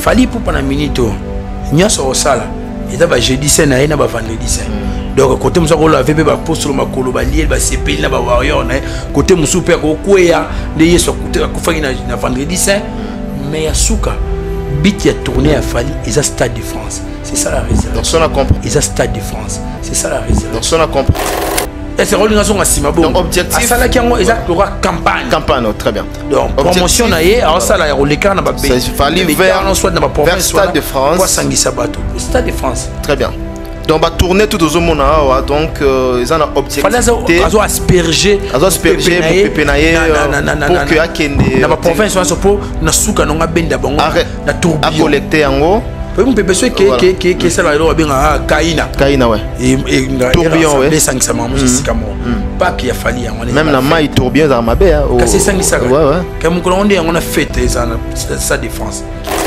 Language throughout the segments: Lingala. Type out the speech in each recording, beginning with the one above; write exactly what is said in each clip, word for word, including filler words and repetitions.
Fali pour pendant minute nya so sala et da ba jeudi saint na ina ba vendredi saint donc côté musa ko laver ba poste le makolo ba lier ba sepeli na ba warrior na côté musu pe ko kwea de yeso côté ko fa na vendredi saint mais ya suka bit ya tourner à Fali et ça Stade de France, c'est ça la réserve. Donc ça a compris. Et ça Stade de France, c'est ça la réserve. Donc ça a compris. Et c'est relation à Simabo. Donc objectif. Ça là qui a exact aura campagne. Campagne, très bien. Donc promotion na yé, alors ça là il y a le cas na ba. Ça Fali vers soit dans ma province, Stade de France. Quoi Sangui Sabato. Stade de France. Très bien. Donc va tourner tout au monde donc ils ont un objectif. Fallait azo asperger. Azo asperger pour pepenayer pour que akende. Dans ma province on se pour na suka no ngabenda bango. Na tourbillon. À collecter en haut. Peut me besoin que que que que ça là il bien Kaina. Kaina ouais. Et et tourbillon ouais. Les cinq ça maman c'est comme pas qu'il a fallu même la maille tourbillon dans ma baie. C'est cinq ça. Ouais ouais. Comme on dit on a fêté ça ça défense.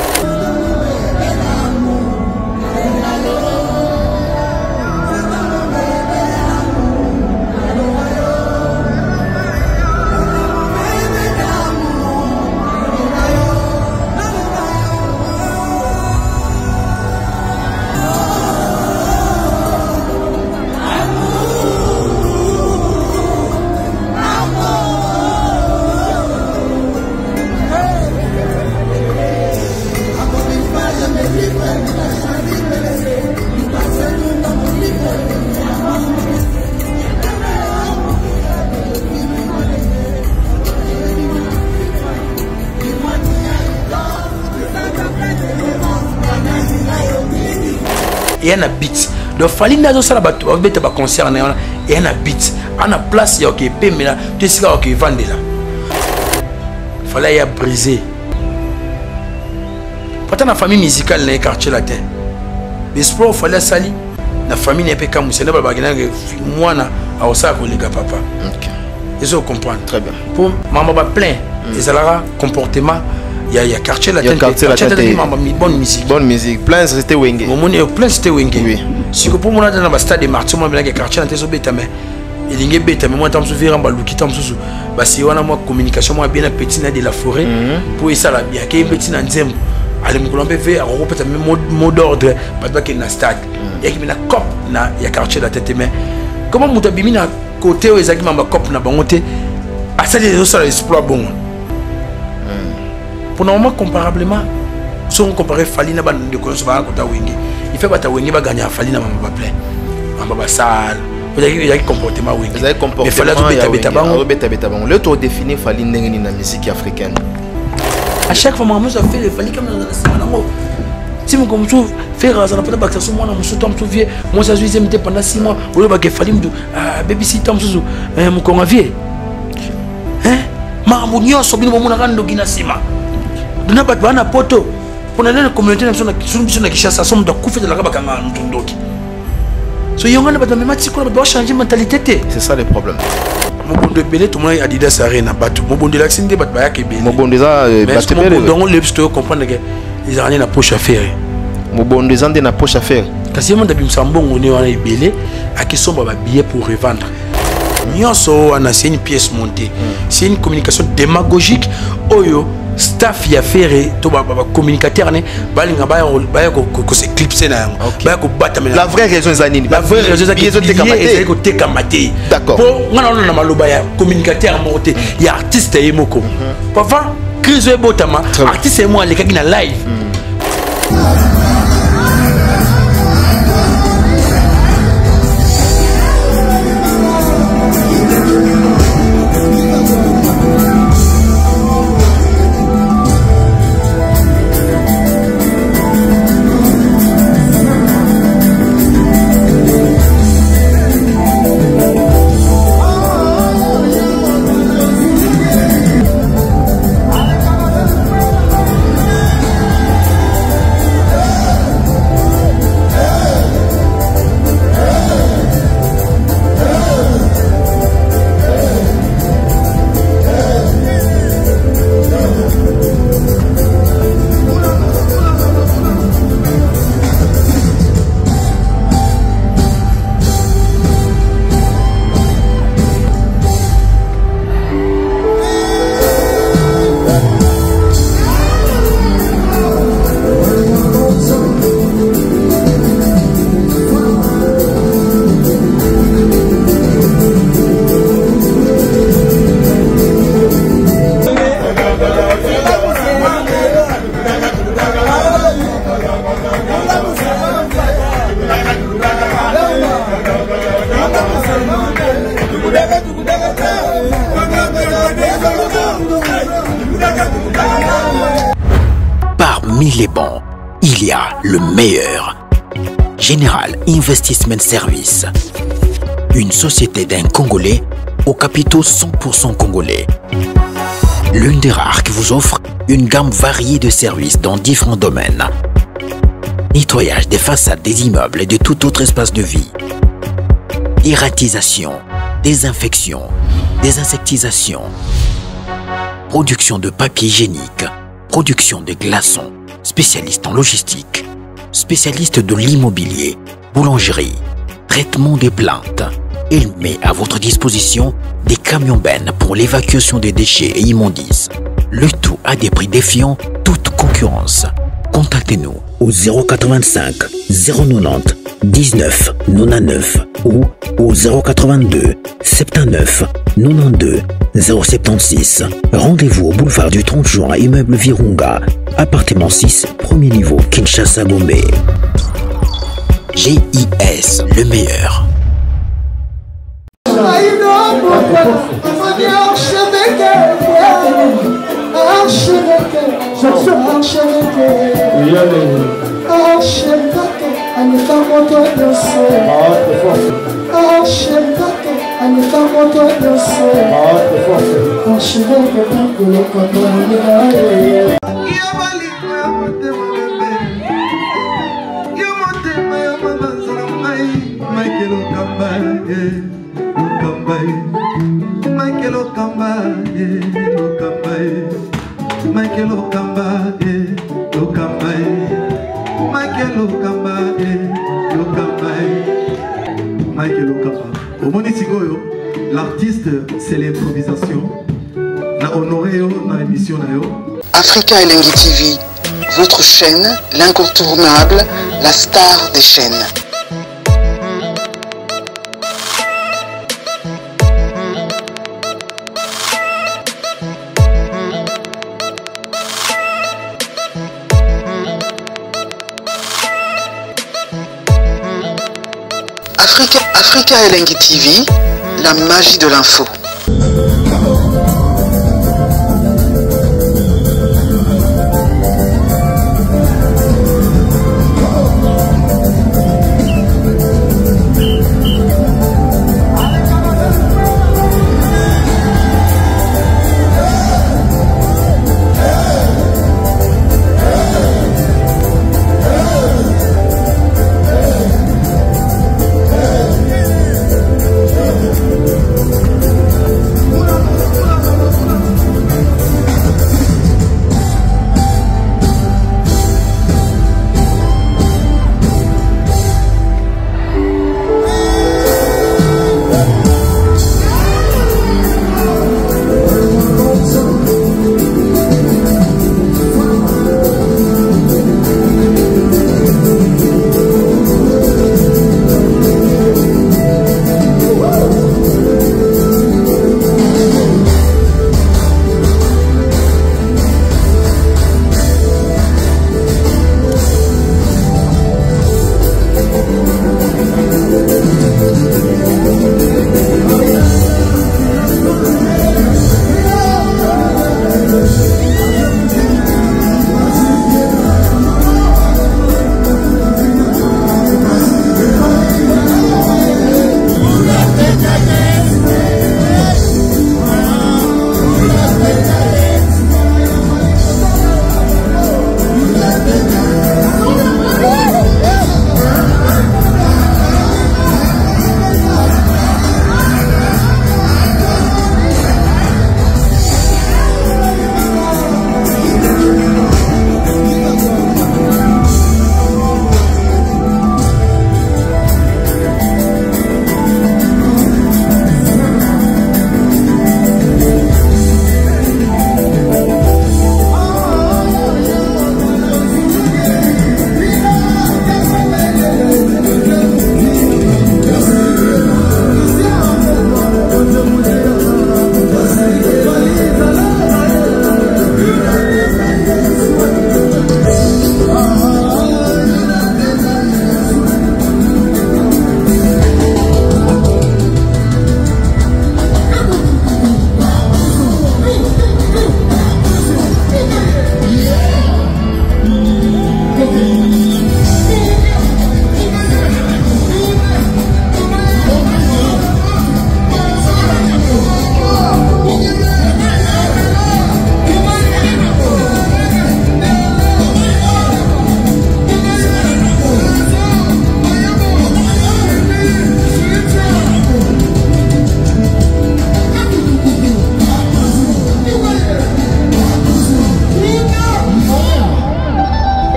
Et un bit donc fallait nazo sala bato beta ba concert na et un bit en a place ya OK pe mais là tu sais OK vendre là fallait y a briser pourtant la famille musicale na quartier la terre l'espoir fallait sali la famille n'est pas comme c'est là ba gina moi na a ça ko les gars papa OK ils ont comprendre très bien pour maman ba plein et alors comportement il y a il y a quartier la tête quartier la tête bonne musique bonne musique plein c'était wenge mon est plein c'était wenge oui si que pour moi dans le stade de Martin moi bien que quartier la tête so beta mais il y a beta mais moi tant souvenir en balu qui tant sous bah si on a moi communication moi bien petit na de la forêt pour ça là bien que petit na nzembo aller me colombe vers repeter même mot d'ordre pas pas que na stade et qui na cop na il y a quartier la tête mais comment mutabimi na côté aux ezaki mamba cop na bangote à ça les autres exploit bon. Pour normalement comparablement si on compare Fali na ban de ko so ba ko ta wenge il fait bata wenge ba gagner Fali na mama ba plein mama ba sale il y a comportement wenge il y a comportement beta beta bango beta beta bango le to définir Fali ndenge ni na musique africaine à chaque fois maman ça fait le Fali comme dans la semaine ngo si mon comme tout faire ça na pas ba ça moi na musu tom tout vieux moi ça suis imité pendant six mois ou le ba ke Fali mdu ah baby si tom susu eh mon konga vieux hein mamu nyoso bino mo na kando gina sima dona bat bana poto pona na communauté na sona sona na Kinshasa somme de kufa de la kaba kanga ntundoki so yongana bat même tiko bat changer mentalité c'est ça le problème mobondo belé tout le monde Adidas Arena bat mobondo l'accent bat ba yake belé mobondo za bat belé donc le psto comprendre que ils ont na poche à faire mobondo za na poche à faire kasi monde bimsa mbongo ne wana belé akisomba ba billet pour revendre nyonso ana c'est une pièce montée c'est une communication démagogique oyo staff ya faire to ba communicateur ne balinga ba ba ko ko s'éclipser na ba ko battre la vraie raison est nini la vraie raison est ko te kamate d'accord pour ngana na maloba ya communicateur monté ya artiste yemoko papa crise botama artiste moi les kaki na live Parmi les bons, il y a le meilleur. Général Investment Service. Une société d'un Congolais aux capitaux cent pour cent congolais. L'une des rares qui vous offre une gamme variée de services dans différents domaines. Nettoyage des façades des immeubles et de tout autre espace de vie. Dératisation, désinfection, désinsectisation. Production de papier hygiénique, production de glaçons, spécialiste en logistique, spécialiste de l'immobilier, boulangerie, traitement des plaintes. Il met à votre disposition des camions-bennes pour l'évacuation des déchets et immondices. Le tout à des prix défiant toute concurrence. Contactez-nous au zéro quatre-vingt-cinq zéro quatre-vingt-dix dix-neuf quatre-vingt-neuf ou au zéro quatre-vingt-deux soixante-neuf quatre-vingt-douze zéro soixante-seize. Rendez-vous au boulevard du trente juin, immeuble Virunga, appartement six, premier niveau, Kinshasa, Gombe. G I S, le meilleur. Michael Okamba, Okamba, Michael Okamba, Okamba, Michael Okamba, Okamba, Michael Okamba. Au Monitigoyo, l'artiste, c'est l'improvisation. Na honoré dans l'émission. Africa Elengi T V, votre chaîne, l'incontournable, la star des chaînes. Africa, Africa Elengi T V, la magie de l'info.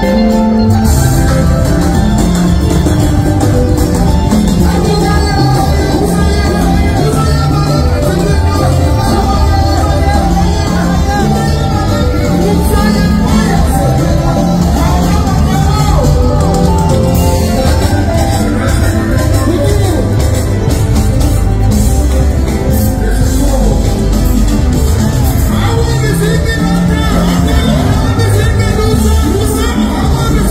Thank you.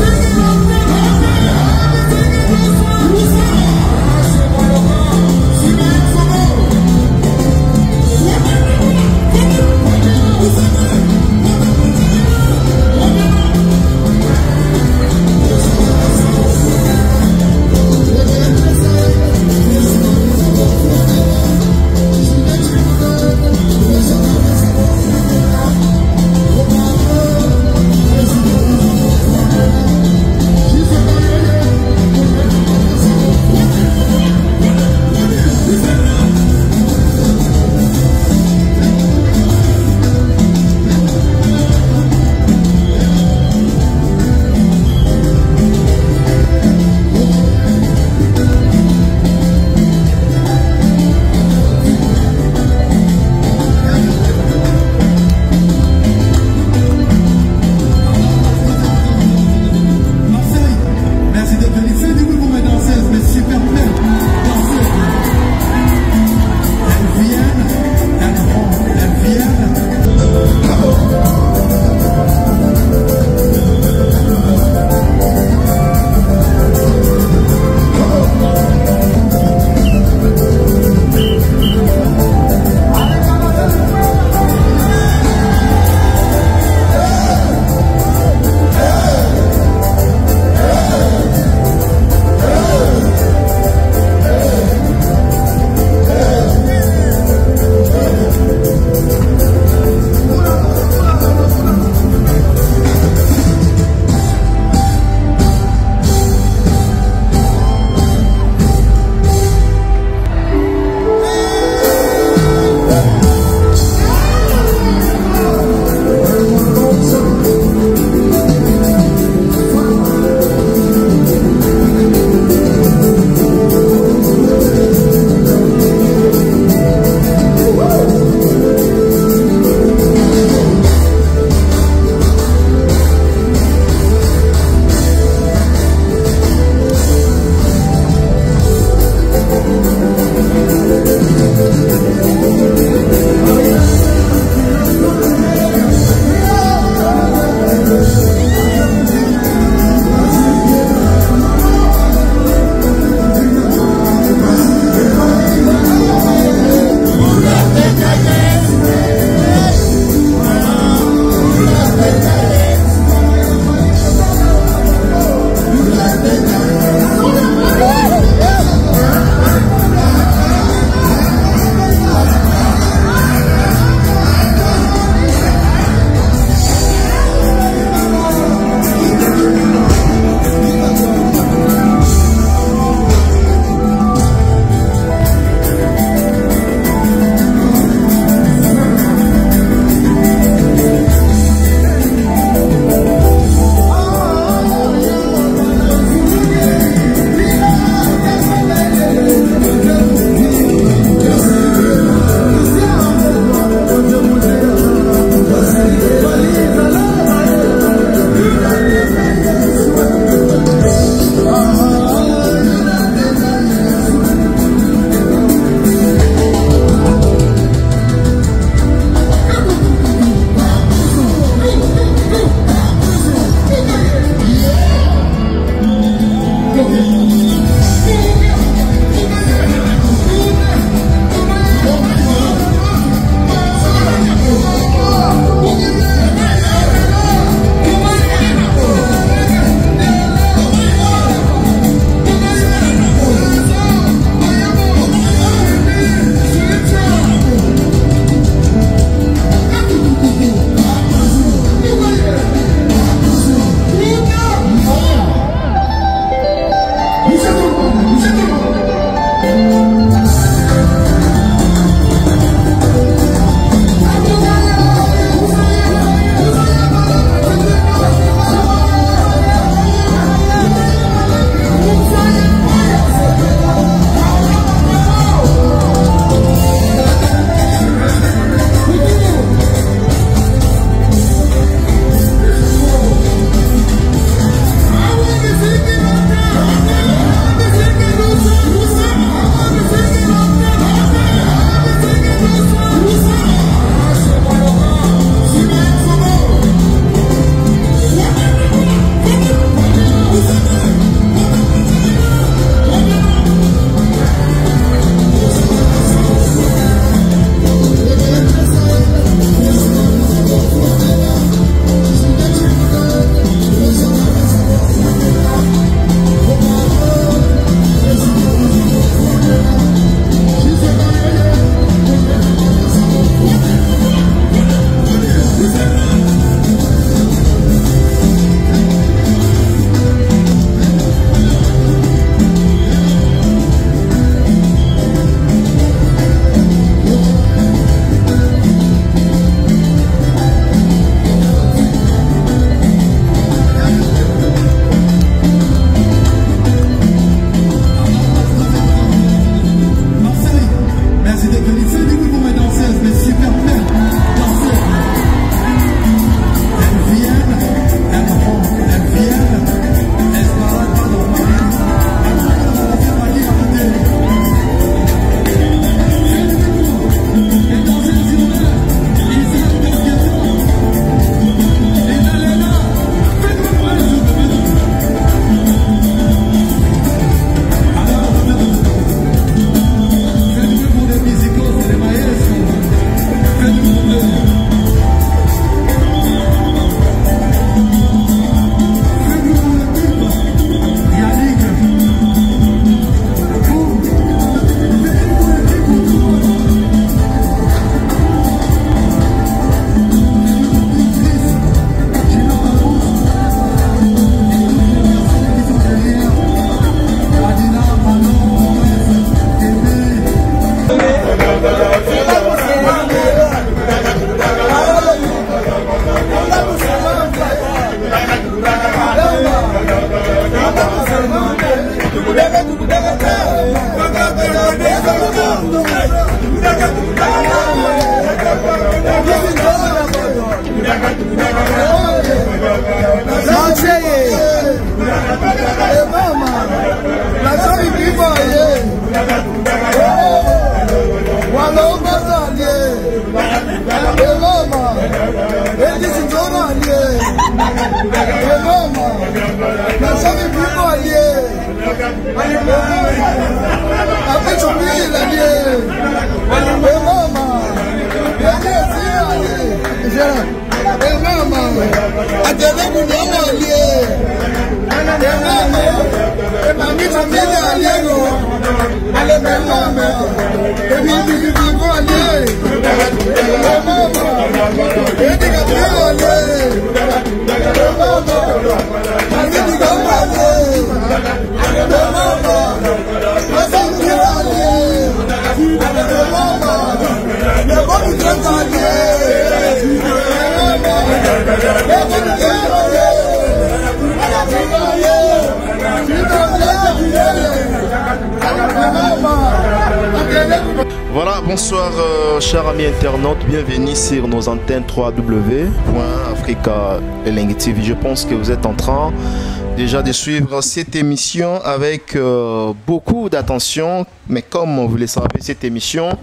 Voilà, bonsoir euh, chers amis internautes, bienvenue sur nos antennes w w w point africa elengi T V. Je pense que vous êtes en train déjà de suivre cette émission avec euh, beaucoup d'attention, mais comme vous le savez, cette émission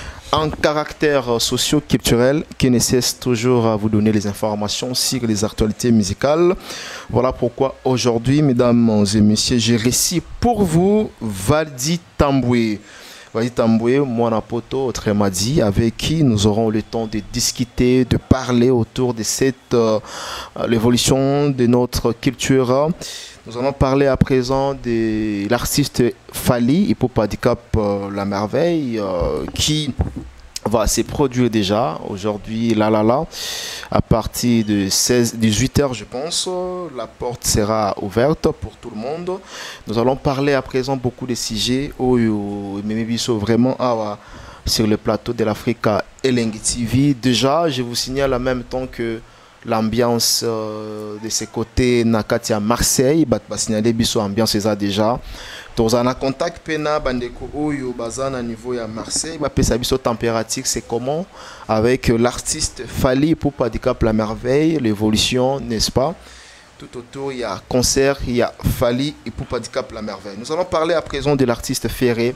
en caractère socio-culturel qui ne cesse toujours à vous donner les informations sur les actualités musicales. Voilà pourquoi aujourd'hui, mesdames et messieurs, j'ai réussi pour vous Valdi Tamboué. Valdi Tamboué, Mwana Poto, autrement dit, avec qui nous aurons le temps de discuter, de parler autour de cette euh, l'évolution de notre culture. Nous allons parler à présent de l'artiste Fally, Hip-Hop Handicap euh, La Merveille, euh, qui va se produire déjà aujourd'hui, là, là, là, à partir de seize, dix-huit heures, je pense. La porte sera ouverte pour tout le monde. Nous allons parler à présent beaucoup de sujets où Mémébiso vraiment ah, sur le plateau de l'Africa Elengi T V. Déjà, je vous signale en même temps que l'ambiance euh, de ce côté Nakati à Marseille, bat ba signaler biso ambiance ça déjà. Dans un contact pena bandeko oyo bazana niveau à Marseille, ba pesa biso température c'est comment avec l'artiste Fally Hip-Hop Handicap La Merveille, l'évolution, n'est-ce pas? Tout autour il y a concert, il y a Fally Hip-Hop Handicap La Merveille. Nous allons parler à présent de l'artiste Ferré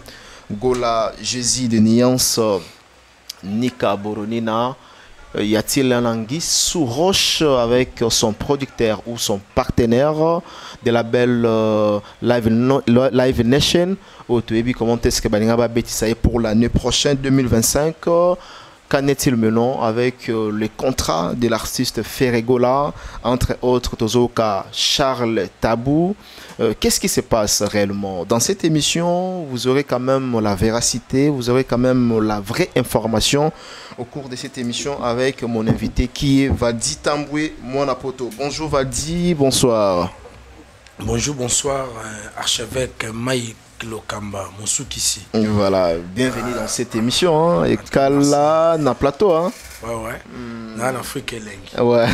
Gola Jésus de Niance Nika Boronina. Y a-t-il un anguille sous roche avec son producteur ou son partenaire de la belle euh, Live, no, Live Nation au Tuebi? Comment est-ce que Balinga Beti pour l'année prochaine deux mille vingt-cinq? Qu'en est-il maintenant avec euh, le contrat de l'artiste Ferré Gola, entre autres Tozoka Charles Tabou? euh, Qu'est-ce qui se passe réellement? Dans cette émission, vous aurez quand même la véracité, vous aurez quand même la vraie information au cours de cette émission avec mon invité qui est Valdi Tamboué Mwana Poto. Bonjour Valdi, bonsoir. Bonjour, bonsoir, euh, archevêque Mike Lokamba, mon souk ici. Voilà, bienvenue dans cette émission. Hein. Et Kala, na plateau. Hein. Ouais, ouais. Mm. Dans l'Afrique Elengi. Ouais.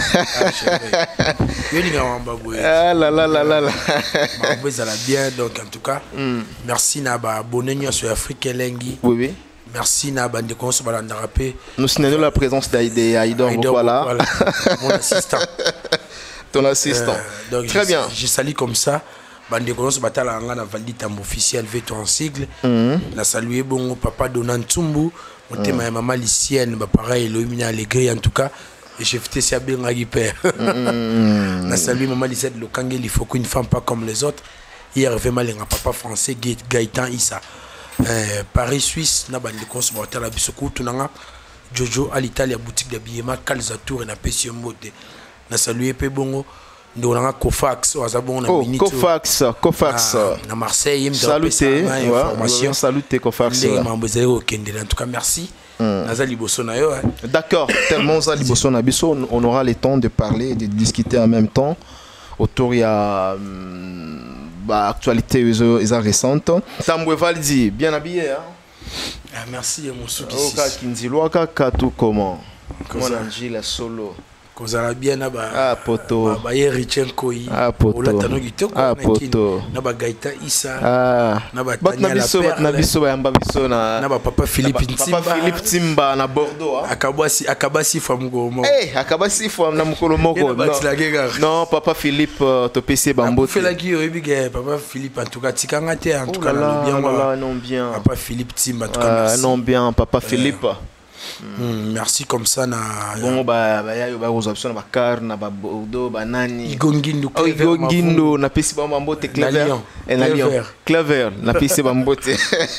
Ah là là là là là. Ça va bien, donc en tout cas, mm. merci Naba, abonnez-vous sur l'Afrique Elengi. Oui, oui. Merci Naba de Conso Balandarapé. Nous signalons la présence d'Aïdor. Voilà. Voilà. Mon assistant. Ton assistant. Euh, donc Très je, bien. Je salue comme ça. Bande Konos Batala Angana Valdi Tambo officiel veto en sigle. La saluer bon papa Donan Tsumbu. Mon thème est maman Lycienne. Bah pareil, Elohimina Allegri en tout cas. Et j'ai fait ça bien à Guipère. La saluer maman Lycienne Lokangel. Il faut qu'une femme pas comme les autres. Hier, il y avait un papa français Gaëtan Issa. Euh, Paris Suisse. Na Bande Konos Batala Bissokou Tunanga. Jojo à l'Italie boutique d'habillement Calzatour et na Pession Mode. Na saluer Pebongo. Nous avons Cofax, oh, Cofax, Cofax. À Marseille, saluté, information. Saluté, Cofax. En tout cas, merci. D'accord, tellement on aura le temps de parler et de discuter en même temps. Autour, il y a bah, actualité récente. Tamboué Valdi, bien habillé. Hein? Ah, merci, mon souk. Comment Comment on la solo? Kozala bien na ba ah poto ba ye Richenko yi ah poto olatano gitoko ah poto na ba Gaita Issa ah na ba Tania la Perle na biso ba yamba biso na na ba papa Philippe Timba papa Philippe Timba na Bordeaux ah akabasi akabasi famugo mo eh akabasi fam na mukolo moko non papa Philippe to P C Bambo fait la guio et big papa Philippe en tout cas tikanga te en tout cas bien non bien papa Philippe Timba en tout cas non bien papa Philippe Mm, merci comme ça na bon ba ba ya yo ba option ba car na ba Bordeaux ba nani Igongindo oh Igongindo na pesi ba mambote Claver et na Lyon Claver na pesi ba mambote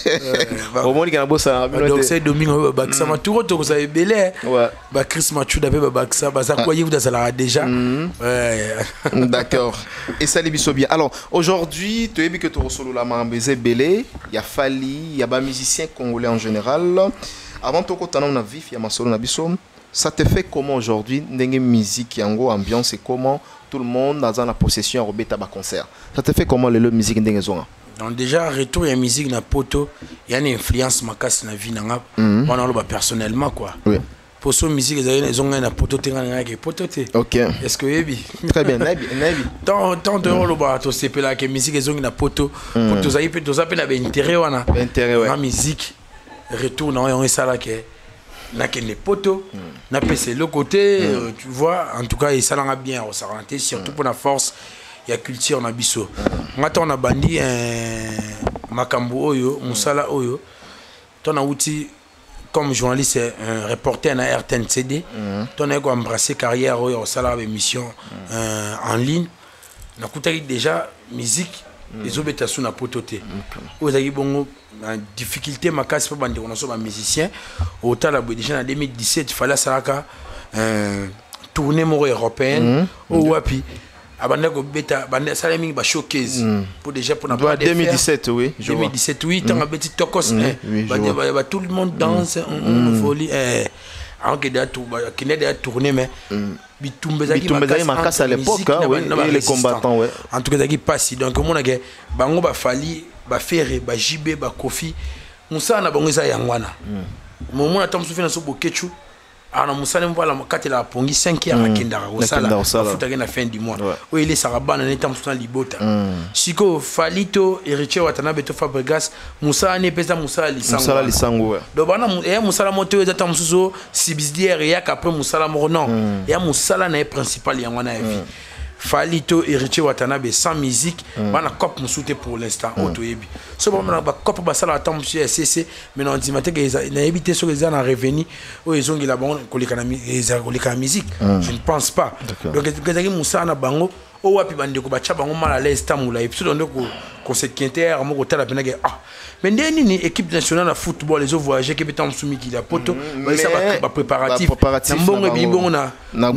au moins kana bossa donc c'est Domingo ba ça ma tour to ça belé ba Chris Machuda ba ba ça ba ça quoi vous ça là déjà ouais d'accord et ça les biso bien alors aujourd'hui tu es que tu resolo la mambeze belé il y a Fali il y a ba musiciens congolais en général. Avant tout, quand on a vu, il y a ma solo nabiso. Ça te fait comment aujourd'hui, n'engé musique, yango ambiance et comment tout le monde dans la possession au bêta concert. Ça te fait comment le musique n'engé zona. Donc déjà retour il y a musique na poto, il y a une influence ma casse na vie nanga. On a le personnellement quoi. Oui. Pour ce musique ils ont un poto tenga nanga poto te. OK. Est-ce que yebi? Très bien, nabi, nabi. Tant tant de rôle ba to c'est là que musique ils ont na poto. Pour to ça peut to ça peut na intérêt wana. Intérêt ouais. La musique retour non on est ça là que n'a que les poteaux n'a pas c'est le côté euh, tu vois en tout cas il s'en bien au s'orienter surtout pour la force il y a culture na biso ngata on a bandi un makambo oyo musala oyo ton a outil comme journaliste un reporter na R T N C D ton a embrasser carrière oyo au salaire émission euh, en ligne na coûté déjà musique les obétations na pototé aux aïe bongo en difficulté ma casse pas bande on a musicien au tal déjà en deux mille dix-sept il fallait ça euh tournée moro européenne au wapi abanda ko beta banda salami ba showcase pour déjà pour na deux mille dix-sept oui deux mille dix-sept oui tant petit tokos ba tout le monde danse on folie eh alors que déjà tout qui n'est déjà tourné mais bitumbe zaki ma casse à l'époque oui les combattants ouais en tout cas zaki passe donc mon a que bango ba fali ba ferre ba jibé ba kofi musa na bango za yangwana moment atam souffle na so bokechu ana musa ne mvala makate la pongi cinq heures akenda ko sala futa na fin du mois oui il est sarabana ne tam souffle libota siko falito héritier watanabe to Fabregas musa ne pesa musa lisango musa lisango do bana e musa la moto za tam suzo sibisdière ya après musa la moro non ya musa la na principal yangwana ya vie Falito héritier Watanabe sans musique bana cop musute pour l'instant otoyebi so bon na ba cop ba sala tam monsieur S C mais non dit matin que na éviter sur les en revenu o ils ont la bon kolika na kolika musique je ne pense pas donc que zaki musa na bango o wapi bande ko ba cha bango mal à l'aise tamula et puis donc ko ko se quinter mo ko tala pena ah mais ndeni ni équipe nationale de football les autres voyager qui betam soumi qui la poto ba ça ba préparatif mbongo bi bongo na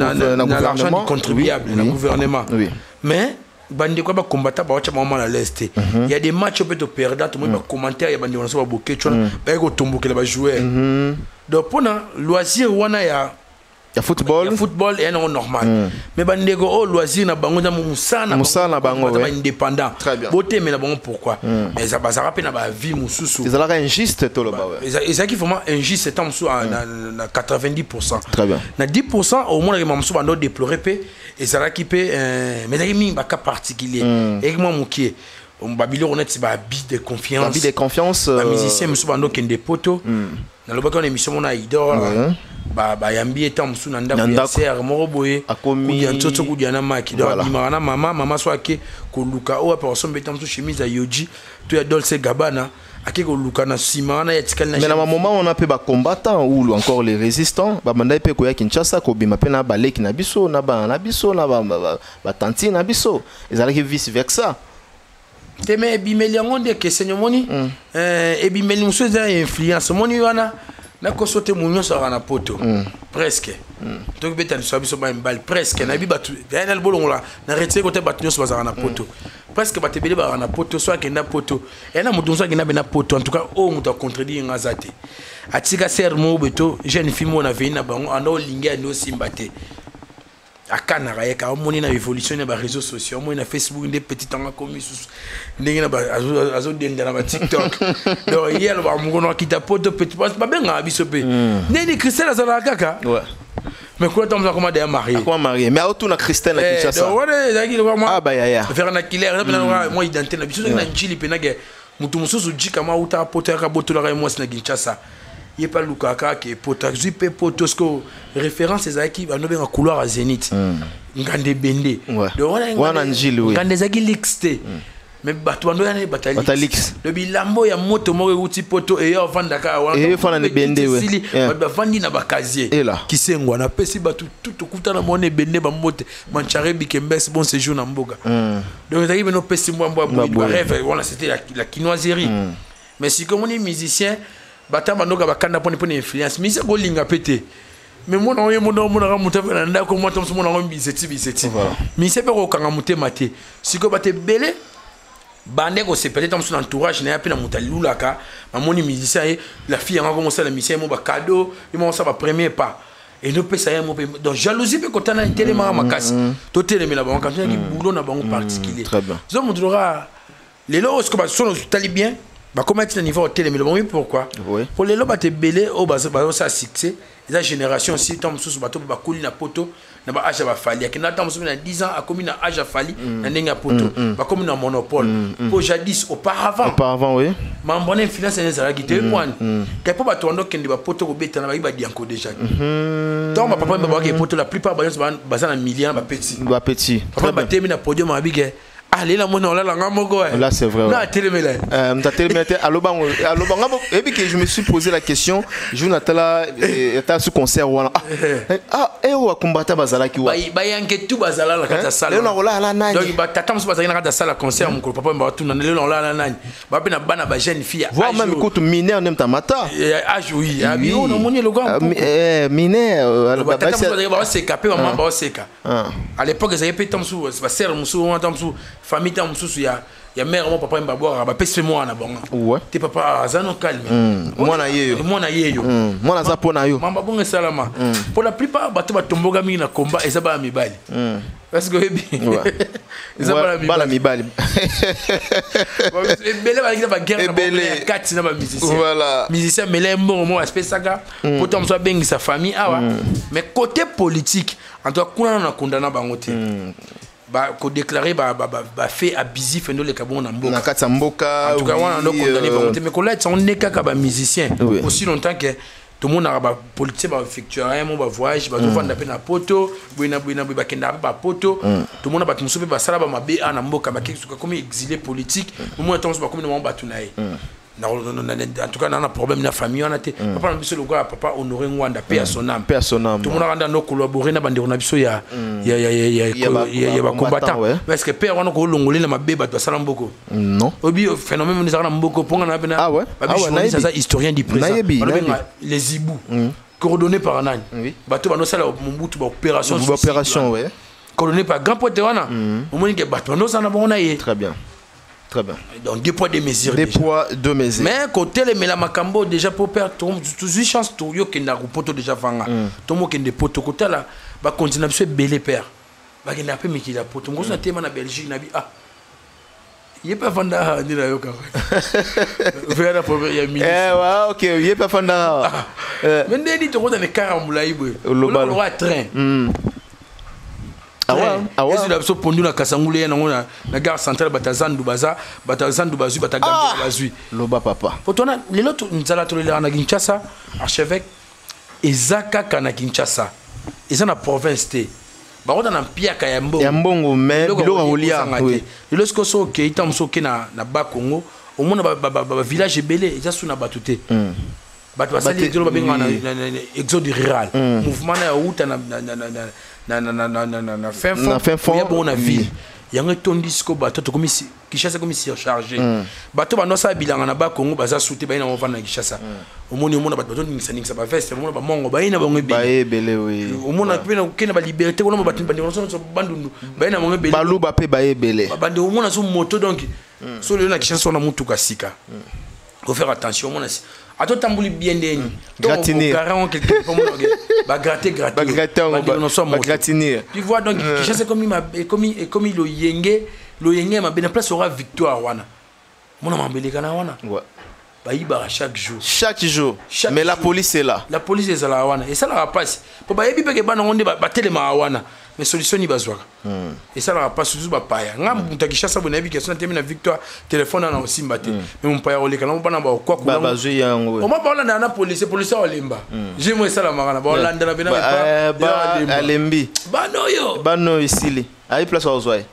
na l'argent du contribuable le gouvernement mais bande ko ba combattre ba cha moment à l'est il y a des matchs peut te perdre tout le monde commentaire il y a bande on so ba boké tu ba ko tombokela ba jouer donc pour na loisir wana ya ya football ya football est non normal mm. mais bandego oh loisir na bango na musana musana bango ba indépendant beauté mais na bango pourquoi mm. mais ça ba ça rappelle na ba vie mususu ils allaient injuste tout le ba ouais et ça qui vraiment injuste c'est en sous na quatre-vingt-dix pour cent très bien na dix pour cent au moins les mamsou bando déplorer pe et ça là qui peut mais ça qui mi ba cas particulier et moi mukie babilo on est ba bi de confiance bi de confiance ba musicien musu bando kende poto na loba kon émission on a idor ba ba yambi etam musu na ndako ya ser moko boye akomi ya ntoto ku diana maki do imana mama mama so ake ko luka o pa so betam so chemise ya yoji to ya Dolce Gabbana ake ko luka na simana ya tikali na mais na moment on a pe ba combattants ou encore les résistants ba mandai pe ko ya Kinshasa ko bima pe na baleki na biso na ba na biso na ba ba tanti na biso ezalaki vice versa teme bimeli ngonde ke senyo moni euh e bimeli muso za influence moni wana na ko sote munyo so na poto presque donc beta ni sabiso ba mbal presque na bi batu na bolongo la na retire côté batu so ba na poto presque batebele ba na poto so akenda poto et na mutu so akenda na poto en tout cas o mutu contredire ngazate atika ser mo beto jeune fille mo na vina bango ando linga ndo simbate akana ka yeka omoni na évolution na ba réseaux sociaux omoni na Facebook des petits temps comme sous ndenge na ba azo denda na ba TikTok donc hier ba mungono kita poto petit pas ba benga biso pe neni Christelle azala kaka ouais mais quoi t'as comment d'ailleurs marié quoi marié mais auto na Christelle na Kinshasa donc ouais zaki le vraiment ah ba ya ya faire na killer moi identité na biso na njili pe na ge mutu mususu jika ma uta poto ka boto la moi na Kinshasa il pas lukaka ke potaxi pe potosko référence les équipes à nobe en couloir à Zénith ngande bende donc wana njili oui ngande zaki lixte mais batuando ya batalix Batalix. le bilambo ya moto moko uti poto et yo vanda ka wana et fana ne bende we ba vandi na bakazier qui sengwa na pesi batu tout okuta na mone bende ba mote manchare bikembes bon séjour na mboka donc ça no pesi mwa mwa ba rêve wana c'était la, la quinoiserie mm. mais si comme on est musicien batamba ndoka bakanda pone pone influence mais c'est golinga pété mais moi non moi non moi non monter na ndako moi tom moi non biseti biseti mais c'est pas ko kanga monter maté si ko baté belé bande ko c'est peut-être dans son entourage na appelé na mutalulaka mamoni musicien la fille a commencé la musicien mo ba cadeau il m'a ça va premier pas et nous peut ça donc jalousie peut quand on a tellement makasi to tellement la banque quand il y a boulot na banque particulier très bien ça montrera les lots comme sont talibien bah comment est-ce niveau tellement le bon pourquoi pour les lots ba te belé au bas ça succès la génération si tom sous bateau ba kuli na poto na ba âge ba fali qui na tom sous na dix ans a commis na âge fali na nenga poto ba comme na monopole pour jadis auparavant auparavant oui ma bonne influence ne sera qui te point que pour ba tondo kende ba poto ko beta na ba ba dianko déjà donc ma papa ba ba poto la plupart ba ba za na millions ba petit ba petit papa ba termine na podium ma bige ah les là mon là là là c'est vrai là télémélé euh m'ta télémélé aloba aloba ngabo et puis que je me suis posé la question je natala était sous concert wana ah et ou combattre bazala ki wa ba yanke tout bazala la kata sala le là là nani donc ba tata mso bazala na kata sala concert mon papa ba tout na le là là nani ba pe na bana ba jeune fille voir même écoute mineur nem ta mata ah oui ah oui on moni le gars eh mineur ba tata mso ba se capé maman ba se ka à l'époque ça y était tam sou ba ser mso tam sou famille tam mususu ya ya mère mon papa mbabora ba pese moi na bonga ouais te papa azano calme moi na yeyo moi na yeyo moi na za pona yo mamba bonga salama pour la plupart bato batomboga mingi na combat eza ba mibali parce que ebi eza ba mibali ba mibali bele ba ngina ba guerre na ba kati na ba musicien voilà musicien melé mbongo mo aspect saka poto mso bengi sa famille awa mais côté politique en tout cas kuna na kondana bango te ba ko déclarer ba ba ba fait abusif ndo le kabon na mboka na kati mboka en tout cas on a condamné ba mais ko là on est kaka ba musicien aussi longtemps que tout le monde a ba politique ba effectuer un ba voyage ba vendre pe na poto buina buina ba kenda ba poto tout le monde ba tumusupe ba sala ba mabe na mboka ba kisuka comme exilé politique au moins temps ba comme no ba tunaye en tout cas on a un problème dans la famille on a été papa biso le gars papa honoré Ngwanda paix à son âme paix à son âme tout le monde a no collaborer na bande on a biso ya ya ya ya ya ba combattant parce que père on a ko longolé na mabe ba to sala mboko non obi phénomène na mboko ponga na bena ah ouais ah ouais ça historien du présent les hibou coordonné par Nani bato ba no sala mbutu ba opération opération ouais coordonné par grand pote wana au moins que bato no sala bon na ye très bien. Très bien. Donc deux poids deux mesures. Des poids deux mesures. Mais côté les Melamakambos déjà pour perdre toujours chance tout yo kenda poto déjà fanga. Tout mo kende poto côté là ba continuer à belé père. Ba kenda pe miki la poto. Ngo so tema na Belgique na bi ah. Il pas fanda ni la yo ka. Vers la première ya mille. Eh ouais, OK, il pas fanda. Mais ndeni to ko dans les carambula ibo. Le roi train. Ah ouais, ah ouais. Est-ce que tu as pondu na Kasangule na na gare centrale batazandu baza batazandu bazu batagambe bazui loba papa potona lelo nzala to lelo na Kinshasa archevêque ezaka kana Kinshasa eza na province te ba roda na piaka ya mbongo ya mbongo mais biloko olia oui lelo sko so ke itam so ke na na ba Congo au monde ba ba village belé eza suna batute bato basali dilo babenga na exode rural mouvement na uta na na na na na na na na na fin fond ya bon na ville yango tondisco bato to komi Kinshasa komi surchargé bato ba no sa bilanga na ba Congo baza souté ba ina on va na Kinshasa au monde au monde bato to ningisa ningisa ba veste au monde ba mongo ba ina ba ngwe ba ebele oui au monde pe na kena ba liberté on ba tinba ndino so bandundu ba ina ngwe bele balu ba pe ba ebele ba bande au monde so moto donc so le na Kinshasa on a mutuka sika faut faire attention mon asi ato tambuli bien deni gratiner carrément quelque pour moi ba gratter gratter ba gratter ba gratiner tu vois donc Kinshasa comme ma comme comme le yenge le yenge ma bien place aura victoire wana mon mambele kana wana ouais ba iba chaque jour chaque jour mais la police est là la police est là wana et ça la passe pour ba yebi peke bana onde ba telema wana mais solution ni bazwaka et ça la passe toujours ba paya ngam mutakishasa bona yebi question termine na victoire téléphone na aussi mbate mais mon paya oleka na bana ba kwa kwa ba zui yango o ma ba la na police police olimba j'ai moi ça la magana ba la ndana bena ba ba alembi ba no yo ba no isili ai place ozwai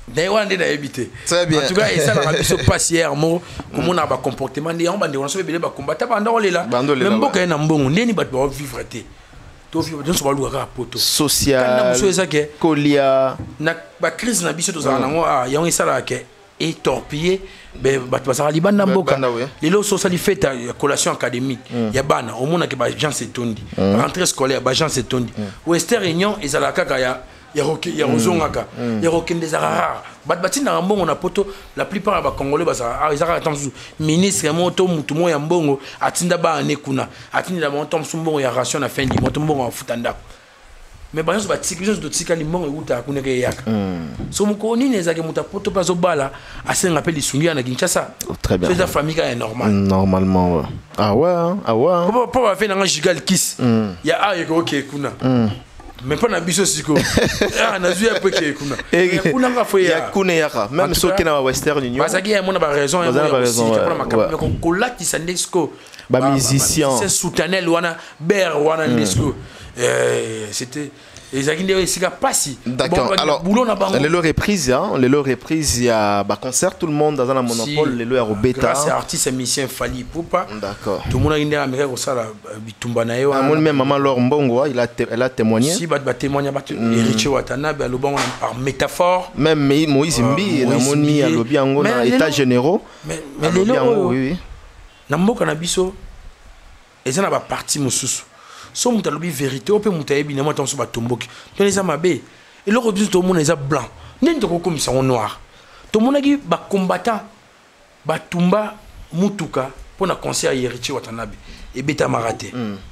d'ailleurs on est habité très bien en tout cas et ça la biso passe hier mo comme on a ba comportement des on bande on se belé ba combattre ba ndolo là même boka na mbongo ndeni ba ba vivre te to vivre donc so ba luka poto social kana muso ezake kolia na ba crise na biso to za na ngo ah ya on sala ke et torpiller ben bato basala libanda mboka lelo so sali fête ya collation académique ya bana au monde ke ba gens s'etondi rentrée scolaire ba gens s'etondi Western Réunion ezala kaka ya ya roki ya rozongaka ya rokende za rare bat batina mbongo na poto la plupart ba congolais basa ah ezaka attention ministre moto mutu mo ya mbongo atinda ba ane kuna atinda monto mbongo ya ration na fin du moto mbongo afutanda mais ba nyonso ba tikizons do tikali mbongo uta kuneke yaka so muko nini ezake muta poto pa zo bala asenga pe lisungi na Kinshasa très bien c'est la famille est normal normalement ouais. ah ouais ah ouais pour pour faire un gigal kiss ya ah yeko OK kuna mais pas na biso siko ah na zuya pe ke kuna kuna nga fo ya kuna yaka même so ke na Western Union basaki ya mona ba raison ya ba raison mais ko kolati sandesco ba musicien c'est soutenel wana ber wana ndesco euh c'était les akinde sika pasi d'accord alors les lo reprise hein les lo reprise il y a ba concert tout le monde dans un monopole les lo ya robeta grâce à artiste musicien Fally Ipupa d'accord tout le monde inde américain ko sala bitumba na yo mon même maman Laure Mbongo il a elle a témoigné si ba témoigner ba Héritier Watanabe à lobang par métaphore même Moïse Mbi na moni à lobi yango na état généraux mais mais les lo oui na mboka na biso ezana ba parti mususu so muta lobi vérité o pe muta yebi na mata so ba tomboki to les amabe et le robin to mon eza blanc nini to ko komisa en noir to monaki ba combattant ba tumba mutuka pour na concert Héritier Watanabe et beta maraté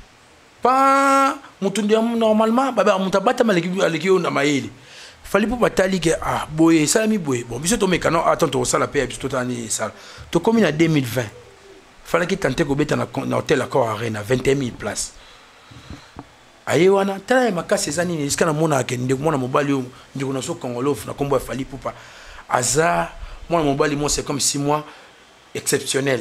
pas mutundi normalement baba muta bata maleki aleki na mayeli fallait pour batali que ah boye ça mi boye bon biso to mekano attends to ça la paix biso to tani ça to comme na deux mille vingt fallait que tenter ko beta na hôtel Accor Arena vingt et un mille places aye wana tala makasi ezani ni iskana mona akende mona mobali ndiko na so Congolof na kombo Fally Ipupa aza mona mobali mo c'est comme six mois exceptionnel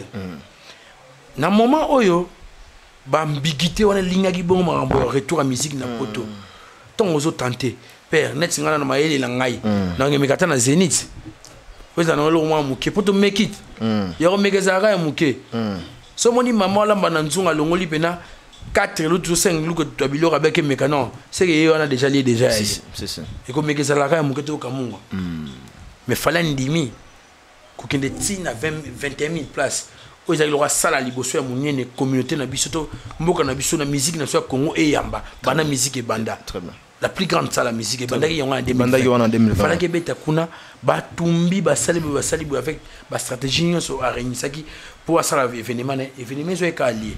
mm. na moment oyo ba ambiguïté wana lingaki bongo marambo retour à musique na poto ton ozo tenter père net ngana na mayele la ngai na ngemekata na Zénith weza na lo mwa muke poto make it yoro megezara ya muke so moni maman la bana nzunga longoli pena quatre ou cinq loups que tu as bilor avec un mécanon c'est que on a déjà lié déjà c'est ça et comme que ça la raille muke to kamunga mais fallait ndimi kokende tina vingt et un mille places o ezali loka sala liboso ya munene communauté na biso to mboka na biso na musique na so ya Congo et yamba bana musique et banda très bien la plus grande salle à musique et banda qui en a deux mille vingt fallait que beta kuna ba tumbi ba sali ba sali avec ba stratégie so arène saki pour ça événement événement so ka lié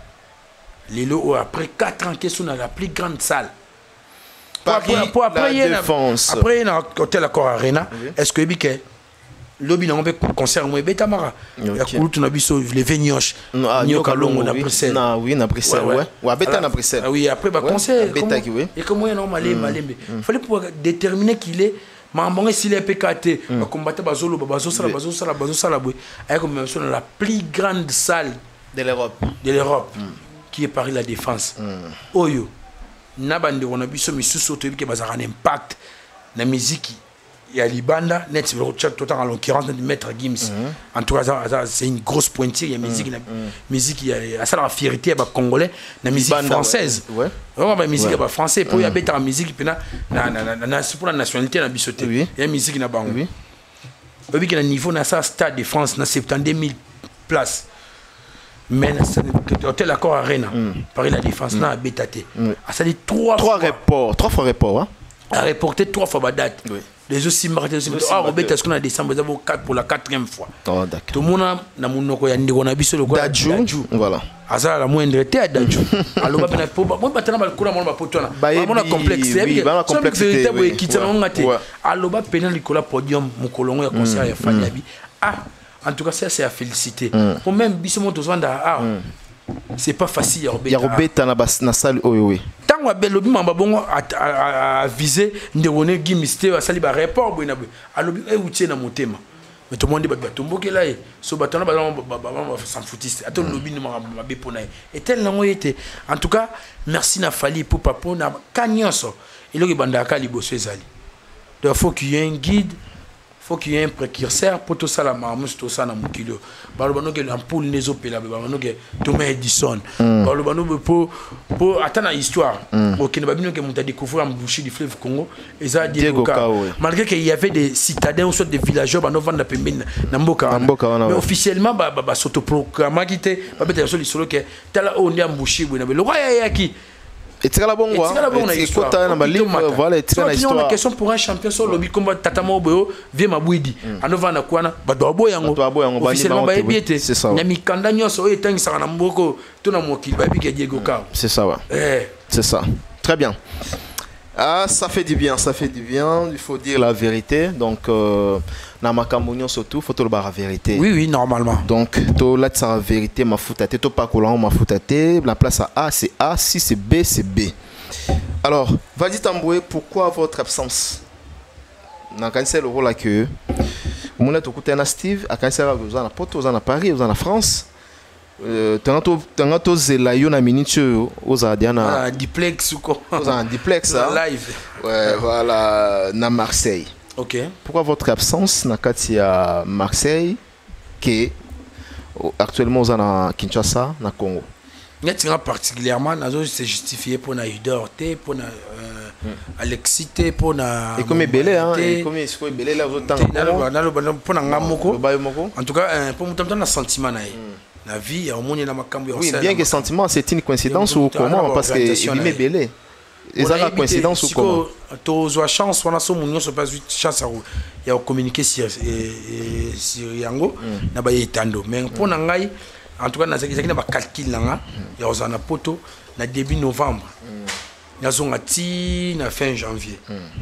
les lots après quatre ans qui sont dans la plus grande salle Paris, pour, pour après la défense après dans hôtel Accor Arena oui. Est-ce que biké lobby na ngombe concert mo beta mara ya kulutu na biso les vignoches nyoka longo na Bruxelles na oui na Bruxelles ouais ouais beta na Bruxelles oui après ba concert beta qui oui et comment non malé malembe fallait pour déterminer qu'il est mambonge s'il est P K T ba combattre bazolo bazo sala bazo sala bazo sala boy avec comme dans la plus grande salle de l'Europe de l'Europe qui est Paris la Défense oyo nabande on a biso misusu to bi ke bazara un impact na musique ya libanda net le chat total en l'occurrence de maître Gims en tout cas c'est une grosse pointure ya musique na musique ya ça la fierté ba congolais na musique française ouais on va musique ba français pour ya beta musique pena na na na pour la nationalité na bisoté ya musique na bango oui obi ke na niveau na ça stade de France na soixante-douze mille places mais hôtel Accor Arena Paris la Défense na betaté a ça dit trois trois reports trois fois report hein a reporté trois fois ba date les aussi marqués ah Robert est-ce qu'on a décembre d'abord quatre pour la quatrième fois oh d'accord tout le monde na munoko ya ndiko na biso le quoi Dadju voilà azala la moindre tête Dadju alors ba na po moi batana ba kula mo ba potona mo na complexe oui ba complexe oui kitana ngate alors ba pena likola podium mukolongo ya concert ya Fally Abi ah en tout cas ça c'est à féliciter pour même biso mo tozanda ah c'est pas facile ya Robert ya Robert na bas na salle oui oui tango belobi mamba bongo a viser ndewone Gims a sali ba report boina bo alobi e utie na motema mais tout le monde ba tomboke là so batana ba s'en foutiste ato lobi ni mamba be pona et tel nango yete en tout cas merci na Fally pour papa na kanyoso eloki banda ka liboso ezali donc faut qu'il y ait un guide faut qu'il y ait un précurseur pour tout ça la marmouche tout ça na mukilo balobano que l'ampoule les opéla balobano que Thomas Edison balobano pour pour attendre histoire OK ne babino que monta découvrir en bouche du fleuve Congo et ça Diego Ka malgré qu'il y avait des citadins ou soit des villageois ba novanda pembeni na mboka mais officiellement ba ba s'autoproclamer qui était ba beta sur solo que tala on ya mbushi bwana le roi ya ki et c'est la bonne voie. Et c'est quoi t'as dans ma livre voilà c'est une histoire. Une question pour un champion sur lobby combat tatamo boyo vie mabwidi. Anova na kwana ba dobo yango. Officiellement ba ebiete. C'est ça. Na mikanda nyoso etangi saka na mboko to na moki ba bi ke Diego Ka. C'est ça ouais. Eh, c'est ça. Très bien. Ah, ça fait du bien, ça fait du bien. Il faut dire la vérité. Donc, euh, dans ma camounion surtout, il faut dire la vérité. Oui, oui, normalement. Donc, là, c'est la vérité, ma foutate. Tu pas collant, ma foutate. La place à A, c'est A. Si c'est B, c'est B. Alors, vas-y Tamboué, pourquoi votre absence? Dans le rôle là que vous êtes au côté de Steve, à Cancer, vous êtes à Porto, vous êtes à Paris, vous êtes en France. Tangato tangato zelayo na miniture aux Adiana ah duplex ou quoi aux un duplex ça live ouais voilà na Marseille. OK. Pourquoi votre absence na Katia Marseille que actuellement aux na Kinshasa na Congo? Net particulièrement nazo c'est justifié pour na Udorte pour na Alexité pour na et comme belé hein et comme est-ce que belé là vous temps pour na ngamoko en tout cas pour mutamta na sentiment na la vie au monde na makambo oui bien que sentiment c'est une coïncidence ou comment parce que il met belé et ça la coïncidence ou comment to zo chance on a so munyo so pas chance ya communiquer sur sur yango na ba yetando mais pour na ngai en tout cas na zaki na ba calcul nga ya ozana poto na début novembre na zonga ti na fin janvier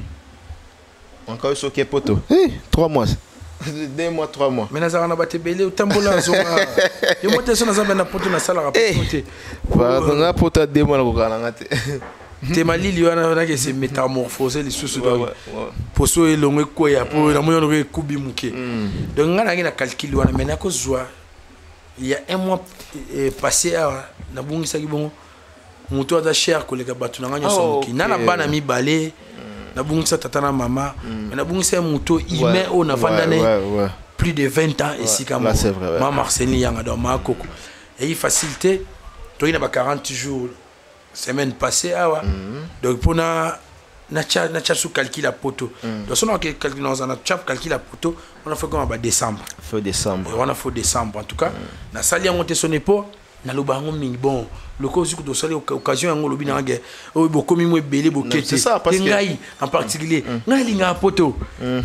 encore so ke poto trois mois deux mois trois mois mais nazara na batebele utambola zonga yo mote so nazamba na poto na sala rapporter ba nga poto deux mois na kokana ngate te malili wana na ke se métamorphoser les sous donc pour so elongwe koya pour na moyo no kubi muke donc nga na calcul wana mais na ko zwa il y a un mois passé na bungisa ki bongo muto ada cher koleka batu na nganyo somuki na na bana mi balé na bungisa tata na mama mais na bungisa muto ime o na vandane plus de vingt ans ici comme moi Marceline yanga dans ma koko et il facilité to ina ba quarante jours semaine passée awa donc pour na na cha na cha sous calcul à poto donc on a calculé dans un chap calcul à poto on a fait comme à décembre fin décembre on a fait décembre en tout cas na sali monté son épaule na lobango mingi bon le cause que de sali occasion en lobi na nge o bo komi mo belé bo kete c'est ça parce que ngai en particulier ngai linga poto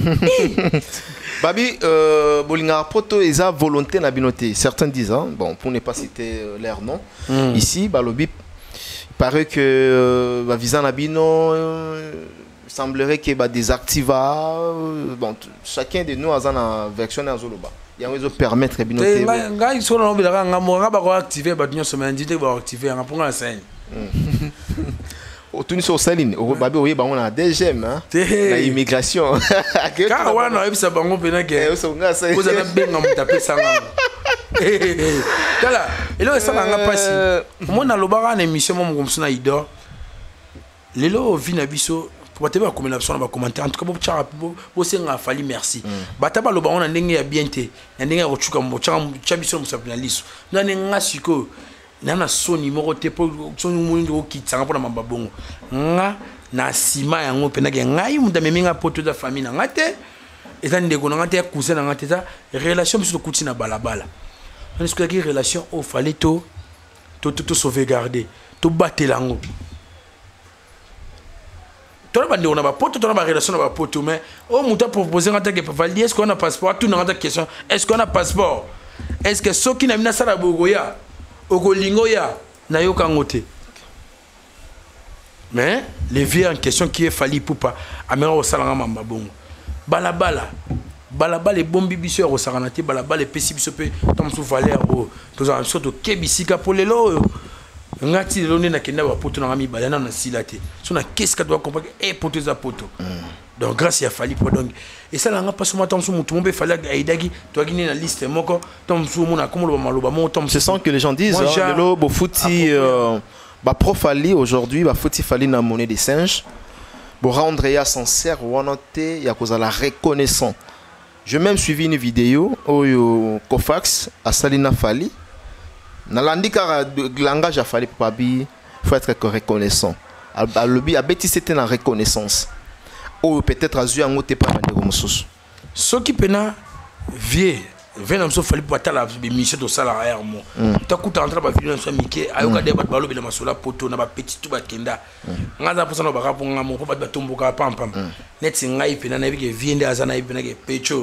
babi euh bolinga poto eza volonté na binoté certains disent hein, bon pour ne pas citer euh, leur nom mm. ici balobi il paraît que euh, ba visa na bino euh, semblerait que ba désactiva euh, bon chacun de nous a une version en zoloba il y a un permettre binoté ngai ils sont là nga nga mo nga ba ko activer ba nyo semaine dit ba activer nga pour nga scène au tuni sur saline au babi oye ba on a D G M hein la immigration car wana ebisa bango pena ke so nga ça vous avez benga mutape sanga kala elo esala nga pasi mona lobaka na émission mo ngomsuna idor lelo vina biso pour tebe ba komela na ba commentaire en tout cas bo tchara bo senga fali merci bataba loba on ndenge ya bien te ndenge ya kochuka mo tchara chabiso mo sapina liso na nga siko na soni moko te po soni mundi o kitanga pona mababongo nga na sima yango pena ke ngai muda meminga poto da famille na ngate eza ndeko na ngate ya cousin na ngate za relation biso kuti na balabala est-ce que la relation au fallait to to to sauvegarder to batelango to ba ndeko na ba poto to na ba relation na ba poto mais o muta proposer ngata ke valide est-ce qu'on a passeport tout na ngata question est-ce qu'on a passeport est-ce que soki na mina sala bogoya okolingo ya na yoka ngote mais les vieux en question qui est fallu pour pas amera au salanga mamba bongo balabala balabala et bombi biso au saranate balabala et pesi biso pe tam sou valeur o to en sorte ke bisika pour les lo ngati lo na kenda ba poto na ngami balana na silate so na qu'est-ce que doit comprendre et poto za poto donc grâce à fali pour donc et ça là nga pas seulement tam sou mutu mo be fala aidagi to gini na liste moko tam sou mo na comme lo maloba mo tam ce sont que les gens disent hein, le bo fouti ba profali aujourd'hui ba fouti fali na monnaie des singes pour rendre ya sincère ou noter ya cause la reconnaissance J'ai même suivi une vidéo où Kofax a Salina Fali. Dans le langage a fallu pour il faut être reconnaissant. A lobby a bêti c'était la reconnaissance. Ou peut-être à Zui Angote pas de Gomosos. Ce qui pena vieux, venant me fallu pour la mission de salaire mo. Ta kuta entra ba vidéo so mike ayoka de ba balo be na masola poto na ba petit tout ba kenda. Ngaza pour ça no ba raponga mo ko ba tomboka pam pam. Net ngai pena na bike viende azana ipena ke pecho.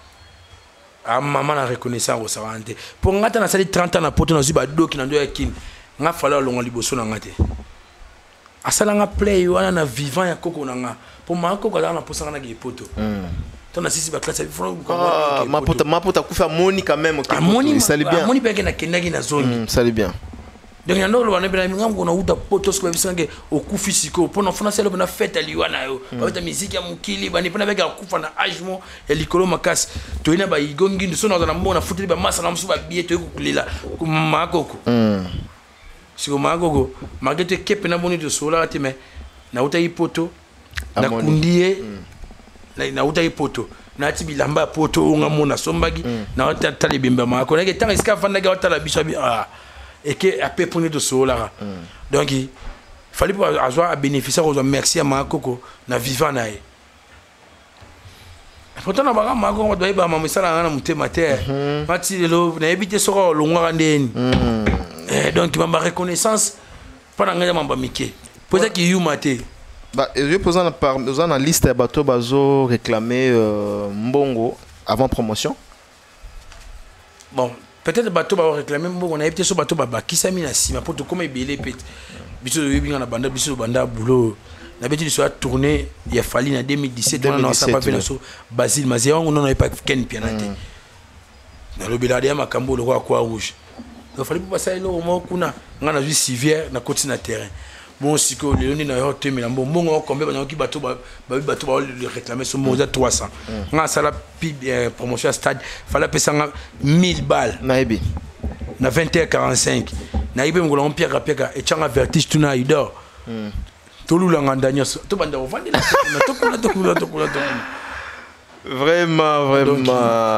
Ah maman na reconnaissance au sarante. Pour ngata na sali trente ans na poto na zuba doki na ndo yakini. Nga fala longo liboso na ngate. Asala nga play wana na vivant ya koko na nga. Pour ma koko na posa na ke poto. Tona sisi ba classe ah ma pota ma pota kufa moni quand même OK. Moni ça bien. Moni pe na kendaki na zone. Ça allait bien. Donc yando lo wana bela ngam na uta poto so ba bisange okufi siko. Pour na fona selo na fête liwana yo. Ba ta musique ya mukili ba ni pona beka kufa na ajmo ya likolo makasi. To ina ba igongi ndo na na mbona futili ba masa na msuba bieto ekukulela ku makoko. Mm. Siko makoko magete kepe na boni to sola ati me na uta ipoto na kundie na na uta ipoto na ati bilamba poto nga mona sombagi na uta tali bimba mako na ke tanga iska fanda ga uta la bisabi ah et que a peu poni to sola. Donc il fallait pour avoir à bénéficier aux merci à makoko na vivant na e. Pourtant na baka mako doit ba mama sala na mutema te. Mati lelo na ebite soko longwa ndeni. Eh donc il m'a reconnaissance pendant ngaya mamba mike. Pour ça qu'il y maté. Bah je posant la par dans la liste bateau bazo réclamer euh, mbongo avant promotion. Bon, peut-être bateau ba réclamer mbongo on a été sur bateau ba kisami na sima pour comme belé pet. Biso yo binga na banda biso banda boulot. Na beti sur tourner il a fallu en deux mille dix-sept on a pas fait so Basile Mazia on n'avait pas Ken Pianate. Na le belade ya makambo le roi quoi rouge. Il fallait pas passer là au moins kuna ngana vu civière na côté na terrain. Bon siko le ni na hotel mais bon bon combien ba ki bateau ba bateau ba le réclamer sur mo trois cents. Nga sala promotion stade fallait payer mille balles. Na ebi. Na vingt et un quarante-cinq. Na ibe ngolo Pierre Kapeka et changa vertige tuna idor. Tolula ngandanya to banda ovandi la to kula to kula to kula to. Vraiment, vraiment.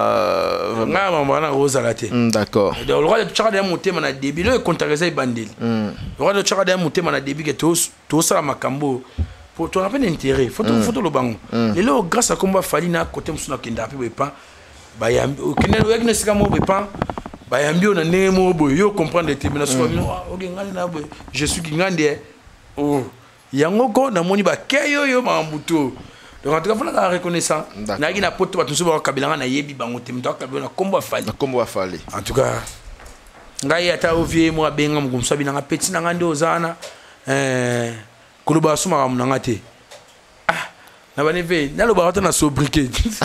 Nga mama na ozalate. D'accord. Le roi de Tchad a monté mon débit, le contagé bandil. Le roi de Tchad a monté mon débit que tous tous ça makambo pour ton rappel d'intérêt. Photo photo le bango. Et là grâce à combat falina côté musuna kenda pe pas. Ba ya okine wek ne sika mo be pas. Ba ya mbio na nemo boy yo comprendre détermination. OK ngani na boy. Je suis ngande. Oh. Yangoko na moni ba keyo yo mambuto. Donc en tout cas faut la reconnaissance. Na gi na poto ba tuso ba kabila na yebi bango te mto kabila na kombo afali. Na kombo afali. En tout cas ngai ata ovie mo abenga mu kumsabi na ngapeti na ngande ozana eh kuluba suma mu ngate. Ah na baneve na lo ba na sobriquet.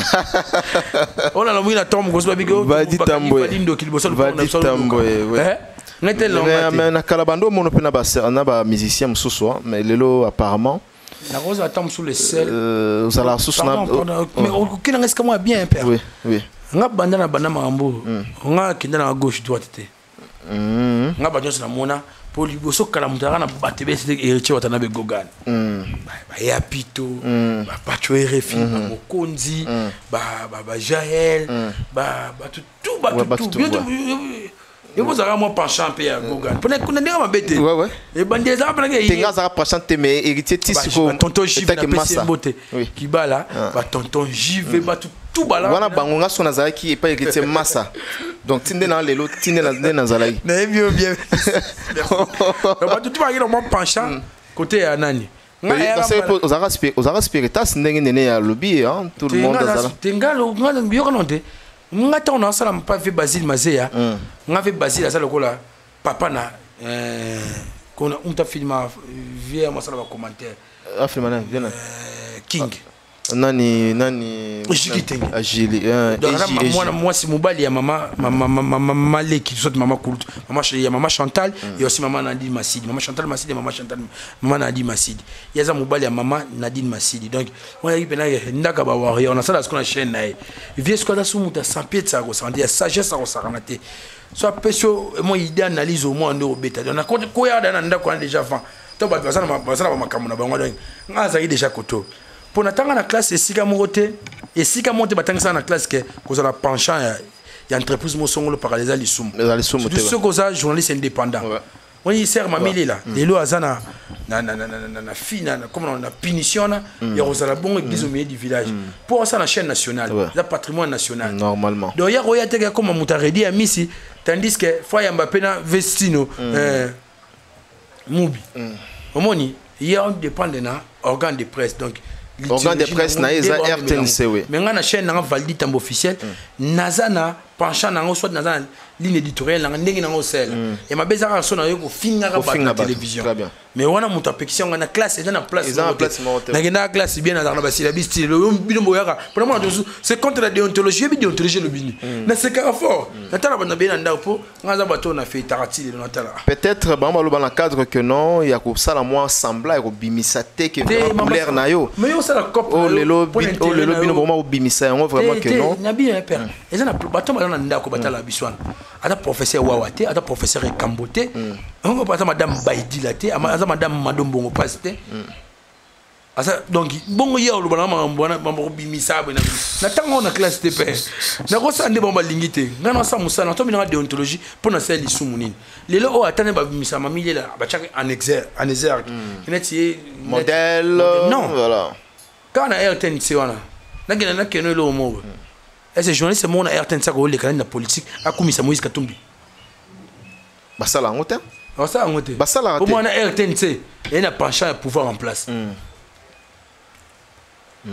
On a la mouina tombe go so bigo. Va di tambo. Va di ndo kiliboso va di tambo ouais. Ngate lo ngate. Mais na kalabando mo no pena ba na ba musicien mususu mais lelo apparemment la rose attend sous le sel. Euh, vous allez sous na. Mais aucun n'est-ce que moi bien père. Oui, oui. Nga banda na banda mambo. Nga kinda na gauche droite te. Mm. Nga banyo na mona pour liboso kala mutara na batebe c'est héritier watana be gogan. Mm. Ba ya pito, ba pacho R F I, ba mokonzi, ba ba ba Jaël, ba ba tout tout ba tout. Et vous avez moi penchant père Gogan. Pour ne connaître ma bête. Ouais ouais. Et bandez ça parce que tenga ça penchant mais héritier tisiko. Tonton J V na pesi mbote. Qui ba là, ba tonton J V ba tout tout ba là. Wana bangonga sona za qui est pas héritier massa. Donc tinde na lelo tinde na na zalai. Mais bien bien. Ba tout ba yiro mon penchant côté ya nani. Aux Arabes aux Arabes spiritas ndenge nene ya lobby hein tout le monde za. Tenga lo ngana mbio kanonde. Ngata on a ça pas fait Basile Mazea. On a fait Basile ça le cola papa na euh qu'on a on t'a filmé via moi ça va commentaire. Ah filmé bien. King. Nani nani Jigiteng. Agili. Donc moi moi c'est Mobali ya maman maman maman Maleki toute maman Koult. Maman ya maman Chantal et aussi maman Nadine Massidi. Maman Chantal Massidi et maman Chantal maman Nadine Massidi. Il y a ça Mobali ya maman Nadine Massidi. Donc on a eu pena ndaka ba warrior on a ça dans ce qu'on a chaîne là. Vieux ce qu'on a sous muta sans pied ça ressentir la sagesse ça ressentir. Soit pesio moi idée analyse au moins en bêta. On a quoi ya dans ndaka on déjà avant. To ba ça na ba ça na ba makamuna bango donc. Ngaza déjà koto. Pour natanga na classe esika mokote et si quand monte batang ça na classe que cause la penchant il y a entreprise mo songolo par les alisum les alisum ce cause journaliste indépendant on y sert mamili là les lois azana na na na na na fina comme on a punition na il y a rosala bon église au milieu du village pour ça la chaîne nationale la patrimoine national normalement donc il y a royauté comme Moutaredi à Missi tandis que Foya Mbappé na Vestino euh Moubi au moni il y a un dépend de na organe de presse donc organe de presse na eza R T N C oui mais ngana chaîne na validi tambo officiel nazana penchant na soit nazana ligne éditoriale na ndenge na sel et ma bezara so na yo ko finga ka ba télévision mais wana muta pection na classe et na place na place na gena classe bien na na ba syllabus style le binombo yaka vraiment c'est contre la déontologie bi déontologie le bini na c'est carrefour na tala ba na bien na po ngaza bato na fait tarati le natala peut-être ba maloba na cadre que non ya ko sala moi sembla ko bimisa te que couleur na yo mais yo ça la cop oh le lobby oh le lobby no vraiment bimisa yango vraiment que non na bien père et ça na bato ba na ndako batala biswana ada professeur Wawate, ada professeur Kambote, on va passer madame Baïdilate, ada madame Madombongo Paste. Donc bongo ya lo bana mbona mambo bimisa bana. Na tango na classe T P. Na ko sande bomba lingite. Na na sa musa na to mina déontologie pour na sel isumunini. Lelo o atane ba bimisa mamile la ba chaka en exergue, en exergue. Ineti modèle non voilà. Quand na R T N C wana. Na gena na keno lo mo. Et ces journalistes sont à R T N C qui ont les canaux de politique à Koumissa Moïse Katumbi. Bah ça l'a honte. Bah ça l'a honte. Bah ça l'a honte. Pour moi, on a R T N C et on a penchant à pouvoir en place. Mm. Mm.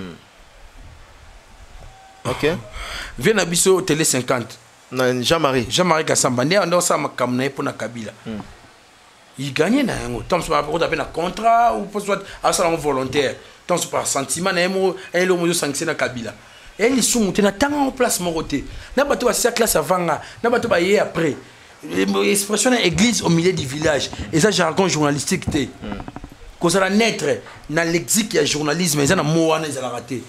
Ok. Viens à Bisso Télé cinquante. Non, Jean-Marie. Jean-Marie Kassambandé, on a ça ma kamnaï pour na Kabila. Il gagnait na yango. Tant soit pour taper un contrat ou pour soit à ça volontaire. Tant soit par sentiment na yemo et le moyo sanctionné na Kabila. Et ils sont montés en place moroté. N'a pas tout à cette classe avant, n'a pas tout à y après. L'expression église au milieu du village. Et ça, jargon journalistique. Quand ça va naître dans lexique du journalisme, ils ont un mot ils ont raté.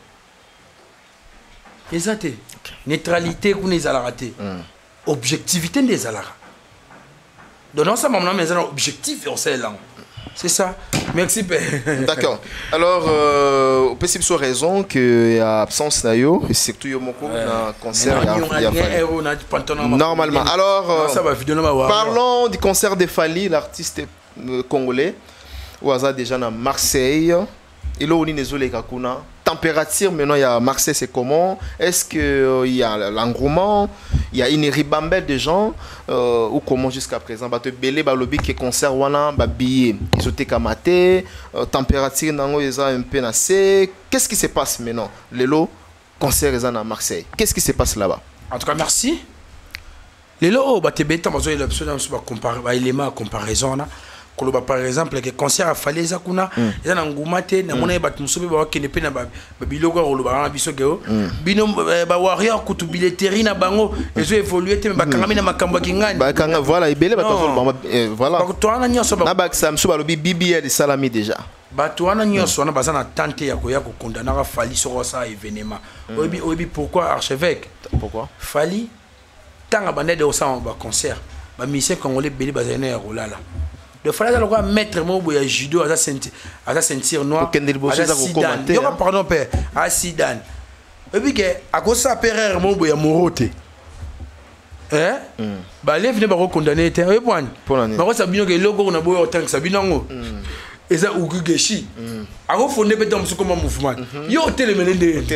Et ça, neutralité, ils ont raté. Objectivité, ils ont raté. Donc, non, ça, ils ont un objectif, on sait là. C'est ça. Merci, Père. D'accord. Alors, euh, on peut se sur raison qu'il y a absence d'ailleurs, et surtout il y a beaucoup de concert. Normalement. Alors, euh, parlons du concert de Fally, l'artiste congolais, où il y a déjà à Marseille. Et là, on est désolé, Kakuna. Température, maintenant, il y a Marseille, c'est comment? Est-ce qu'il euh, y a l'engouement? Il y a une ribambelle de gens euh, ou comment jusqu'à présent? Bah, te belé, bah, lobby qui concert, wana, bah, billet, ils ont été kamaté, température, nango, ils ont un peu nassé. Qu'est-ce qui se passe maintenant? Les lots, concert, ils ont à Marseille. Qu'est-ce qui se passe là-bas? En tout cas, merci. Les lots, bah, te bêta, bah, ils ont l'option de élément à comparaison, là. Par exemple, le concert a fallu ça kuna ils ont engouemé na mona ba musobe ba kene pe na ba biloko ko ba na biso geo bino ba warrior kutu billetterie na bango ils ont évolué te ba kangami na makambo kingani ba kanga voilà ibele ba tozolo voilà ba to ana nyoso ba na ba samsu ba lobi B B L salami déjà ba to ana nyoso na bazana tenter ya ko ya ko condamner a Fally sur ça événement obi obi pourquoi archevêque pourquoi Fally tanga bande de ça ba concert ba musicien congolais belé bazana ya rolala. Il fallait alors mettre mon boya judo à sa ceinture, à sa ceinture noire. À Sidane. Yo pardon père, à Sidane. Et puis que à cause ça père mon boya moroté. Hein? Bah les venez pas condamner était et point. Bah ça bino que logo na boya autant que ça binango. Et ça ou geshi. A go fondé peut être comme mouvement. Yo télé menende.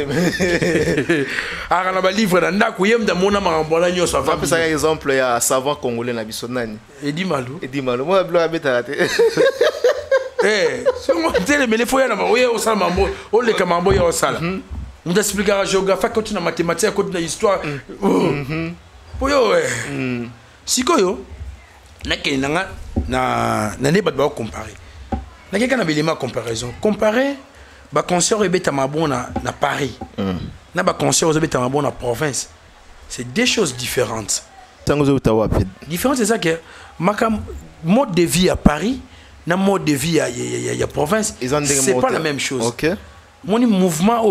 Ah na ba livre na ndako yem da mona marambola nyo ça va. Par exemple, il y a savant congolais na bisonani. Edi Malou. Edi Malou. Moi blo abeta raté. Eh, c'est moi télé mais les fois na ba oye o sala mambo, o le kamambo ya o sala. On t'expliquera géographie quand tu na mathématiques quand tu na histoire. Pour yo eh. Sikoyo na ke na na na ne ba ba comparer. Na quelqu'un a élément comparaison. Comparer ba concert et beta mabon na na Paris. Na ba concert et beta mabon na province. C'est deux choses différentes. Différence c'est ça que ma mode de vie à Paris, na mode de vie à ya province, c'est pas la même chose. OK. Mon mouvement eux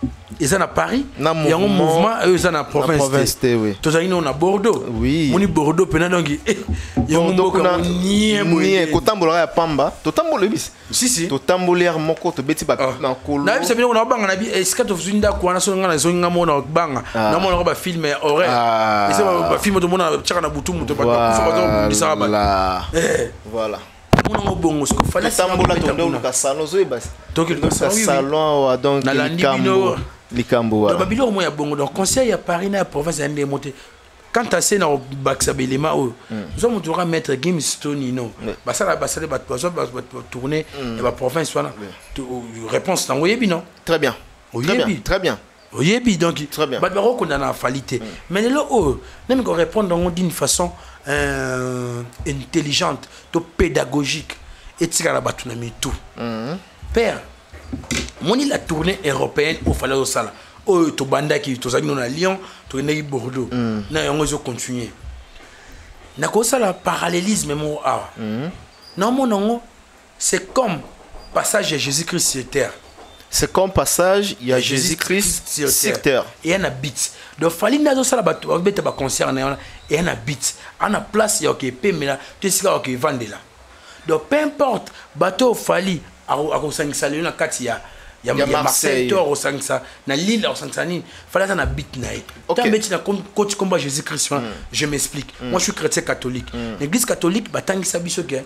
Ils sont à Paris. Na Il y a un mouvement, eux, ils sont en province. province, oui. Tous les gens à Bordeaux. Oui. On est Bordeaux, puis donc il y a un mouvement qui est ni kotambola ya pamba. Totambola bis. Si si. Totambola moko to beti ba na kolo. Na bisa bino na banga na bi eska to funda ko na so ngana so ngamo na banga. Na mo na ba film horaire. Et ça ba film to mona tchaka na butu muto ba ko fa ba to ça ba. Eh. Voilà. Mon bongo ce qu'il fallait tambola tondo le salon zo bas donc le salon wa donc likambo likambo wa babilo mo ya bongo donc conseil ya Paris na province ya ndé quand tu as na baksa belema o nous sommes toujours mettre game stone non ba ça ba ça ba tourner et ba province voilà réponse na oyebi non très bien très bien très bien oyebi donc très bien ba ba ko na falité mais là oh même qu'on répondre d'une façon Euh, intelligente, pédagogique et tirala batunami tout. Père, mon il la tournée européenne au fallait au sala. Oh to banda qui to zagno na Lyon, to na Bordeaux. Na yango zo continuer. Na ko sala parallélisme mon ah. Non mon non, c'est comme passage à Jésus-Christ sur terre. C'est comme passage, il y a Jésus-Christ sur terre. Et il y a un bit. Donc, il fallait que ça soit concerne. Et il y a un bit. À place, il y a un peu, mais là, tu sais qu'il y a un vendre là. Donc, peu importe, bateau fallait, à il y a Marseille, na Lille, il fallait un bit. Tant que coach combat Jésus-Christ, je m'explique. Moi, je suis chrétien catholique. L'église catholique, tant que ça bise que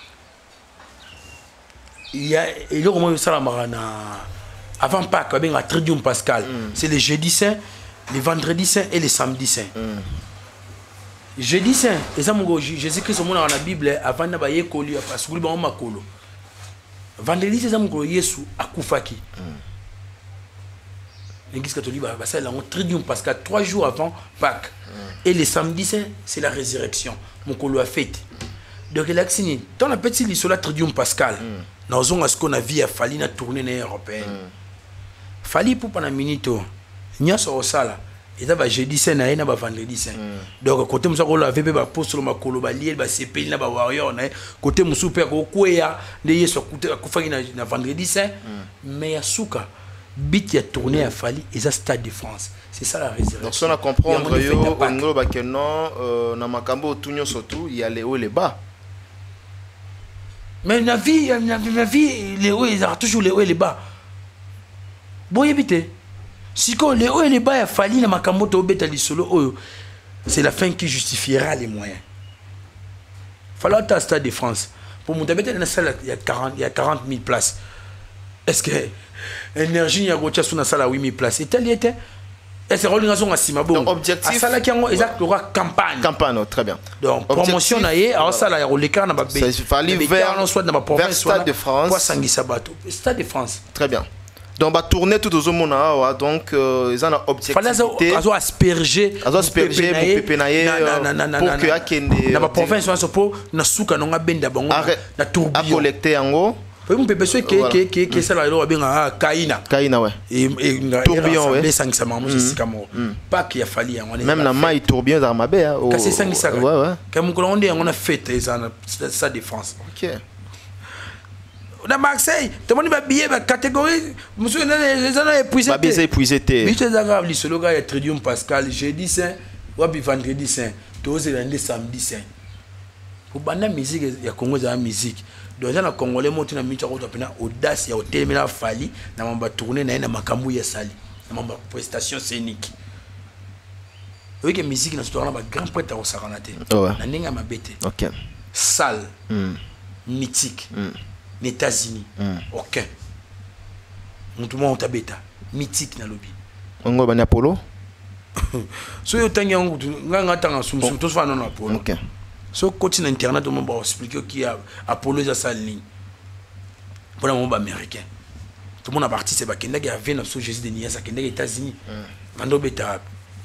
il y a et le moment ça avant Pâques avec un Tridium Pascal mm. c'est les jeudi saint les vendredi saint et les samedi saint mm. jeudi saint et ça mon Jésus Christ mon dans la Bible avant na ba yekoli parce que ba makolo vendredi c'est ça mon Yesu akufaki l'église catholique ba ça là un Tridium Pascal trois jours avant Pâques mm. et les samedi saint c'est la résurrection mon kolo a fête donc l'axini dans la petite liste la Tridium Pascal mm. Nous avons ce qu'on a vu à Fali na tournée européenne. Fali pour pendant minute. Nya so sala. Et ça va jeudi saint na ba vendredi saint. Donc côté musa ko la V P ba poste lo makolo ba liel ba sepeli na ba warrior na côté musu pe ko kwea de yeso côté ko na na vendredi saint. Mais ya suka bit ya tournée à Fali et ça Stade de France. C'est ça la résurrection. Donc ça on a comprendre yo ngolo ba que non na makambo tunyo surtout il y a les hauts et les bas. Mais la vie, la vie, les hauts, ils ont toujours les hauts et les bas. Bon, évitez. Si les hauts et les bas, il a fallu dans ma camoto au solo, c'est la fin qui justifiera les moyens. Il fallait être à Stade de France. Pour mon tableau, dans la salle, il y a quarante, il y a quarante mille places. Est-ce que l'énergie, il y a une salle à huit mille places? Et tel y était. Et c'est l'organisation à Simabon. Objectif. À ça, là, il y a une campagne. Campagne, très bien. Donc, promotion, alors ça, là, il y a les cas, il fallait vers vers Stade de France. Stade de France. Très bien. Donc, va tourner tout au monde, donc, ils ont un objectif. Il fallait asperger. Asperger, pour pépenailler, pour que y ait dans la province, pour na souka na benda bango na tourbillon. À collecter en gros. Oui, mon pépé, c'est que que que ça là, il y a Kaina. Kaina, ouais. Et tourbillon, ouais. Les cinq ça maman, c'est comme pas qu'il a fallu. Même la maille tourbillon dans ma baie. C'est cinq ça. Ouais, ouais. Comme on dit, on a fait ça, ça défense. Ok. Dans Marseille, tout le monde va billet, va catégorie. Monsieur, les gens ont épuisé. Pas bien épuisé. Mais c'est grave, le seul gars est Tridium Pascal, jeudi saint, ou bien vendredi saint, tous les lundis samedi saint. Pour banda musique, il y a Congo de musique. Donc les Congolais montent dans musique, ils ont audace, il y a hôtel, mais là fali, na mamba tourner na na makambu ya sali, na mamba prestation scénique. Oui que musique na souvent na grand prêtre au Saranate. Na ninga mabete. OK. Salle. Mythique. Les États-Unis, aucun. Tout le monde tabeta, mythique na lobby. On va aller Apollo. So yo tangi yangu nganga tanga sumsum to fa non Apollo. OK. So côté internet on va expliquer qui a Apollo za sa ligne. Pour le monde américain. Tout le monde a parti c'est ba kenda qui a venu sur Jésus de Nias à kenda États-Unis. Mando beta.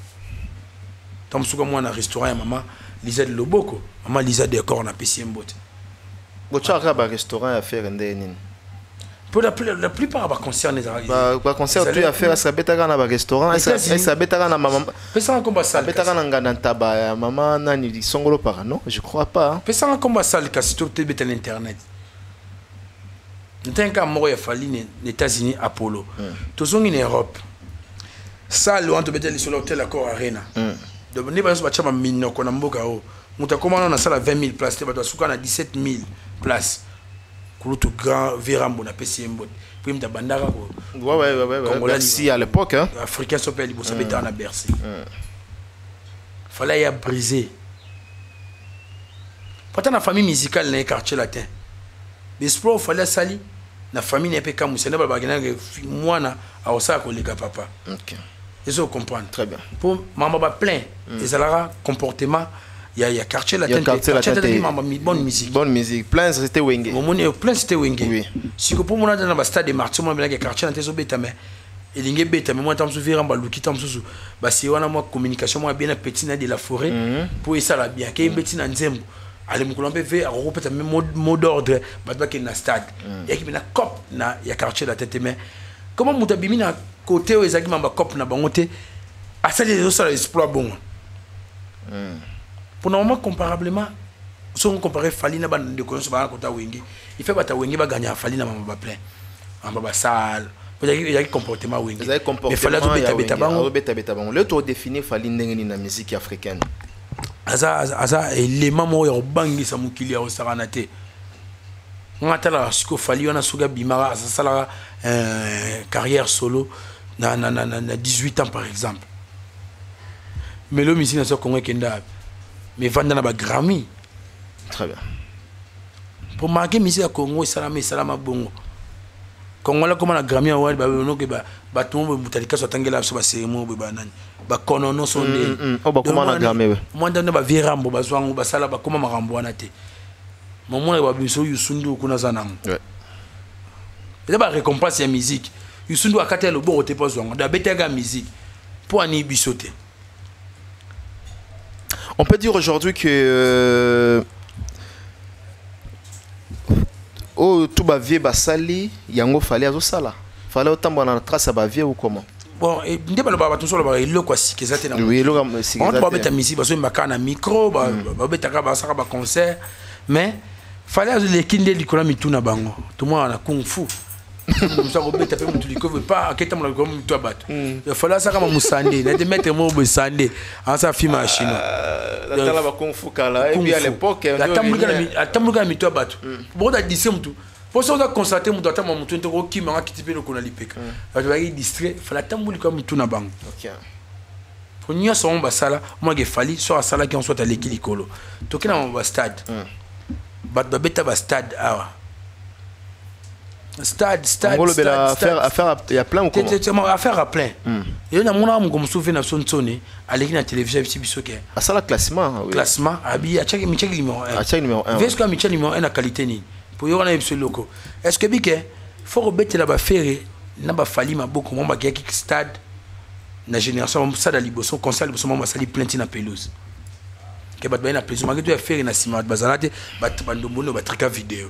Tom suka moi na restaurant ya maman Lisa de Loboko, maman Lisa de corps na P C M bot. Tu as un restaurant à faire pour la, la plupart va concerner bah va concerner tu as faire ça bêta dans un restaurant et ça ça bêta dans maman personne comme ça bêta dans un tabac maman nani songolo par non je crois pas personne comme ça le cas surtout tu bêta l'internet n'était qu'à mort il fallait les États-Unis Apollo tous sont en Europe salle on te mettait sur l'hôtel Accor Arena donc ne pas pas mino ko na mboka o muta comment on a salle à vingt mille places te ba suka na dix-sept mille places kulutu grand virambo na P C M bot puis muta bandara ko ouais ouais ouais ouais Bercy à l'époque hein africain s'appelle Libo ça beta na Bercy fallait y a briser pourtant la famille musicale dans les quartiers latins l'espoir fallait sali la famille n'est pas comme ça, pas bagana moi na a ça ko lega papa. OK. Et ça comprendre. Très bien. Pour maman ba plein et ça la comportement il y a il y a quartier latin quartier latin maman bonne musique. Bonne musique. Plein c'était Wenge. Mon mon plein c'était Wenge. Oui. Si que pour mon dans ba stade de Martyr moi bien que quartier latin so beta mais et linge beta mais moi tam so vira ba luki tam so ba si wana moi communication moi bien petit na de la forêt pour ça la bien que beti na nzembo allez mukulombe ve reropeta même mot d'ordre batba ke na stade ya ki na cop na ya quartier la tête mais comment mutabimi na côté ezaki mamba cop na bangote asali les autres exploit bon pour normalement comparablement si on compare Fally na ban de connaissance ba kota Wenge il fait bata Wenge ba gagner Fally na mamba plein en baba sale peut-être il y a comportement Wenge mais Fally zo beta beta bango beta beta bango le to définir Fally ndenge ni na musique africaine aza aza élément mo yo bangisa mukili ya osarana te ngata la siko Fally wana suga bimara asa sala euh carrière solo na na na na dix-huit ans par exemple mais le musique na so Congo kenda mais vanda na ba Grammy très bien pour marquer musique à Congo salama salama bongo Congo la comme na Grammy award ba no ke ba ba tombe mutalika so tangela so ba cérémonie ba nani ba konono sonde o ba kuma na Grammy moi ndana ba virambo ba zwangu ba sala ba kuma marambo wana te maman ba biso yusundu kuna zanango ouais et ba récompense ya musique yusundu akata le bon te pas zwangu da betega musique pour ani bisote. On peut dire aujourd'hui que euh, oh tout ba vie ba sali yango fallait azo sala fallait autant na trace ba vie ou comment bon et ndeba lo ba tout solo ba ilo kwa sikeza na oui ilo sikeza on ba beta musique ba so makana micro ba ba beta ka ba saka ba concert mais fallait azo le kinde likona mituna bango tout moi na kung fu ça ko beta pe mutu likove pas aketa mo ko mutu abato il fallait saka ma musande na de mettre mo besande en sa film à chinois la tala ba kung fu kala et puis à l'époque la tambulika la tambulika mitu abato bon da dix mutu pour ça on a constaté mutu atama mutu ntoko kimanga kitipe lo kona lipeka ba ba distrait fallait tambulika mutu na bango. OK. Pour nous ça ba sala moi ge Fally so sala qui on soit à l'équilikolo to kina ba stade ba ba beta ba stade awa stade stade affaire affaire il y a plein ou comment affaire à plein et on a mon âme comme souvenir na sonsone à l'équipe na télévision biso ke à ça la classement classement abi a check mi check numéro un a check numéro un est-ce que mi check numéro un na qualité ni pour yo na biso loko est-ce que bike faut rebete la ba faire na ba Fally maboko mo ba ki stade na génération stade à liboso concert liboso mo sali plein na pelouse ke bat ba na pelouse ma ke tu faire na sima bazalate bat bandombono ba trika vidéo.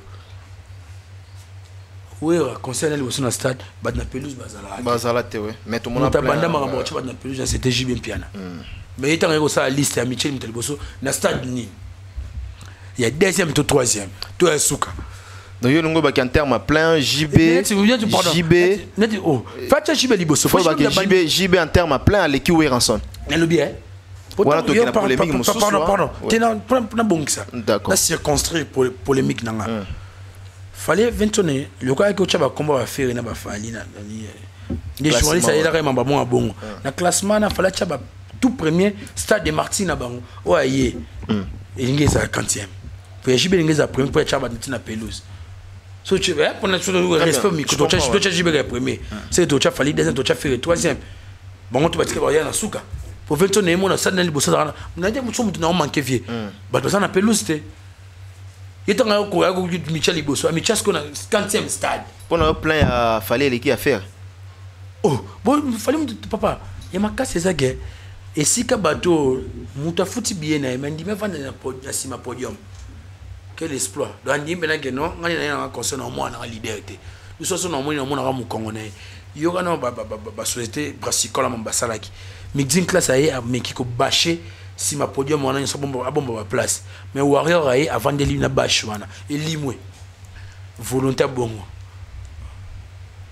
Oui, concert na liboso na stade bat na pelouse bazalate bazalate oui mais tout le monde a plein banda makambo cha bat na pelouse c'était J B Piana mais il tanga ko ça liste ya Michel Mutaliboso na stade ni il y a deuxième to troisième to Suka donc yo ngo ba en terme plein J B J B net oh facha J B liboso faut ba J B J B en terme plein à l'équipe Ranson na lo bien voilà to na polémique mususu pardon pardon tu na na bongisa d'accord na circonstruire polémique nanga Fallait vingt-neuf le cas que tu as combat à faire na ba Fally na les journalistes ça ira mamba bon bon na classement na fallait tu tout premier stade de Martyr na bango oye et ngeza quinzième pour J B ngeza premier pour tu as na pelouse so tu veux pour notre respect micro tu as J B premier c'est tu as Fally deuxième tu as fait troisième bon tu vas te voir na Suka pour vingt-neuf mon stade na liboso na na dia mutu mutu na manquer vieux ba to na pelouse te il y a un Michel Liboso, Michel qu'on a quinzième stade. Pour nous plein à Fally l'équipe à faire. Oh, bon, il fallait papa. Il y a ma casse c'est ça que et si ka bateau muta futi bien na mais ndime vendre na podium na podium. Quel exploit. Donc ndime na que non, ngani na concerne moi na leader té. Nous sommes na moi na moi na mu congolais. Yo kana ba ba ba société brassicole ma basalaki. Mixing class aye mais qui ko bâcher si ma podium on a une bombe à bombe à place mais warrior aye avant de lui na bâche wana et limwe volontaire bongo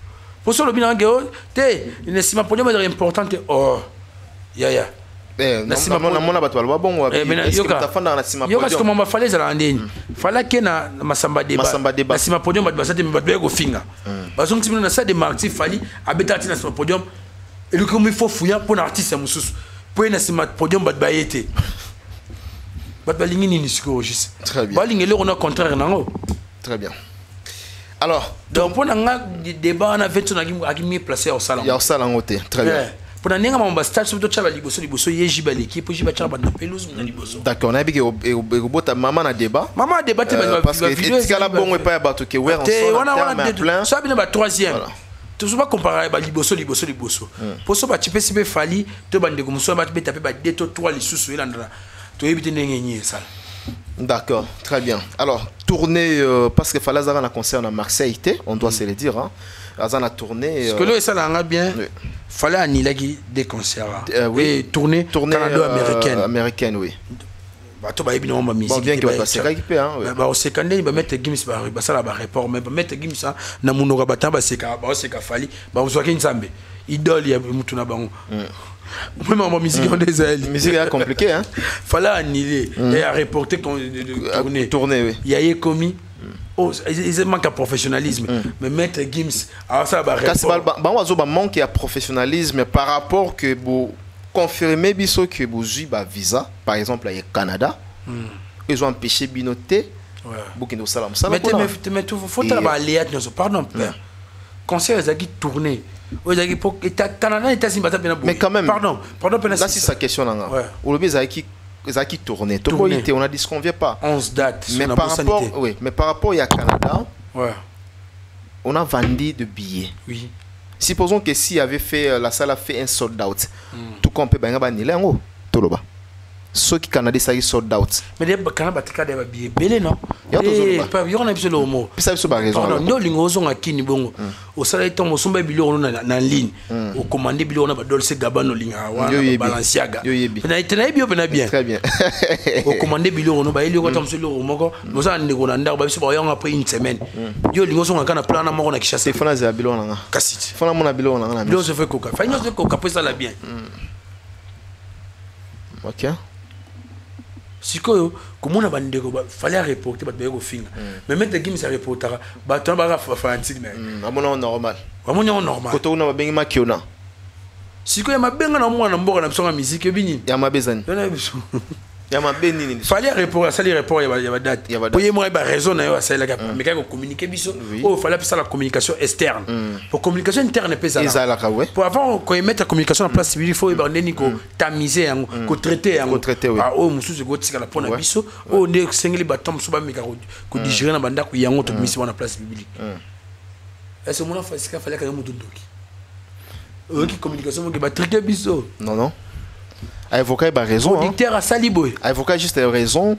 Pour ça le bien que te ne si ma podium est important oh ya ya eh na sima mona mona bato balwa bongo eh mais yoka tafanda na sima podium yoka comment ma fallait ça la ndeni fallait que na masamba débat na sima podium bato basate bato beko finga bazong timina na ça de marti fali abetati na sima podium et le comme il faut fouiller pour l'artiste mususu pour na sima podium bato bayete bato balingi ni nisiko juste très bien balingi le on a contraire nango très bien. Alors, donc pour un débat on a fait on a mis placé au salon. Il y a au salon côté. Très bien. Pour un n'enga mon stage sur d'autres chavali bosso liboso yeji baliki pour jiba chaba na pelouse na liboso. D'accord, on a dit que bota maman na débat. Maman a débatté parce que il y a la bonne pas bato que ouais on sort plein. Ça bien ba troisième. Tu sais pas comparer ba liboso liboso liboso. Pour ça ba tipe sibe fali to bande comme ça ba taper ba deux to trois lisusu elandra. To éviter n'engenyer ça. D'accord, très bien. Alors, tournée, euh, parce que fallait avoir un concert à Marseille, on doit mm. se le dire. Hein. Azan a tourné. Parce que là, ça l'a bien. Oui. Fallait annihiler des concerts. Euh, oui. Et tourner, tournée canado-américaine. Euh, américaine, oui. Bah, tu vas bien ma musique. Bon, bien qu'il va passer récupérer. Hein. Oui. Bah, au secondé, il va mettre Gims, bah, ça là, bah, report, mais bah, mettre Gims, ça, na mounora batan, bah, c'est qu'à, bah, c'est qu'à fali, bah, on soit qu'une sambe. Idole, il y a mutuna bango. Même en musique, on est allé. Musique est compliquée, hein. Fallait annihiler et à reporter tourner. Tourner, oui. Il y a eu commis. Oh, ils manquent à professionnalisme. Mais mettre Gims, alors ça va report. Bah, on va manquer à professionnalisme par rapport que vous confirmez biso que vous avez un visa, par exemple, au Canada. Ils ont empêché binoter. Burkina Faso. Mais mais il faut aller à pardon. Conseil aux agues tourner. Mais quand même, pardon, pardon, là c'est sa question là. Ou le qui qui tourner. On a dit ce qu'on vient pas. onze dates. Mais par rapport, oui, mais par rapport à Canada, ouais. On a vendu de billets. Oui. Supposons que s'il avait fait la salle a fait un sold out, mm. tout qu'on peut banger banni là en haut, tout là-bas. Ceux qui Canada ça sold out. Mais les Canada batika des billets belé non. Il y a toujours pas. Il y en a plus le mot. Puis ça c'est pas raison. Pardon, nous lingozon à kini bongo. Au salaire temps au somba billet on a en ligne. Au commandé billet on a Dolce Gabbana linga wa Balenciaga. Na itena bio pena bien. Très bien. Au commandé billet on ba ili ko tam sur le moko. Nous a ndeko na ndako ba biso ba yanga après une semaine. Yo lingozon à kana plan na moko na Kishasa. C'est fana za billet on a. Kasiti. Fana mon billet on a. Billet se fait coca. Fanya se coca après ça la bien. OK. Sikoyo komona bandeko ba fallait reporter bato beko finga mais mettre Gims à reporter bato ba fa fantique na amona normal amona normal koto una babengi makiona sikoyo mabenga na mwana mboka na bisonga musique bini ya mabezani yana biso ya mabeni nini fallait reporter ça les report ya ya date pour yemo ba raison na yo ça la mais quand communiquer biso oh fallait faire la communication externe pour communication interne pesa là pour avant quand mettre la communication en place il faut ba ndeni ko tamiser yango ko traiter yango ah oh mususu go tika la pona biso oh ne sengeli ba tom so ba mika ko digérer na banda ko yango to misi wana place publique est-ce que mon enfant c'est qu'il fallait que mutu doki oh qui communication mo ba traiter biso non non a évoqué bah raison hein. A Saliboy. A évoqué juste raison.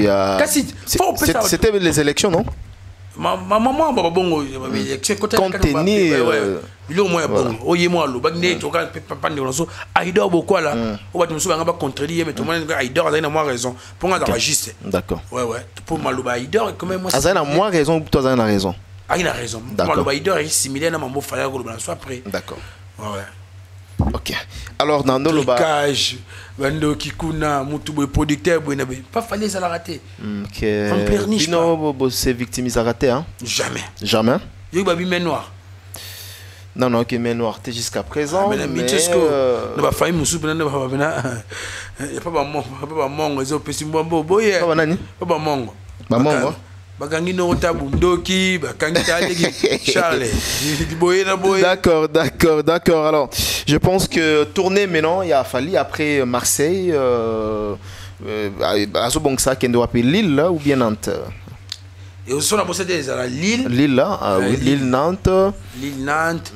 C'était les élections, non? Ma maman, bah bon, compte tenu. Il est au moins bon. Oye moi le bagné, tu regardes papa de l'enso. Aïdor beaucoup là. On va te montrer un peu contredire, mais tout le monde Aïdor a moins raison. Pour moi d'enregistrer. D'accord. Ouais ouais. Pour Malouba Aïdor, quand même moi. Aïdor a moins raison, toi Aïdor a raison. Ah il a raison. Malouba Aïdor est similaire à Mambo Faya Golo Blanco après. D'accord. Ouais ouais. Ok. Alors dans nos loba cage bando kikuna mutu boy producteur boy nabe pas fallait ça la rater. OK. On perniche. Bino bo c'est victimise à rater hein. Jamais. Jamais. Yo babi main noire. Non non, OK main noire t'es jusqu'à présent mais mais ne ba faille musu bena ba bena. Ya pas ba mon pas ba mongo zo pesi mbombo boye. Pas nani? Pas ba mongo. Ba mongo. Bakangi no tabu ndoki bakangi talegi Charles d'accord d'accord d'accord alors je pense que tourner maintenant il a fallu après Marseille euh à ce bon ça qu'on doit appeler Lille là ou bien Nantes et on a possédé à Lille Lille là ah, oui Lille Nantes Lille Nantes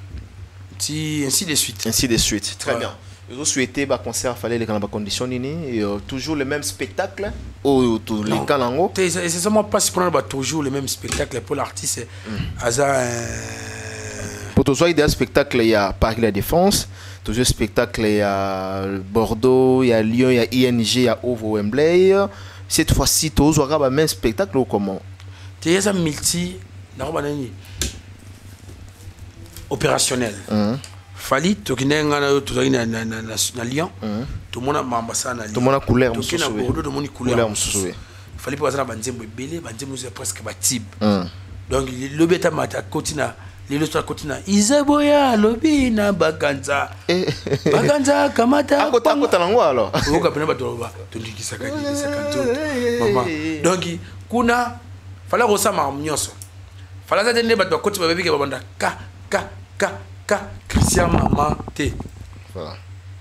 si ainsi de suite ainsi de suite très ouais. Bien. Ils ont souhaité bah concert fallait les conditions et euh, toujours le même spectacle ou tous les calango c'est seulement pas pour bah toujours le même spectacle pour l'artiste asa pour toujours il y a spectacle il y a Paris La Défense toujours spectacle il y a Bordeaux il y a Lyon il y a I N G il y a Ovo Wembley cette fois-ci tous aura le même spectacle ou comment tu es un multi na ba nani opérationnel. Mm. Fali tokine ngana tozali na na na na Lyon. Tout le monde a mambassana na Lyon. Tout le monde a couleur mususu. Tokina Bordeaux tout le monde couleur mususu. Fali pour ça banzembo ebele, banzembo c'est presque batib. Donc le beta mata kotina, les autres kotina Izaboya lobi na bakanza. Bakanza kamata. Akota kota nango alors. Oka pena batoloba, tondikisa ka dikisa ka nzoto. Maman. Donc kuna fala kosama nyonso. Fala za tende bato koti babebi ke babanda ka ka ka ka Christian Maman T. Voilà.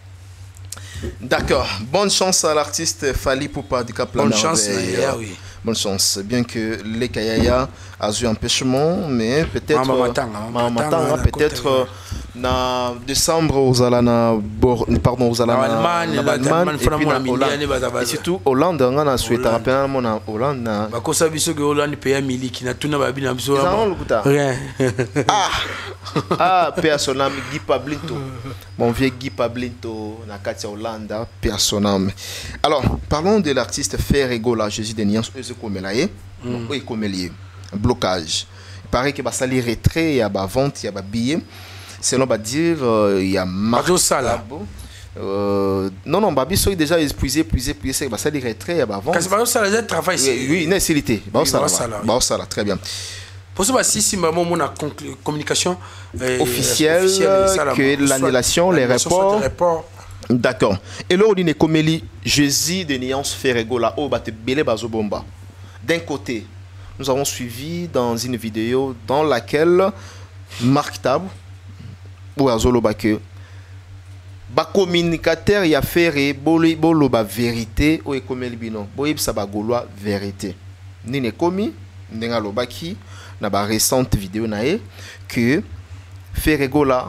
D'accord. Bonne chance à l'artiste Fally Ipupa du Cap. Bonne chance, Naya, oui. Bonne chance. Bien que les Kayaya a eu un empêchement, mais peut-être. Peut-être en décembre, aux Alana, pardon, aux Alana, Allemagne, et puis en Hollande. Et surtout, Hollande, on a souhaité rappeler en Hollande. Parce que ça, Hollande paye mille qui n'a tout n'a pas bien absorbé. Rien. Ah, ah, personne Guy Pablinto. Mon vieux Guy Pablinto, na Katia Hollande, personne. Alors, parlons de l'artiste Ferregola, Jésus de Nians, eux comme là, eux comme lié, blocage. Il paraît que bah ça les retrait, il y a bah vente, il y a bah billet. Selon va dire, il y a marque. Euh, non, non, Babi est déjà épuisé, épuisé, épuisé. Bah ça les retrait, il y a bah vente. Parce que ça les travail ici. Oui, une facilité. Bah ça, bah ça, très bien. Pour ça, si si maman mon communication officielle que l'annulation, les reports. D'accord. Et là, on dit comme Jésus de Niance Ferregola au bate belé bazo bomba. D'un côté, nous avons suivi dans une vidéo dans laquelle Marc Tab ou Azolo Bake ba communicateur y a fait bolo bolo ba vérité ou ekomeli bino. Boyib sa ba goloa vérité. Ni ne komi ndenga lobaki na ba récente vidéo nae que Ferregola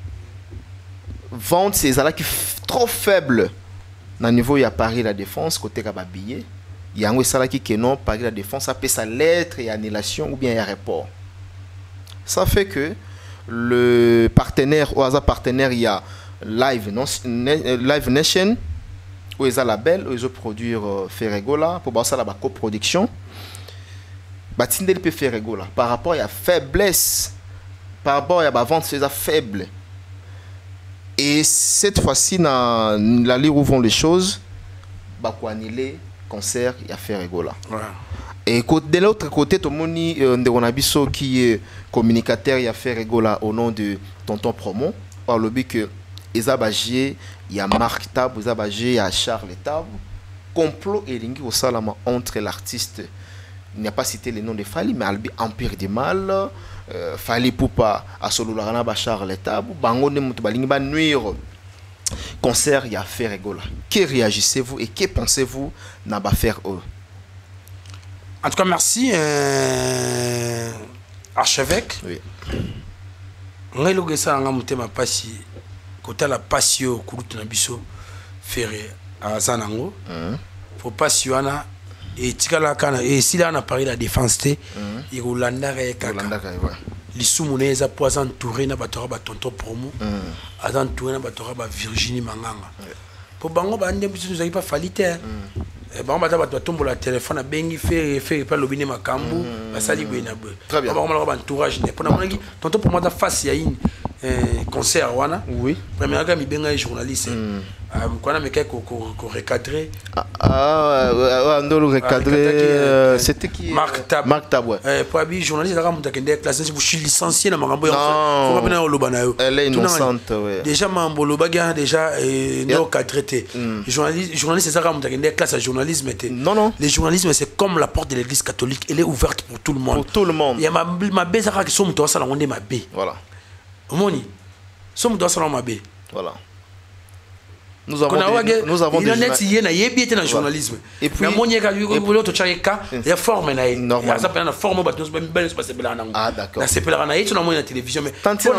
vente ces ala qui trop faible na niveau ya Paris la Défense côté ka ba billet yango sala qui que non Paris la Défense a payé sa lettre et annulation ou bien un report. Ça fait que le partenaire au hasard partenaire il y a Live non Live Nation où ils a label où ils ont produire Ferregola pour voir ça la coproduction. Batindel peut faire Ferregola par rapport à la faiblesse, par rapport à la vente c'est faible. Et cette fois-ci dans la ligne où vont les choses, bah quoi annuler concert il y a Ferregola. Ouais. Et de l'autre côté, tout le monde euh, qui est communicateur, il y a Ferregola au nom de Tonton Promo. Par le but que Isabagé, il y a Marc Tab, Isabagé, il y a Charles Tab. Complot et lingi au salama entre l'artiste. Il n'y a pas cité le nom de Fally, mais Albi Empire du Mal, euh, Fally Ipupa, Asololarana Bachar Letab, Bango de Moutobalingi nuire. Concert, il y a Ferregola. Que réagissez-vous et que pensez-vous n'a pas faire eux? En tout cas, merci, euh, archevêque. Oui. On a eu le ça, on a passi, côté la passio, couloute na biso, ferré à Zanango. Pour passio ana et tikala kana et si là on a parlé de la défense té, il Rolanda kaka. Les sous-monnaies za poison touré na batora ba tonton promo, azan touré na batora ba Virginie Manganga. Pour bango ba ndem biso nous a pas falité. Bon, bah, tu tombes le téléphone, bengi fait fait pas le biné makambu, bah ça dit bien. Très bien. On va avoir un entourage. Pendant que tonton pour moi ta face il y a une concert wana. Oui. Première fois mi benga journaliste. Quand on a meké ko ko recadrer. Ah ah on doit recadrer. C'était qui? Marc Tab. Marc Tab ouais. Eh pour abi journaliste là quand tu classe vous suis licencié na makambo. Faut pas na loba na yo. Elle est innocente ouais. Déjà mambo loba déjà no cadré. Journaliste journaliste c'est ça quand tu classe à journalisme. Non, non. Le journalisme, c'est comme la porte de l'église catholique. Elle est ouverte pour tout le monde. Pour tout le monde. Il y a ma bé, ça qui sont dans la ma bé. Voilà. Moni, sommes dans la ma bé. Voilà. Nous avons des, nous avons des journalistes. Le journalisme. Et puis, il y a une forme. Il y a une forme. Ah, d'accord. Il y a une télévision. Mais tant que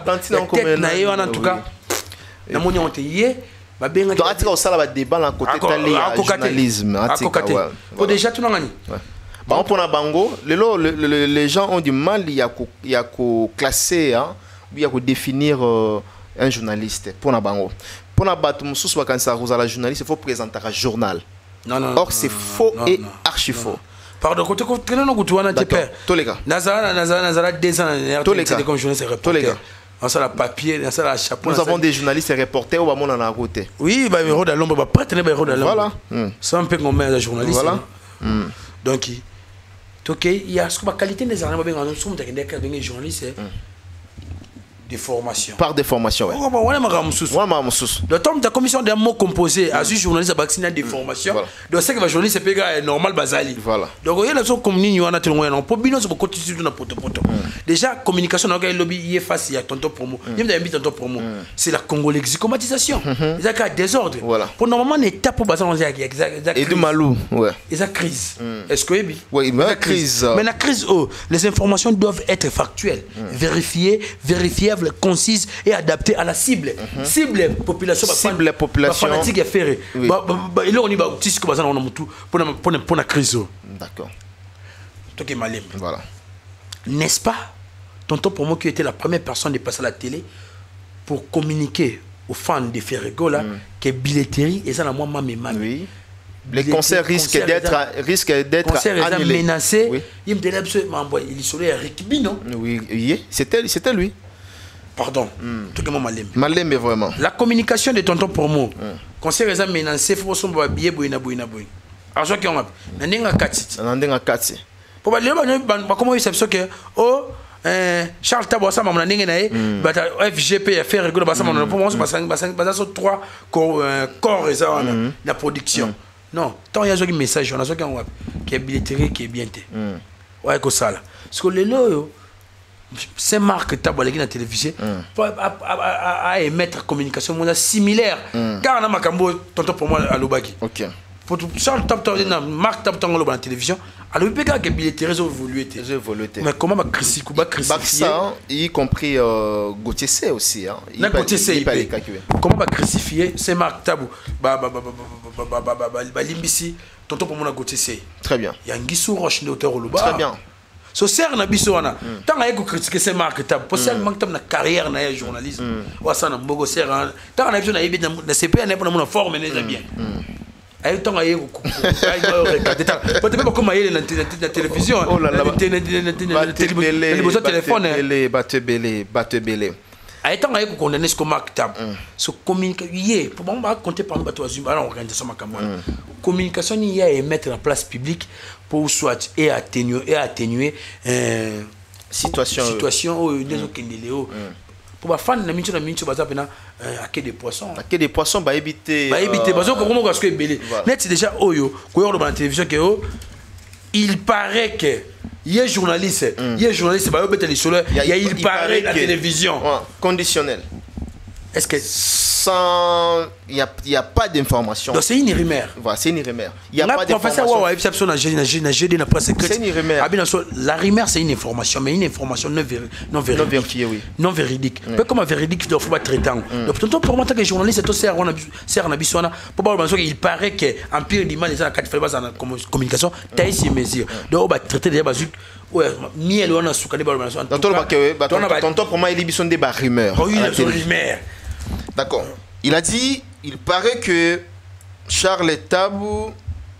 en tout cas, il y a donc, tu as aussi le débat dans côté de journalisme. Déjà, tu n'as pas pour Bango, les gens ont du mal à classer, à définir un journaliste. Pour Bango. Pour la journaliste, il faut présenter un journal. Or, c'est faux et archi faux. Pardon, côté côté non tu vois na père. Tous les gars. Nazara Nazara Nazara deux ans comme journaliste. Tous les gars. on ça la papier, on ça la chapeau. Nous avons des journalistes et reporters au moment on a côté. Oui, bah héros de l'ombre, bah prêtre né héros de l'ombre. Voilà. Mm. C'est un peu comme un journaliste. Voilà. Mm. Donc OK, il y a ce que la qualité des armes ben on sommes des journalistes de formation. Par des formations. Oh, bah, on a ma moussous. On a ma moussous. Le temps de la commission des mots composés à juste journaliste à vacciner des formations. Donc c'est que le journaliste c'est pas normal bazali. Voilà. Donc il y a la zone communique on a tout le monde pour bien se constituer dans poto poto. Déjà communication dans le lobby il est face il y a tonton promo. Il y a des tonton promo. C'est la congolais exomatisation. Il y a un désordre. Voilà. Pour normalement l'étape pour baser on a exact. Et de malou, ouais. Et ça crise. Est-ce que oui? Oui, mais la crise. Mais la crise oh, les informations doivent être factuelles, vérifiées, vérifiables, concises et adapté à la cible. Mm -hmm. Cible population. Cible la population. Fanatique et ferré. Il y a un petit peu de pour la crise. D'accord. Toi malin. Voilà. N'est-ce pas, tonton pour moi qui était la première personne de passer à la télé pour communiquer aux fans de Ferrego là mm. que billetterie et ça la moi mamie mamie. Oui. Les concerts risquent d'être risquent d'être annulés. Menacés. Oui. Il me dit absolument il soleil Rick Bino. Oui, oui, c'était c'était lui. Pardon, mm. tout le monde malem. Malem, mais vraiment. La communication de tonton pour moi, quand c'est les menacés, il faut que vous billet boina boina boina. Alors qui on a, n'enga kati. N'enga kati. Pour ba le ba comment il s'appelle que oh Charles Tabo ça m'a n'enga nae, ba F G P faire rigolo ba ça m'a pour moi c'est ba ba ça trois corps corps ça la production. Non, tant il y a un message on a qui on qui est billetterie qui est bien té. Ouais que ça là. Parce que les loyo c'est marque tabalé dans la télévision pour à émettre communication mondiale similaire car on a makambo tonton pour moi à l'obaki. OK. Pour Charles tap tap dans marque tap tap dans la télévision alors il peut que billetterie évolué mais comment ma crise kuba crise ça y compris Gauthier C aussi hein il Gauthier C comment va crucifier c'est marque tabou ba ba ba ba ba ba ba limbisi tonton pour moi Gauthier C. Très bien. Il y a Ngisou Roche de hauteur au Luba. Très bien. So ser na biso wana tant que critiquer ces marques tab pour ser manque na carrière na journalisme wa ça na mbogo ser tant na biso na yebi na C P na pour na forme na bien ay tant ay ko ay regarder tant peut être pas comme ay na télévision na téléphone les batebele batebele ay tant ay ko condamner ce marque tab so communiquer yé pour moi compter par bato azumba na organisation makambo communication ni ya et mettre en place publique pour soit et atténuer et atténuer euh, situation situation où des autres léo pour ba fan na mincho na mincho baza pena à quai des poissons à quai des poissons ba éviter ba éviter parce que comment parce que belé net c'est déjà oyo ko yo dans la télévision que oh il paraît que il y a journaliste il y a journaliste ba yo bete les solo il y a il paraît la télévision conditionnel. Est-ce que sans il y a il y a pas d'information. Donc c'est une rumeur. Voilà, c'est une rumeur. Il y a pas d'information. C'est une rumeur. La rumeur c'est une information mais une information non véridique. Non vérifiée oui. Non véridique. Peu comme véridique il faut pas traiter. Donc tonton pour moi tant que journaliste c'est sert on a sert na bisona pour pas parce qu'il paraît que empire du mal les a quatre fois dans communication taille ces mesures. Donc on va traiter déjà bazuk ouais miel on a soukani ba relation. Tonton pour moi il est des rumeurs. Oui, une rumeur. D'accord. Il a dit, il paraît que Charles Tabou,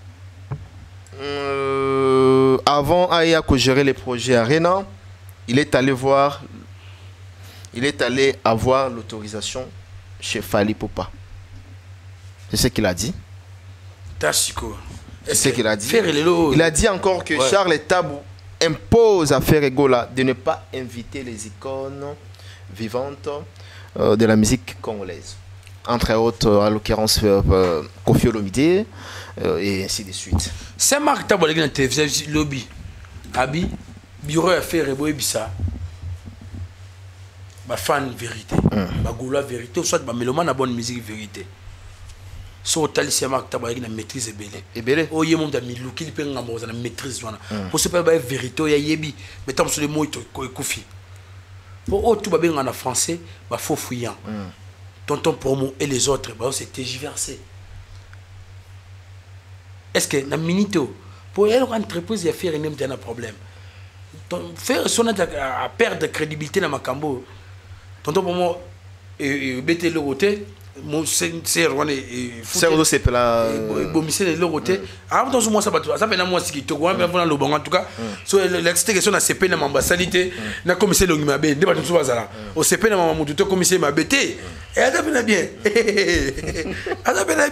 euh, avant Aya que gérer les projets Arena, il est allé voir, il est allé avoir l'autorisation chez Fali Poupa. C'est ce qu'il a dit. C'est ce qu'il a dit. Il a dit encore que ouais. Charles Tabou impose à Ferregola de ne pas inviter les icônes vivantes euh, de la musique congolaise. Entre autres, à l'occurrence, euh, Kofi Olomide euh, et ainsi de suite. C'est Marc Tabou dans la télévision, lobby. Abi, bureau à Ferrebo et Bissa. Ma fan vérité. Ma goula vérité. Ou soit ma mélomane à bonne musique vérité. So tali c'est Marc Tabou avec la maîtrise belé. Et belé. Oh yé mon dami luki li penga mo na maîtrise wana. Pour ce pas ba vérité ya yebi. Mais tam sur les mots ko Kofi. Pour oh tout ba benga en français, ba faux fouillant. Tonton Promo et les autres, bah c'est tergiversé. Est-ce que na minito pour elle entreprise ya faire un problème. Faire son à perdre de crédibilité dans Makambo. Tonton Promo et bête le côté mon c'est on est c'est aussi c'est pela bon mais c'est le côté avant tout moi ça pas ça fait na moi qui to moi mais voilà le bon en tout cas so l'explication na C P na ambassadité na commissaire le ngima be débat tout ça là au C P na maman tout commissaire ma bété et ça fait bien ça fait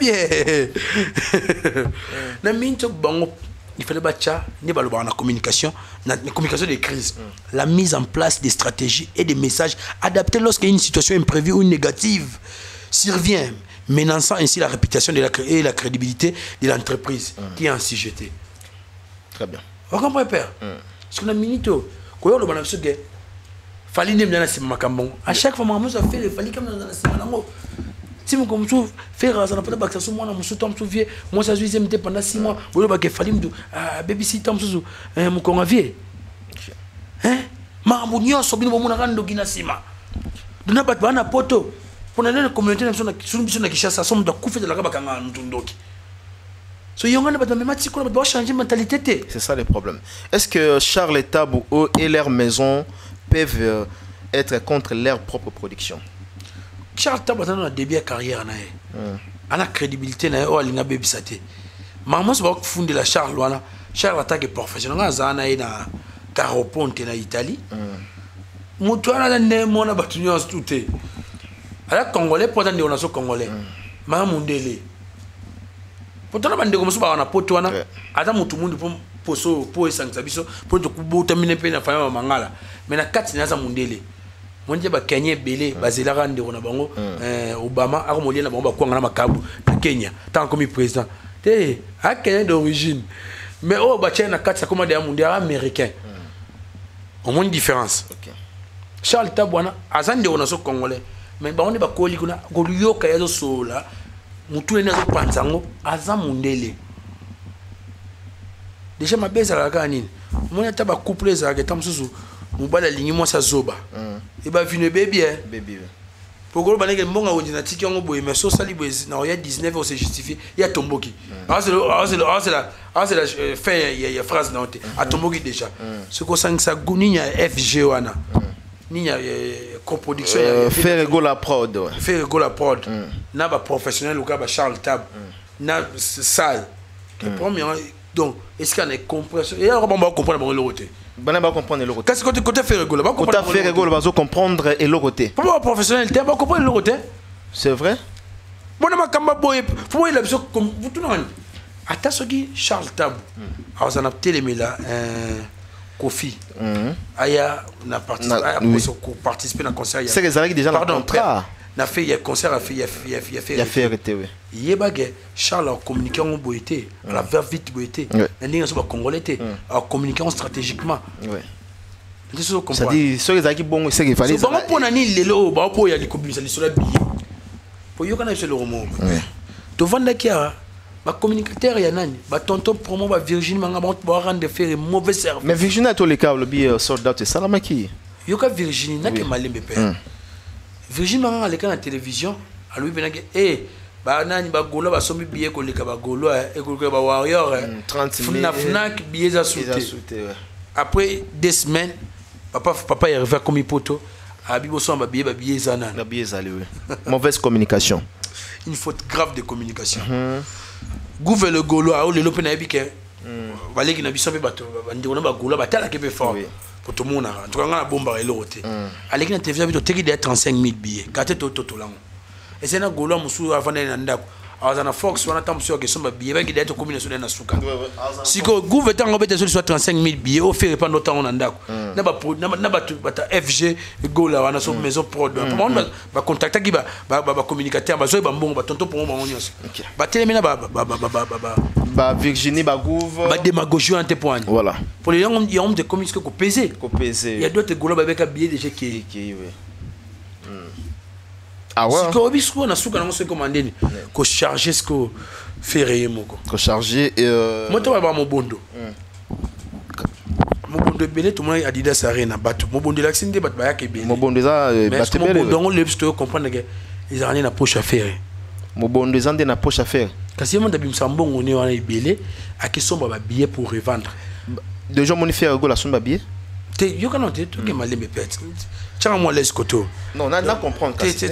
bien na minto bon il fallait battre ni ba la communication la communication des crises la mise en place des stratégies et des messages adaptés lorsqu'il y a une situation imprévue ou négative survient, menaçant ainsi la réputation de la, et la crédibilité de l'entreprise mm. qui est en sujeté. Très bien. Vous comprenez, père? Parce qu'on a minute, quand on a dit que il fallait que nous ayons à chaque fois, nous avons fait, il fallait que nous ayons si vous comme tout faire ça n'a pas de bac sur moi na musu tom souvier moi ça suis aimé pendant six mois vous le bac fallait me ah baby si tom susu eh mon convier hein ma munyo so bino mo na rando gina sima dona bat bana poto pour la communauté na sona sunu na kishasa somme de kufa de la kaba kanga ntundoki so yongana bat même tiko bat changer mentalité. C'est ça le problème. Est-ce que Charles Tabu et leurs maisons peuvent être contre leur propre production? Charles Tabu a un début de carrière, il a la crédibilité, il a la bébisate. Maman, c'est pas fondé la Charles, Charles attaque professionnel, il a un Caroponte en Italie. Moutoua a un mon abattu en tout. Il a Congolais, pourtant il a un Congolais. Maman Mundele. Pourtant, il a un peu de potoana. Adam Moutoumou pour poso, pour Sansabiso, pour te couper terminer peine à faire mangala. Mais il y a quatre signes à Mundele. Mon Dieu, Kenya belé, Basila Rande, on a bango, Obama, a remonté la bombe à Kwangana Makabu, Kenya, tant comme président. T'es à Kenya d'origine. Mais oh, bah tiens, na quatre, ça commande un mondial américain. Au moins une différence. Charles Tabouana, Azande, on a ce Congolais. Mais bah on est pas collé, on a Golio Kayazo Sola, Moutou et Nazo Panzango, Azam Mundele. Déjà, ma baisse à la canine. Mon état va coupler ça, que tam sous. Mubala lingi moi ça zoba et ba vinu bébé hein bébé pour que baneke mbonga wondina tiki ngo boye mais so sali boye na ya dix-neuf on se justifie ya tomboki ah c'est ah c'est ah c'est la ah c'est la fin il y a phrase na honte a tomboki déjà ce ko sang ça guninya F G wana ninya coproduction ya faire gola prod faire gola prod na ba professionnel ou ba Charles Tab na salle premier donc est-ce qu'on est compréhension et on va comprendre le côté. On va comprendre le côté. Qu'est-ce que côté faire rigolo? Côté faire rigolo, on va comprendre et le côté. Pour un professionnel, tu vas comprendre le côté. C'est vrai? Bon, on va comprendre boy. Pour il a besoin comme vous tout le monde. Attends ce qui Charles Tabou. Alors ça n'a télé là un Kofi. Aya n'a participé dans concert. C'est que ça déjà dans le contrat. Na fait il y a concert a fait il y a il y a il y a fait arrêter oui. Yebage Charles a communiqué en boité, la vers vite boité. Na ndinga so ba congolais té, a communiqué stratégiquement. Ouais. Ça dit ceux qui bon c'est qu'il fallait. Bon pour nani lelo ba po ya likobisa lisolo billet. Pour yo kana sur le romo. To vanda kia ba communicateur ya nani, ba tonton promo ba Virginie manga ba rendre faire mauvais service. Mais Virginie a tous les cas le billet soldat c'est ça la maki. Yo ka Virginie na ke malembe père. Virginie manga aleka na télévision a lui benake eh ba nani ba golo ba sombi billet ko leka ba golo e ko ba warrior trente mille fna fnak billet za sauté après deux semaines papa papa est arrivé comme poto a bibo so ba billet ba billet za nana ba billet za oui mauvaise communication une faute grave de communication gouver le golo a le lope na bike baleki na biso pe bato bandi ona ba golo ba tala ke pe fort pour tout le monde en tout cas on a bomba et l'autre avec la télévision tu as des trente-cinq mille billets quand tu es tout là et c'est un golo musu avant d'aller dans ndako alors na Fox on attend monsieur que son billet va qu'il être combinaison na suka si que gouvernement on peut te soit trente-cinq mille billets offert pendant temps on ndako na ba na ba bata F G gola wana so maison prod on va contacter qui ba ba communicateur ba zo ba mbongo ba tonto pour moi on nyonso ba télémina ba ba ba ba ba Virginie ba gouv ba démagogie en tépoigne voilà pour les gens il y a de communiquer ko peser ko peser il y a d'autres gola ba avec un billet déjà qui qui oui ah ouais si ko bisko na suka na se commander ko charger ce ko faire moko ko charger euh moto ba mo bondo mo bondo belé tout le monde Adidas Arena bato mo bondo l'accent bat ba yake belé mo bondo za bato belé mo bondo le psto comprendre que ils ont rien à poche à faire mo bondo zande na poche à faire kasi mo ndabi msambongo ne wana belé a qui somba ba billet pour revendre de gens moni faire go la somba billet te yo kana te to ke malembe pet tiens moi laisse koto non na na comprendre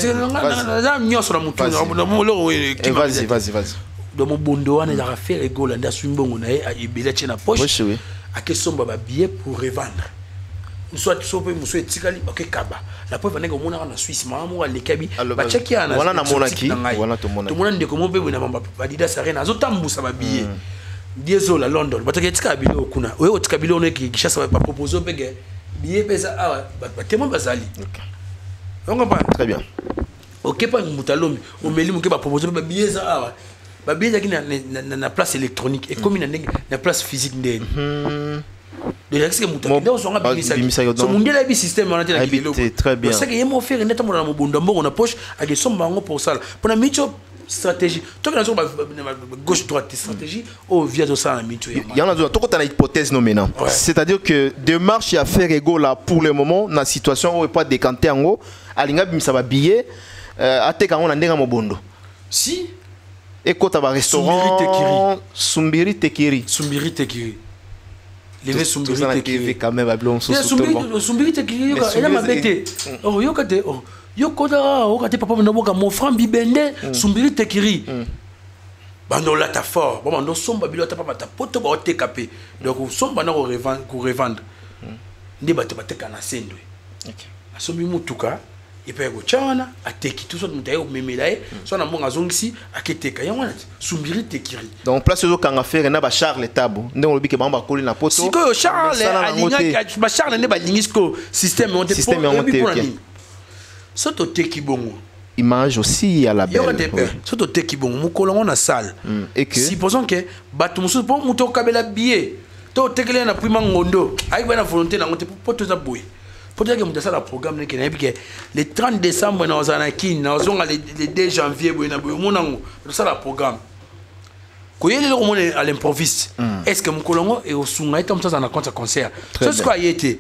vas-y vas-y vas-y dans mon bondo on a fait rigoler nda sumbongo na e billet na poche à que somba ba billet pour revendre soit sope muso etikali OK kaba la preuve n'est que mon na Suisse maman à lekabi ba check ya na voilà na monaki voilà to monaki to monaki de comment be na mamba badida sarena azotambusa ba billet désolé London ba etika bilo kuna we otika bilo ne ki kishasa ba proposer bege billet pesa ah ba témoin bazali on comprend très bien OK pas mutalombi o meli muke ba proposer ba billet ça ah ba billet qui na na place électronique et comme na na place physique ndé de l'ex que mutalombi on songa bimisa so mundial abi système on a tena kilo très bien c'est que yemo faire net mo na mobunda mbongo na poche a que somba ngo pour ça pour na micho stratégie toi que na gauche droite stratégie au via de ça na micho il y en a toi tu as une hypothèse non maintenant c'est-à-dire que démarche à faire ego là pour le moment na situation où pas décanter en haut alinga bimisa ba billet ateka on ndenga mobondo si et quand tu as un restaurant Sumbiri Tekiri Sumbiri Tekiri les Sumbiri Tekiri quand même ablon so Sumbiri Tekiri elle m'a bêté oh yo kate oh yo koda o kate papa ndaboka mon frère Bibende Sumbiri Tekiri bando la ta fort bon bando somba bilo ta papa ta poto ba T K P donc somba na ko revendre ko revendre ndi bato bateka na sendwe OK asombi mutuka et puis go chana ateki tout ça mutaye o memelaye so na monga zongisi aketeka yango Sumbiri Tekiri donc place zo kanga faire na ba Charles Tabo ndenge lobi ke bamba koli na poto siko Charles alinga ba Charles ne ba lingisco système monté système monté so to teki bongo image aussi à la belle so to teki bongo mukolongo na salle et que supposons que bato musu po muto kabela billet to tekele na prima ngondo ai bana volonté na ngote poto za boy. Pour dire que nous avons un programme le trente décembre, nous avons le deux janvier, nous avons un programme. Quand il est à l'improviste, est-ce que nous avons un concert? C'est ce qu'il y a été.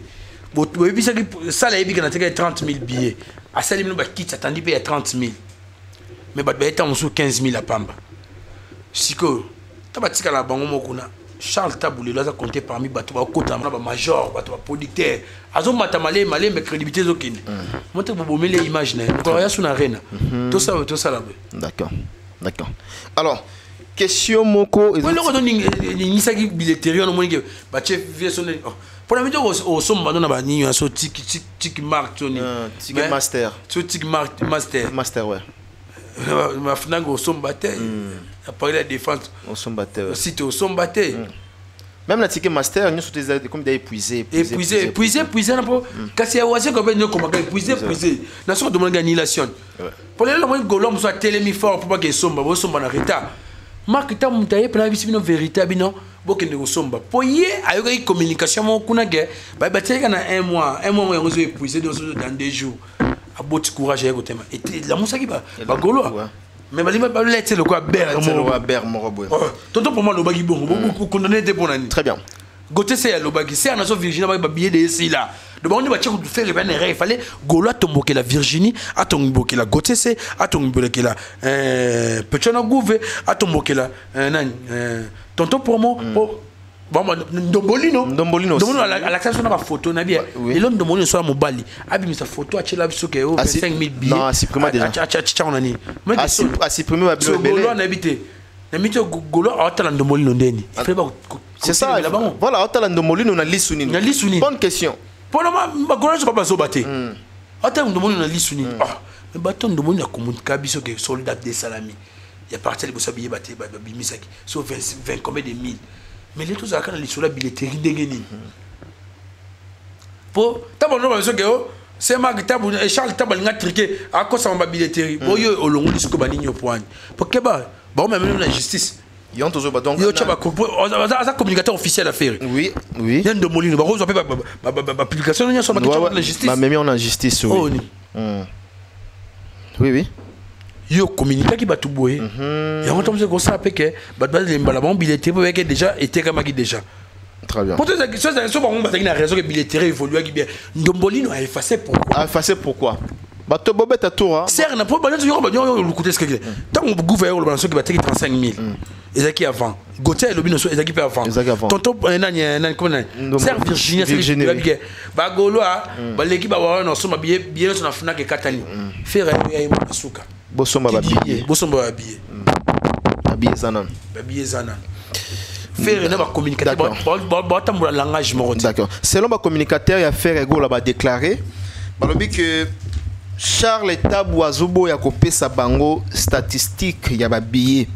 Ça, il y a trente mille billets. À ça, il y a trente mille. Mais il y a quinze mille à Pamba. Si tu as Charles Taboulé, là, ça comptait parmi les majors, les producteurs. Ils ont matamale, malé, mais crédibilité zokine. Moi, tu peux me les images, il y a sur arène. Tout ça, tout ça là. D'accord, d'accord. Alors, question moko. Oui, le redon ni ça qui billetterie, on a moins que bah chef vient sonner. Pour la météo, au sommet, on a bah ni un saut tic tic tic mark Tony. Tic master. Tic mark master. Master ouais. Ma fnag au sommet batté. Après la défense au sombaté si tu au sombaté même la ticket master nous sommes des comme des épuisés épuisés épuisés épuisés n'importe kasi ya wase comme nous comme épuisés épuisés nation de organisation pour les gens golom soit télémi fort pour pas que somba bo somba na retard marque ta mutaye pena bisi bino vérité bino bokende ko somba pour y ayoka communication mo kuna ge ba ba teka na un mois un mois on épuisé dans deux jours a beau courage à côté et la moussa qui va ba golo mais il va pas le quoi ber mo boy tonton pour moi le bagi bon vous condamner des pour nani très bien goté c'est le bagi c'est en Virginie ba billet de ici là de bon on va faire le il fallait golo tomboke la Virginie a tomboke la goté c'est a tomboke la euh petona gouve a tomboke la nani tonton pour moi bon ndombolino ndombolino ndombolino à l'accession na ba photo na bien et l'on ndombolino soit mobali abi misa photo a chela biso ke o vingt-cinq mille billets non supprimer déjà a on ani a supprimer ba bilo belé golo na habité na mito golo a tala ndombolino ndeni c'est ça voilà a tala ndombolino na lisuni na lisuni bonne question pour moi ba golo so ba so baté a tala ndombolino na lisuni ah mais baton ndombolino communiquer biso ke soldat de salami il y a parti les bosabier baté ba bimisaki so vingt combien de mille mais les tous à quand les sur la billetterie d'engeni pour t'as non parce que c'est Marc Tabou et Charles Tabou n'a triqué à cause de ma billetterie bon yo au long jusqu'au baligno point pour que bah bon même la justice ils ont toujours donc yo tu vas ça communicateur officiel à faire oui oui il y a de molino bah on pas publication il y a sur la justice bah même on a justice oui oui oui yo communiquer qui ba tout boyer et on tombe sur ça que ba ba les mbala bon billetterie pour que déjà était comme qui déjà très bien pour ça ça ça bon ba une raison que billetterie évolue qui bien ndombolino a effacé pourquoi a effacé pourquoi bato bobeta tour serre na po ba nyo ba nyo le coûter ce que tant on gouvernement le banso qui va te trente-cinq mille ezaki avant Gauthier le bino ezaki pe avant tonton nani nani comment nani serre Virginia c'est ba golo ba l'équipe ba wa no so ma billet billet na funa ke katani faire ya mo suka bosomba ba billet bosomba ba billet ba billet zanan ba billet zanan faire ne ba communicateur ba ba tambola langage mo d'accord selon ba communicateur ya faire ego la ba déclarer ba lobi que Charles Tabou Azobo ya kopesa bango statistique ya ba billet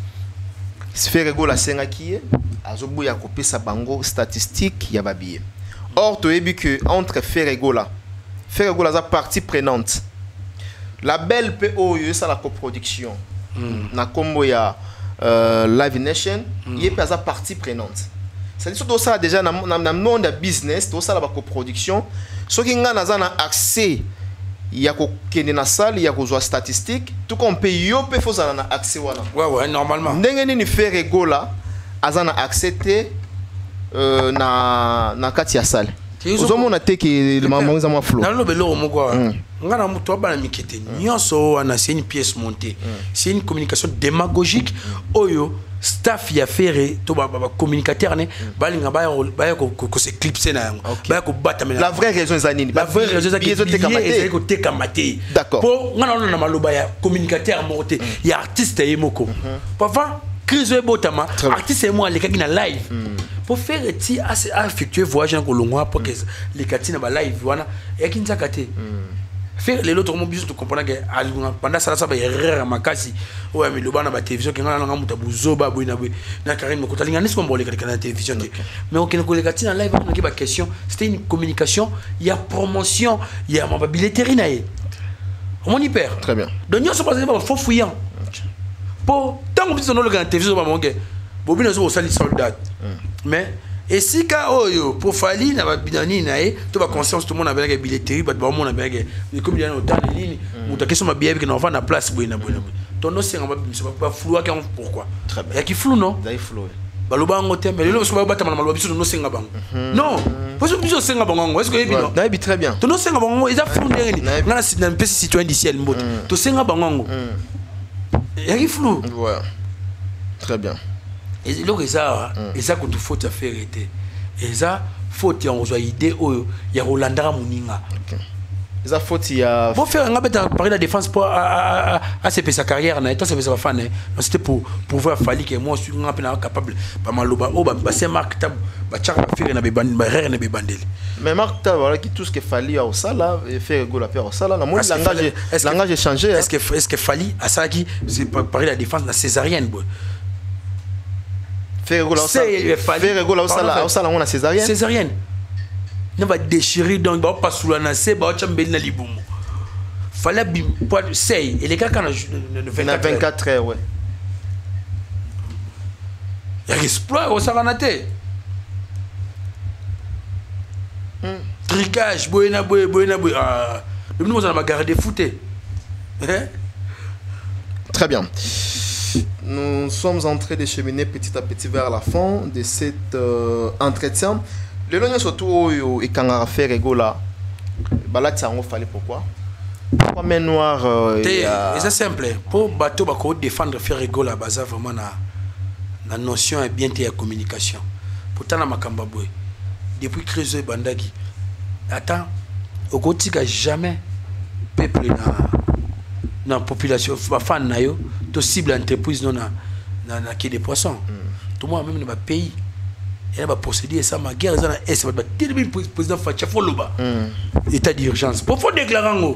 faire ego la senga qui Azobo ya kopesa bango statistique ya ba billet or to ebi que entre faire ego la faire ego la za partie prenante la belle P O yo ça la coproduction na combo ya Euh, Live Nation, il y a une partie prenante. C'est-à-dire que ça déjà dans le monde du business, tout ça la coproduction, ceux qui ont accès, il y a des salle, il y a des statistiques, tout qu'on peut y avoir accès. Ouais ouais, normalement. N'engagez ni faire égola, azana accepter euh, na na katia salle. Vous avez montré que le maman vous a moins flou. Dans le belo mo quoi. Ngana muto bana mikete. Nyonso ana c'est une pièce montée. C'est une communication démagogique. Oyo staff ya faire to ba communicateur ne balinga ba ba ko ko s'éclipser na yango. Ba ko battre la vraie raison est anini. La vraie raison est que te kamate. D'accord. Pour ngana na maloba ya communicateur monté. Ya artiste yemoko. Parfois crise botama artiste moi les kaki na live pour faire ti assez effectuer voyage en Colombo pour que les katina ba live wana ya kinza kate faire les autres mo biso to comprendre que pendant ça ça ba erreur makasi o ya miloba na ba télévision que ngana ngamuta buzoba boina boy na Karine ko talinga nisko mbole ka na télévision mais aucun ko les katina live on a ba question c'était une communication il y a promotion il y a ma billetterie na ye on y perd très bien donc nous sommes pas faux fouillant pour tant que vous avez la télévision ba monge bobi na zo sali soldat mais et si ka oyo pour fali na ba binani na e to ba conscience tout le monde avec la billetterie ba ba mon avec comme il y a autant de lignes muta question ma billet que na va na place boina boina ton no senga ba ba flou ka pourquoi très bien ya ki flou non dai flou ba lo ba ngote mais le so ba batama na maloba biso no senga bango non parce que biso senga bango est-ce que yebi non dai bi très bien to no senga bango eza flou ndenge ngana si na mpesi citoyen d'ici mbote to senga bango ya ki flou ouais très bien et donc ça et ça que tu faut te faire été et ça faut tu en idée au ya Rolanda Muninga ça faut il a faut faire un peu parler de la défense pour à à sa carrière na étant c'est ça fan c'était pour pouvoir fallir que moi je suis un peu capable pas maloba oh bah c'est Marc Tab ba chaka faire na be bandel ba rere na be bandel mais Marc Tab voilà qui tout ce que falli au sala et faire goal à faire au sala la mon langage langage changé est-ce que est-ce que falli à ça qui c'est parler de la défense na césarienne bon faire goal au sala faire goal au sala au sala on a césarienne césarienne ne va déchirer donc va pas sous la nasse va chambel na libumu fallait pour sei et les gars quand vingt-quatre heures ouais il y a exploit au saranate tricage boyna boy boyna boy ah nous on va garder fouté hein très bien. Nous sommes en train de cheminer petit à petit vers la fin de cet euh, entretien. Le long surtout et quand on a fait rigola, balade ça on fallait pourquoi? Pourquoi main noire et c'est simple pour bateau ba ko défendre faire rigola basa vraiment na la notion est bien la communication. Pourtant na makamba boy depuis crise bandagi attends au kotika jamais peuple na na population ba fan na yo to cible entreprise non na na qui des poissons tout moi même dans pays il va procéder ça ma guerre ça est ça va terminer président Facha Foloba état d'urgence pour faut déclarer ngo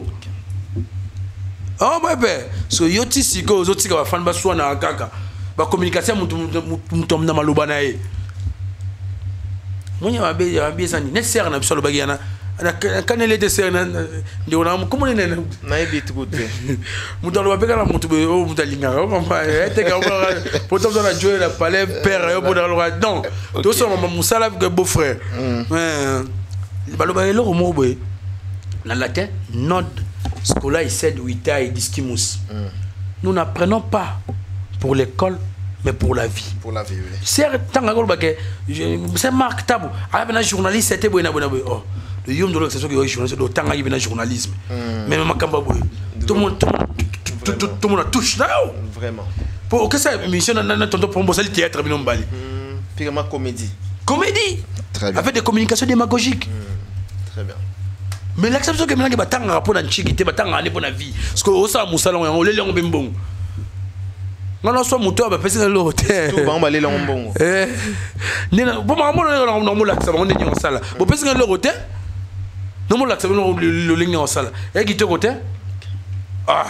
oh my père so yoti siko zoti ka fan ba so na kaka ba communication mutu mutu na maloba na e munya ba ya ba ça ni nécessaire na biso lo bagiana ana kanele de ser na ndio na comment ne na ebit good mutu lo ba na mutu be o mutu linga o mama ete ka pour toi na jouer la palais père yo pour lo non to so mama musala que beau frère euh ba lo ba lo mo boy na latin nod scola il sed vita et discimus nous n'apprenons pas pour l'école mais pour la vie pour la vie oui c'est tant que c'est Marc Tabou ah ben journaliste c'était bon bon oh le yom de l'accession qui est journaliste le temps arrive dans journalisme mais même quand tout le monde tout le monde touche là vraiment pour que ça émission dans tonton pour bosser le théâtre bien mbali purement comédie comédie très bien avec des communications démagogiques très bien mais l'acceptation que maintenant batanga rapport dans chikité batanga aller pour la vie parce que au ça musala on les on ben bon non soit moteur ba pesa le hôtel tout ba aller là on bon eh nena bon maman on on la ça on est en salle bon pesa le hôtel non mon la ça le ligne en salle et qui te côté ah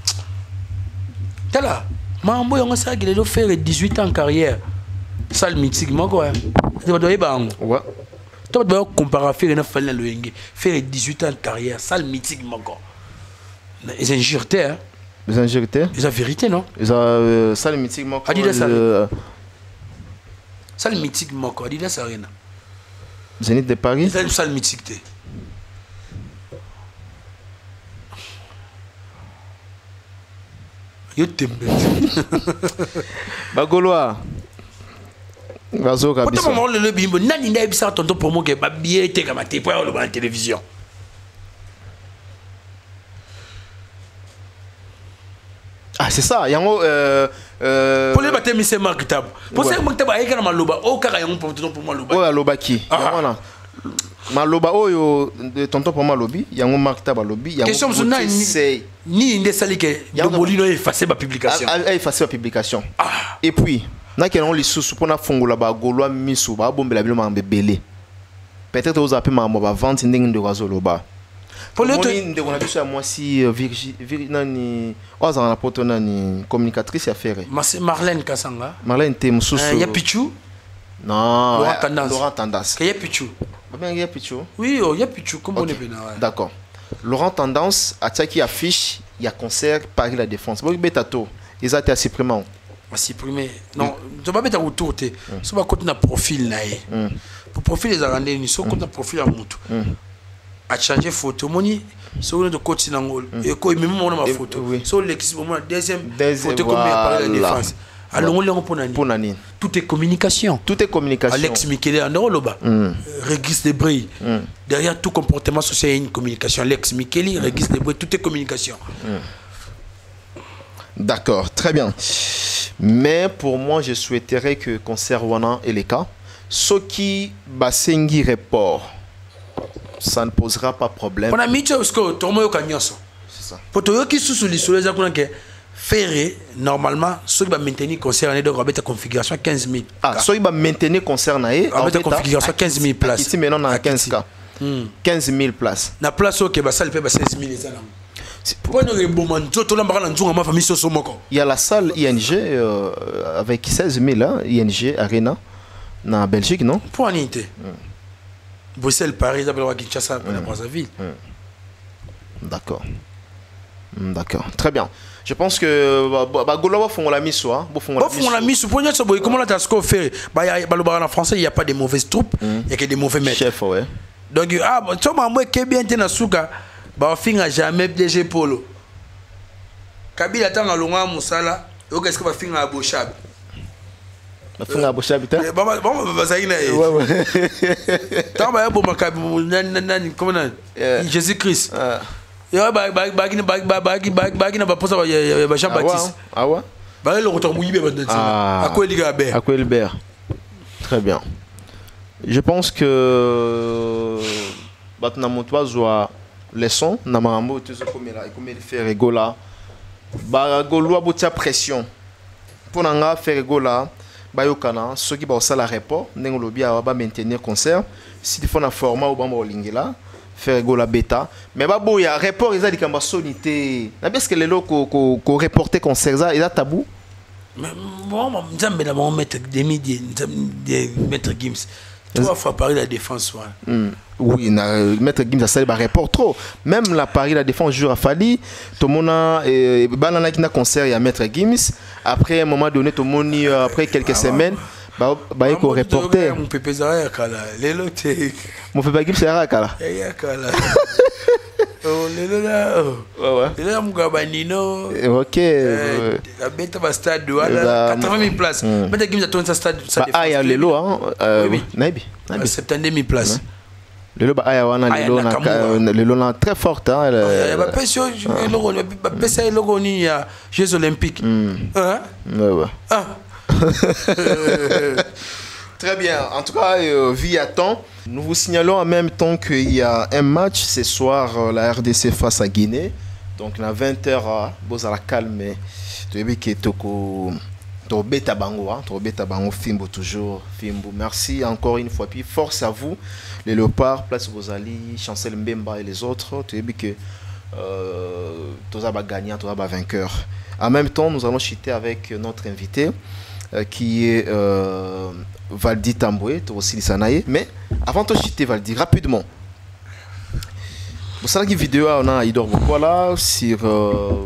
tala maman on ça qu'il doit faire dix-huit ans en carrière salle mythique moi quoi tu vas doyer ba ouais tu dois comparer faire une fin le yenge faire dix-huit ans de carrière salle mythique moi quoi ils injurent hein les injectés c'est la vérité non ils a salle mythique moi Adidas salle salle mythique moi quoi Adidas Arena Zénith de Paris c'est une salle mythique té yo tembe bagoloa bazo kabisa pourtant maman le bimbo nani na ebisa tonton pour moi que ba billet té comme té pour la télévision. Ah c'est ça yango euh euh pour les bateaux c'est marketable pour ça marketable ay kana maloba o kaka yango pour tonton pour maloba o aloba ki voilà maloba oyo tonton pour malobi yango marketable alobi yango question sur nani c'est ni inde sali que de molino effacer ba publication a effacer ba publication et puis na ke non lisusu pour na fongola ba golwa misu ba bombela bilo mambe belé peut-être aux appels mambo ba vente ndenge ndo razoloba pour le monde on a vu ça moi si Virginie nani oza na poto nani communicatrice à faire Marlène Kasanga Marlène te mususu ya Pichu non Laurent Tendance Laurent Tendance ya Pichu bien ya Pichu oui oh ya Pichu comme on est bien d'accord Laurent Tendance a qui affiche il y a concert Paris la Défense bon betato ils ont été supprimés à supprimer non tu vas mettre autour te so ba côté na profil na e pour profil les arrandés ni so côté na profil à mutu a changer photo moni so de côté nango et ko même mon ma photo so l'ex moment deuxième photo comme Paris la Défense alors on pour nani pour nani tout est communication tout est communication Alex Mikele en loba Régis Debray derrière tout comportement social il y a une communication Alex Mikele Régis Debray tout est communication. D'accord, très bien. Mais pour moi, je souhaiterais que concert Wana et les cas, ce qui basengi report, ça ne posera pas problème. On a mis parce que tout le monde est c'est ça. Pour toi qui sous les soleils, que faire normalement ceux qui va maintenir concert année de remettre la configuration quinze mille. Ah, ceux qui va maintenir concert année, remettre la configuration quinze mille places. Ici maintenant on a quinze cas. quinze mille places. La place au Québec, ça le fait seize mille les il y a la salle I N G euh, avec seize mille hein, I N G Arena en Belgique, non? Pour unité. Bruxelles, Paris, Kinshasa, la Brazzaville. D'accord. D'accord. Très bien. Je pense que Bagolo font la mise hein. Font la mise pour nous comment la task fait en français il n'y a pas de mauvaises troupes, il y a que des mauvais maîtres. Chef ouais. Donc ah tu vois moi qui bien tena suka ba finga jamais D G Polo. Kabila tanga longa musala, yo qu'est-ce que ba finga a Bochab. Ba finga a Bochab ta. Ba ba ba ça ina. Ouais ouais. Tant ba bo makabi nan nan comment nan Jésus Christ. Yo ba ba ba kina ba ba ba ba ba kina ba posa ba ba Jean Baptiste. Ah ouais. Ba le retour muyibe ba ndati. À quoi les gars ben. À quoi le ber. Très bien. Je pense que batna motwa zoa leçon na mambo tout ce comme là comme il fait rigola ba goloa botia pression pour nanga faire rigola ba yokana ceux qui ba au la report ndenge lobia ba maintenir concert si il faut na format ou ba lingela faire rigola bêta mais ba boya report ils a dikamba sonité na parce que les locaux ko ko reporter concert ça il a tabou mais bon nzambe na bon mettre des médias des mettre Gims trois fois Paris la Défense ouais. mm. Oui, Maître Gims a salé par report trop. Même la Paris la Défense jour a fallu. Tout le monde a banana qui n'a concert il y a Maître Gims. Après un moment donné, tout le monde après quelques semaines, bah bah il faut reporter. Mon pépé Zara kala, les lots. Mon pépé Gims Zara kala. Eh kala. Oh les lots là. Ouais ouais. Les lots mon gabanino. Ok. La bête va stade voilà quatre-vingt mille places. Maître Gims a tourné sa stade. Ah il y a les lots hein. Oui. Naibi. septante-deux mille places. Le loba aya wana le lona très forte hein. Ba pesio le logo ba pesa le logo ni ya Jeux olympiques. Hein? Ouais ouais. Ah. Très bien. En tout cas, euh, via temps, nous vous signalons en même temps qu'il y a un match ce soir, euh, la R D C face à Guinée. Donc, à vingt heures, vous allez calmer. Tu as vu que Toko. Beta Bango, hein, Beta Bango, Fimbo toujours, Fimbo. Merci encore une fois. Puis force à vous, les Léopards, Place Bozali, Chancel Mbemba et les autres. Tu as vu que tu as gagné, tu as vainqueur. En même temps, nous allons chuter avec notre invité euh, qui est euh, Valdi Tamboué, tu aussi Sanaye. Mais avant de chuter, Valdi, rapidement. Vous savez que vidéo on a Idor Bokola sur euh,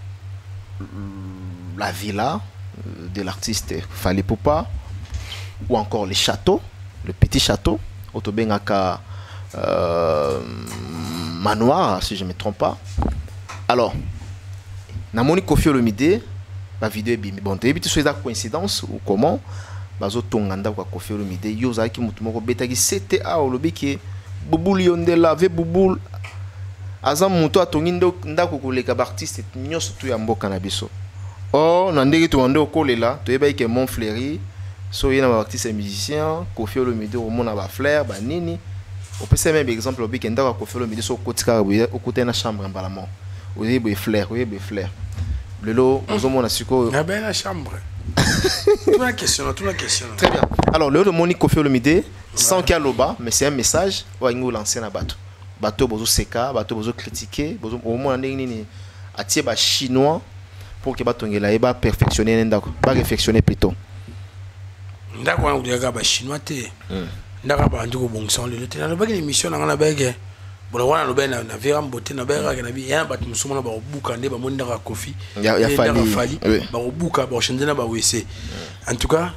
la villa de l'artiste Fally Poupa ou encore le château, le petit château, Otobengaka euh, manoir, si je ne me trompe pas. Alors, Namoni Kofi Olomide, la vidéo est bien. Bon, tu as vu une coïncidence ou comment? Bazo Tonganda ou Kofi Olomide, Yosa qui m'a dit c'était à Olobiki, Bouboul Yondela, Ve Bouboul, Azam Mouto a Tongindo, Ndako les artistes, Nyo surtout Yambo Cannabiso. Oh, nandeki tu ando kolela, tu eba que mon fleuri, so yena ba artiste musicien, Kofi Olomide au mona ba flair, ba nini. On peut même exemple obi kenda ka Kofi Olomide so kotika au côté na chambre mbalamo. Oye be flair, oye be flair. Lelo, ozo mona siko. Na ben la chambre. Toute la question, toute la question. Très bien. Alors le moni Kofi Olomide sans qu'il y a loba, mais c'est un message ou ingo lancer na bateau. Bateau bozo seka, bateau bozo critiquer, bozo au moins nini atie ba chinois. Pour que Batongela eba perfectionner ndako pas réflexionner plutôt ndako wana kudiaka ba chinois te ndaka ba ndiko bongson le te na ba ke émission na ngana ba ke bona wana no ba na na vera mbote na ba ka na bi ya ba musuma na ba buka nde ba monde ndaka Kofi ya ya Fally ba buka ba changer na ba wese en tout cas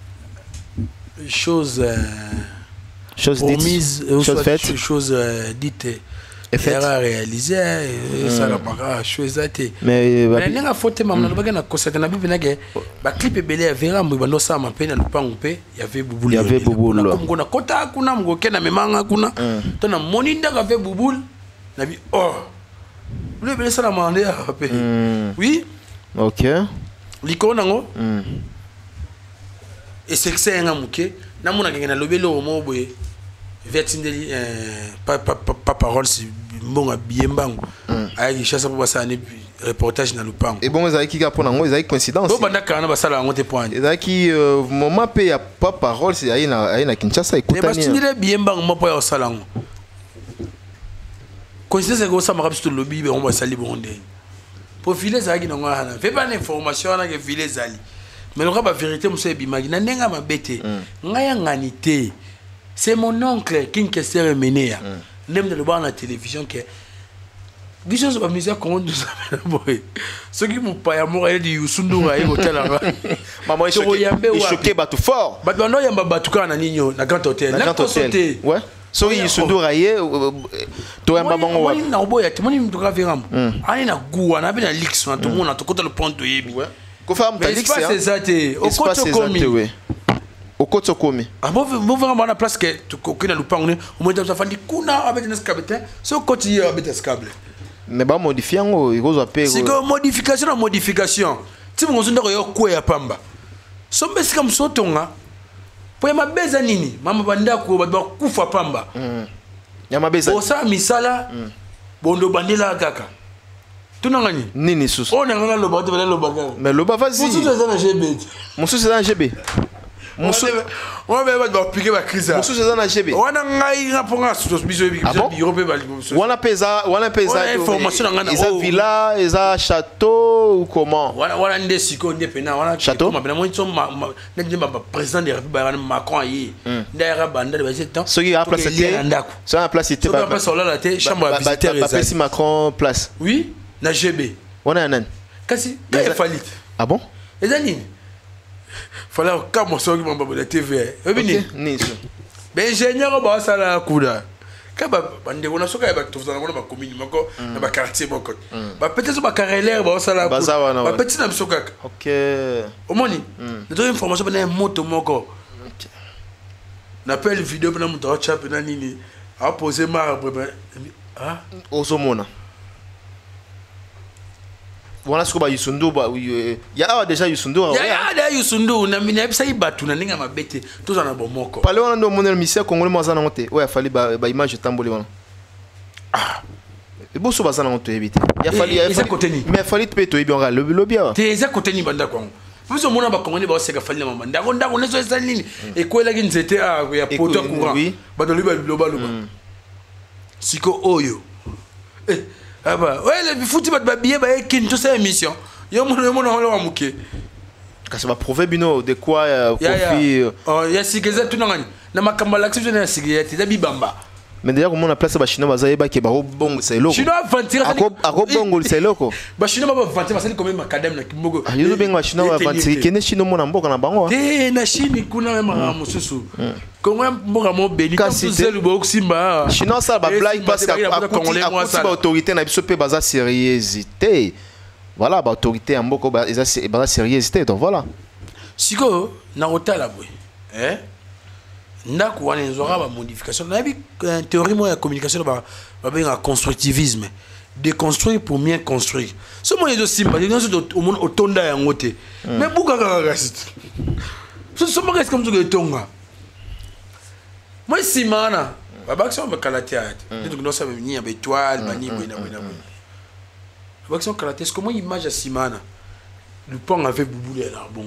chose chose dite chose faite chose dite erreur réalisée ça n'a pas chose à te mais mais n'a faute maman na bagana kosaka na bibi na ke ba clip belé ya vera mbo bando sama pe na lupango pe ya ve bubulu ya ve bubulu ko na kota kuna mgo ke na memanga kuna to na moninda ka ve bubulu na bi oh le belé ça na mandé pe oui OK liko nango et c'est que c'est un muke na mona ke na lobelo mo boye vertindeli pas pas pas parole c'est bon à bien bango avec chasse pour passer un reportage dans le pan et bon ils qui pour nango ils coïncidence bon banda kana basala ngo te point ils qui moment pe ya pas parole c'est ayi na ayi na Kinshasa écoutez mais basindile bien bango mo po ya salango coïncidence que ça m'a rapide le lobby on va sali bonde pour filer ça qui nango hana fait pas d'information na que filer zali mais le raba vérité monsieur bimagi na nenga mabete ngaya nganité. C'est mon oncle qui est cérémonie. N'aime de le voir à la télévision que vision sur la musique comment nous appelle ceux qui m'ont pas amour et du Sundura et hôtel là. Maman est choqué, choqué bateau fort. Bah non il y a un bateau quand on a nino na grand hôtel. Na grand hôtel. Ouais. So il Sundura yé toi un babon ouais. Moi na oboya tu moni mtuka veram. Ani na gua na bina lix na tout le monde na to kota le pont de yebi. Ouais. Ko fam ta lix c'est ça te. Au côté commis. Au côté commis. Ah bon bon vraiment la place que tu connais le pangne au moins ça fait dit kuna avec un scabete so côté avec un scable. Mais ba modifier ngo ikozo apé. C'est que modification na modification. Ti mo nzunda yo ko ya pamba. So mbesi kam so tonga. Po ya mabeza nini? Mama banda ko ba kufa pamba. Mm. Ya mabeza. Osa misala. Bondo bandela kaka. Tunangani nini susu. On a ngana lo ba to lo ba. Mais lo ba vas-y. Musu c'est dans G B. Musu c'est dans G B. Musu on va ba piquer ba crise. Musu c'est dans G B. On a ngai ngaponga susu biso biso Europe ba. Wana pesa, wana pesa. Information ngana. Eza villa, eza château ou comment? Wana wana ndé siko ndé pena wana château. Ma pena moi so ndé ba président de la République Macron yi. Ndé banda de ba temps. So qui a place était. So a place était. Ba place là la té chambre à visiter. Ba place Macron place. Oui, na G B. Wana nan. Kasi ya falit. Ah bon? Ezani. Fallait quand moi so qui m'a ba T V. Ebini. Ni so. Ben ingénieur ba sala kuda. Ka ba bande wona so ka ba to na ba commune mako na ba quartier mako. Ba peut-être ba carreleur ba sala kuda. Ba petit na biso kaka. OK. Omoni. Na to information ba na moto moko. Na appelle vidéo na moto WhatsApp na nini. a posé marbre. Ah, Osomona. Voilà ce que Yusundu il y a déjà Yusundu. Il y a déjà Yusundu. Na mina bisa ibatu na ninga mabete. Tous en abo moko. Parle on ando monel misère congolais mazana monte. Ouais, fallait ba ba image tamboli wana. Ah. Et bon so bazana monte éviter. Il a fallu il a fallu mais fallait te peto ibionga le lobia. Te za côté ni banda kwa. Vous mona ba congolais ba seka fallait mama. Ndako ndako nezo esalini. Et ko la nzete a ya poto courant. Ba do liba loba loba. Siko oyo. Eh ah bah ouais le foot bat babier ba ekin tout ça émission yo mon mon on va muke ka ça va prouver bino de quoi Kofi oh ya sikeza tunangani na makamba l'action na sikeza da bibamba mais d'ailleurs comment on a place ba chinois bazaye ba ke ba bongo c'est loko chinois aventure ako ako bongo c'est loko ba chinois ba aventure basali comme makadam na kimbogo yo benga chinois aventure kene chinois mona mboka na bango te na chini kuna ma mususu Comment mboka mo beni ka zelu ba oksimba chinois ça ba blague parce que akuti akuti ba autorité na biso pe baza sérieuxité voilà ba autorité en mboka ba baza sérieuxité donc voilà siko na otala boy hein ndako wana nzora ba modification na bi théorie mo ya communication ba ba benga constructivisme déconstruire pour mieux construire ce mo yezo simba yezo au monde otonda ya ngote mais buka ka gasite ce so mo reste comme ça tonga moi simana ba action ba kalatia donc nous ça venir ba étoile ba ni boina boina ba action kalatia c'est comment image à simana le pont avec boubou là bon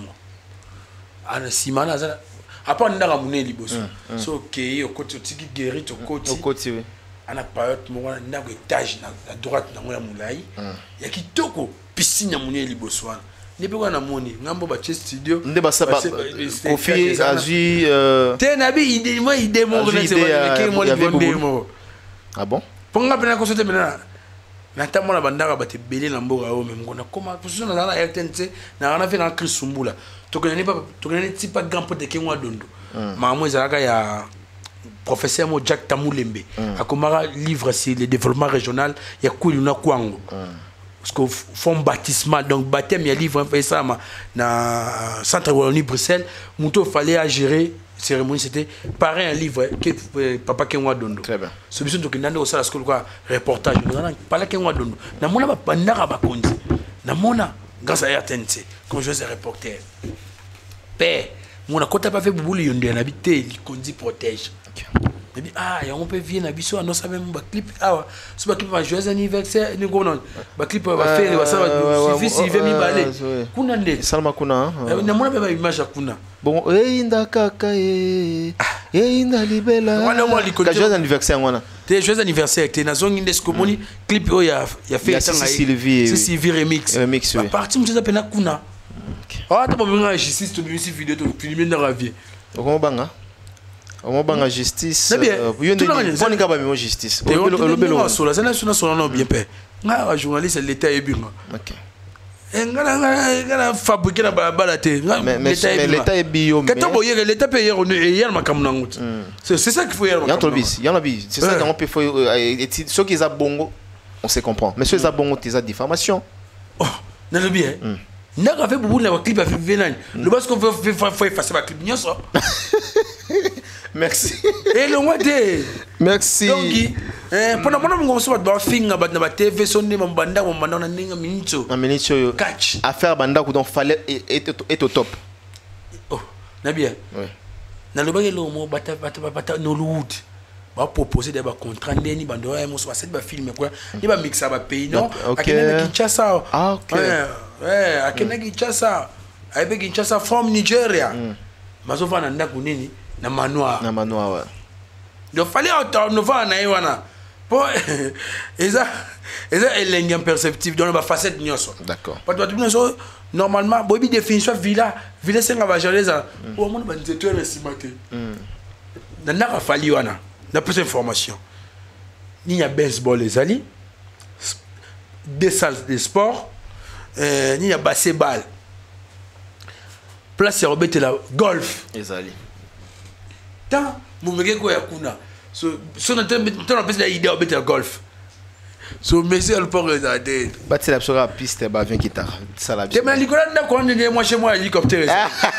ana simana ça après on a monné liboso so ok au côté tiki guéri au côté au côté oui ana période mo na ndako étage na à droite na ngoya mulai ya kitoko piscine ya monné liboso wana ne pe na moni ngambo ba studio nde ba sa Kofi azui euh te na bi ide moi ide mo na se ke mo libonde mo ah bon ponga pena ko sote mena na ta mona bandaka ba te belé na mboka o même ngona comment pour ça na na R T N C na na fait na Krisumbula to connais pas to connais ti pas grand pote ke ngwa dondo ma mo ezalaka ya professeur mo Jack Tamulembe akomara livre sur le développement régional ya kuluna kwango parce que fond baptismal donc baptême il y a livre fait ça na centre Wallonie Bruxelles muto fallait à gérer cérémonie c'était pareil un livre que papa Kenwa Dondo très bien solution donc ndande au sala school quoi reportage na pala Kenwa Dondo na mona ba bandaka ba konzi na mona grâce à R T N C comme je suis reporter père mona kota pas fait boubou yonde na habité li konzi protège et puis ah ya on peut venir na biso no ça même ba clip ah ce ba clip va joyeux anniversaire ni gonon ba clip va faire va ça suffit si veut mi balé kuna nde salma kuna na mona ba image kuna bon eh inda kaka eh eh inda libela ka joyeux anniversaire ngwana te joyeux anniversaire te na zongi ndes komoni clip o ya ya fait tanga Sylvie c'est Sylvie remix remix ba partie mutza pena kuna ah to ba binga justice to bimisi video to filmer na ravie comment banga on banga justice yo ndé boni ka ba mi justice le belo sola ça na sona sona no bien pé nga journaliste l'état ebinga OK ngana ngana ngana fabriquer na balabala te mais l'état ebio mais quand boyer l'état payer on hier makamna ngut c'est c'est ça qu'il faut hier makamna yanto bis yana bis c'est ça qu'on peut faut ceux qui za bongo on se comprend mais ceux za bongo tes diffamation oh na le bien ndaka fait boubou na clip a fait venani le parce qu'on veut faut effacer ma clip nyoso merci et le mois de merci donc eh pona pona ngo so ba finga ba na ba T V sonne ma banda mo banda na ninga minito na minito yo catch affaire banda ko donc fallait être au top oh na bien oui na le bagé lo mo bata bata bata no loot ba proposer des ba contrat ndeni bando ya mo so ba set ba film quoi ni ba mixa ba pays non akena Kinshasa ah OK eh akena Kinshasa aibe Kinshasa from Nigeria mazo fana ndako nini na manoir na manoir ouais donc fallait on va na iwana po eza eza elenge imperceptible dans la facette nyoso d'accord pas toi tout normalement bobi définition villa villa senga ba jaleza o mon ba nzeto na simate na na fali wana na plus information ni ya baseball les ali des salles de sport euh ni ya basketball place ya robete la golf ezali tant mumeke ko ya kuna so so na tembe tona pesa idée robete la golf So Messi elle peut regarder. Bah tu l'as sur la piste bah viens guitare. Ça la. Tu m'as dit quoi là quand on est moi chez moi hélicoptère.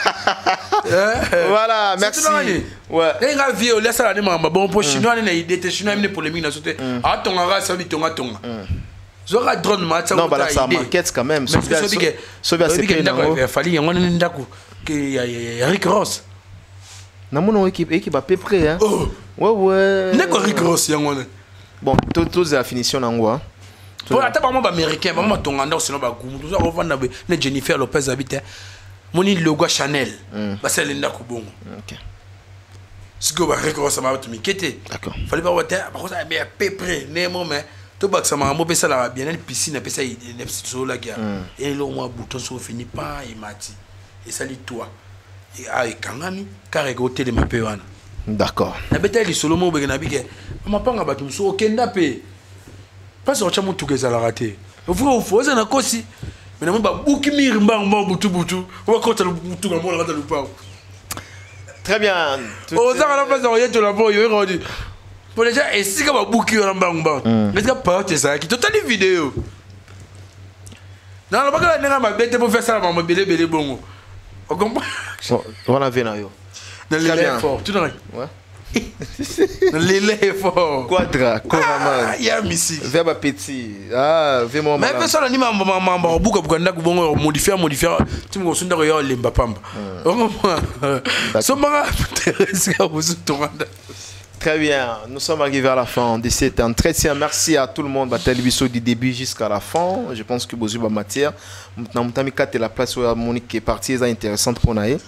Voilà, merci. Ouais. Les gars vieux laisse la maman bon pour chinois on a idée te chinois une polémique na sauter. Ah ton gars ça dit ton gars ton. Zora drone match. Non bah là ça m'inquiète quand même. Sauf bien sauf bien c'est que il fallait on est d'accord que y a Rick Ross. Na mon équipe équipe à peu près hein. Ouais ouais. N'est quoi Rick Ross yango. Bon, tous la finition en quoi? Pour la table américain, maman ton ganda sinon ba gumu. Tout ça on va na ne Jennifer Lopez habite. Moni logo Chanel. Ba c'est linda ko bongo. OK. Ce que ba Rick Ross m'a tout mikete. D'accord. Fallait pas voir par contre ça bien à peu près né moment mais tout bak ça m'a mo ça la bien une piscine après ça il ne petit là qui et là moi bouton so fini pas il m'a dit. Et ça dit toi. Et ah kangani car égoté de ma péwana. D'accord. Na beta li solo mo begena bike. Mama panga batu so okenda pe. Pas so chamu tugeza la raté. Vous vous na kosi. Mais na ba buki mir mbamba butu butu. On va compter le butu na mo la le pas. Très bien. Oh ça la place on y est la boy yo rodi. Pour déjà et si ka ba buki na mbamba. Mais ka pas te ça qui total vidéo. Non, la pas na ma bête pour faire ça maman belé belé bongo. On comprend. Voilà vena yo. Dans les lèvres forts, tu n'as ouais. Dans les lèvres forts. Quadra, Koraman. Il y a musique. Verbe petit. Ah, vraiment. Mais personne n'a dit maman maman maman beaucoup beaucoup n'a bon modifier modifier. Tu me souviens de regarder les mbapamba. Somara intéressé à vous tourner. Très bien, nous sommes arrivés à la fin de cet entretien. Merci à tout le monde, Batel Bisso du début jusqu'à la fin. Je pense que vous avez matière. Maintenant, la place où Monique est partie est intéressante pour nous.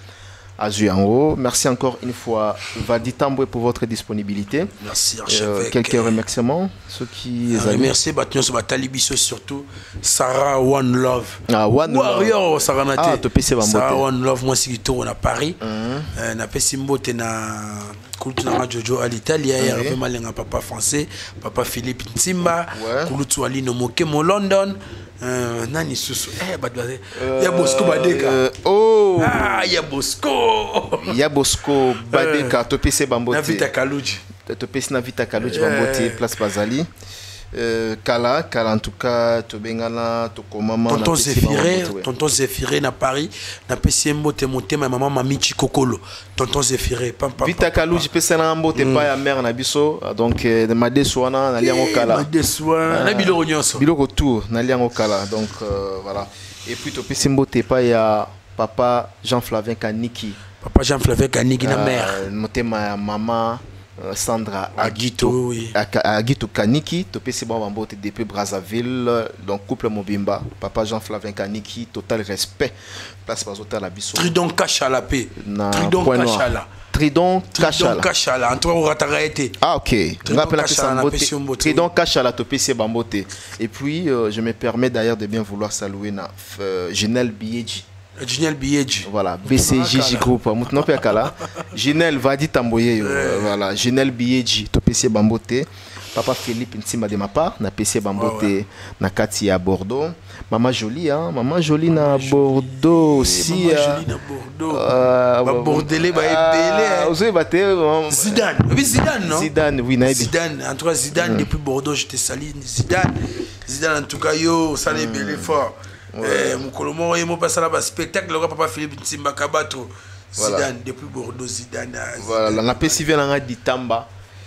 Merci encore une fois, Vadi Tamboué, pour votre disponibilité. Merci, euh, Quelques remerciements. Ceux qui ah, merci, Batios Batalibiso, surtout Sarah One Love. Ah, One Warrior, Love. Sarah Nate. Ah, tu Sarah Sarah One Love, moi, si tu es à Paris. Na Pessimbote na Kultuna Jojo à l'Italie. Il y a un papa français, papa Philippe Ntimba, Kulutu Ali Nomoke, mon London. Euh, nani susu eh badwaze euh, ya Bosco Badeka euh, oh ah ya Bosco ya Bosco Badeka to pese bambote na Vita Kaluji to pese na Vita Kaluji bambote place Bazali euh, Kala Kala en tout cas to bengana to komama tonton Zéphiré tonton Zéphiré na Paris na pese mbote monte ma maman Mamichi Kokolo tonton Zéphiré pam pam Vita Kaluji pese na mbote pa ya mère na biso donc de madeswana na liango Kala madeswana na biloko nyonso biloko tour na liango Kala donc euh, voilà et puis to pese mbote pa ya papa Jean-Flavien Kaniki papa Jean-Flavien Kaniki na mère motema ya maman Sandra Agito, oui. Agito Kaniki, topé c'est bon bambote depuis Brazzaville, donc couple Mobimba, papa Jean-Flavien Kaniki, total respect, place pas hôtel à Bissau. Tridon Kachala P. Tridon Kachala. Tridon Kachala. Tridon Kachala, entre autres Rataraete. Ah ok. On appelle ça Tridon Kachala, topé c'est bambote. Et puis euh, je me permets d'ailleurs de bien vouloir saluer na euh, Ginel Biedji. Ginel Biedji. Voilà, B C J J Group. Non pas kala. Ginel Vadi Tamboye. Voilà, Ginel Biedji. To P C Bambote. Papa Philippe Ntima de ma part. Na P C Bambote. Na Kati à Bordeaux. Maman Jolie, hein. Maman Jolie na Bordeaux aussi. Maman Jolie na Bordeaux. Ba Bordelais, ba Ebélé. Vous avez battu. Zidane. Oui, Zidane, non? Zidane, oui, naïbi. Zidane. En tout cas, Zidane depuis Bordeaux, j'étais sali. Zidane. Zidane, en tout cas, yo, ça les Ebélé fort. Mon colomo et mon passage là spectacle le papa Philippe Ntimba Kabato Zidane depuis Bordeaux Zidane voilà na pesive na Ditamba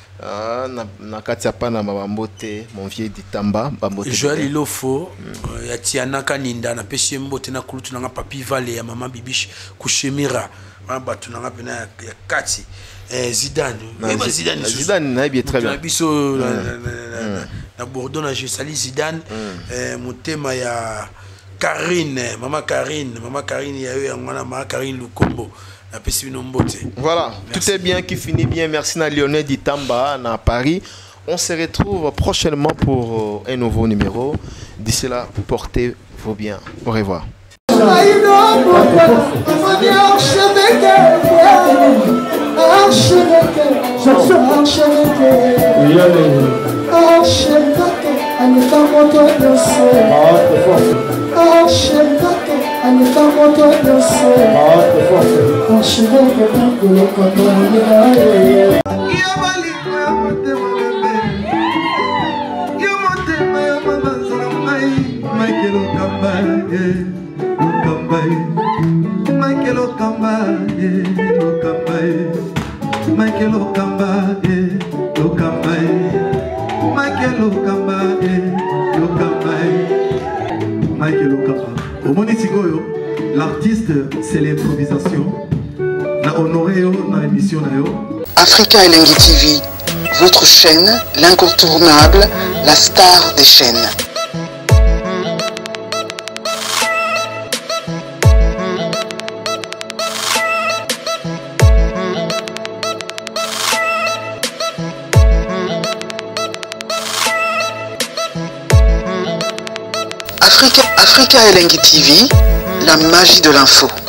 na na katia pa na bambote mon vieux Ditamba bambote Joël Ilofo ya Tiana Kaninda na pesi mbote na kulutu na papi Vale ya maman Bibiche kushemira batu na pena ya kati Zidane Zidane Zidane na bien très bien biso na Bordeaux na je sali Zidane mon thème ya Karine, maman Karine, maman Karine, il y a eu un maman Karine Lukombo. Voilà, merci. Tout est bien qui finit bien. Merci à Lionel Ditamba à Paris. On se retrouve prochainement pour un nouveau numéro. D'ici là, portez-vous bien. Au revoir. Oh, Shemake, and if I'm not on your soul, oh, Shemake, and look at the Michael Okamba, Okamba, Michael Okamba, Okamba, Michael Okamba, Okamba, Michael Okamba, Okamba, Michael Okamba. Au Monisigoyo, l'artiste c'est l'improvisation. Na honoré dans l'émission nayo. Africa Elengi T V, votre chaîne, l'incontournable, la star des chaînes. Africa, Africa Elengi T V, la magie de l'info.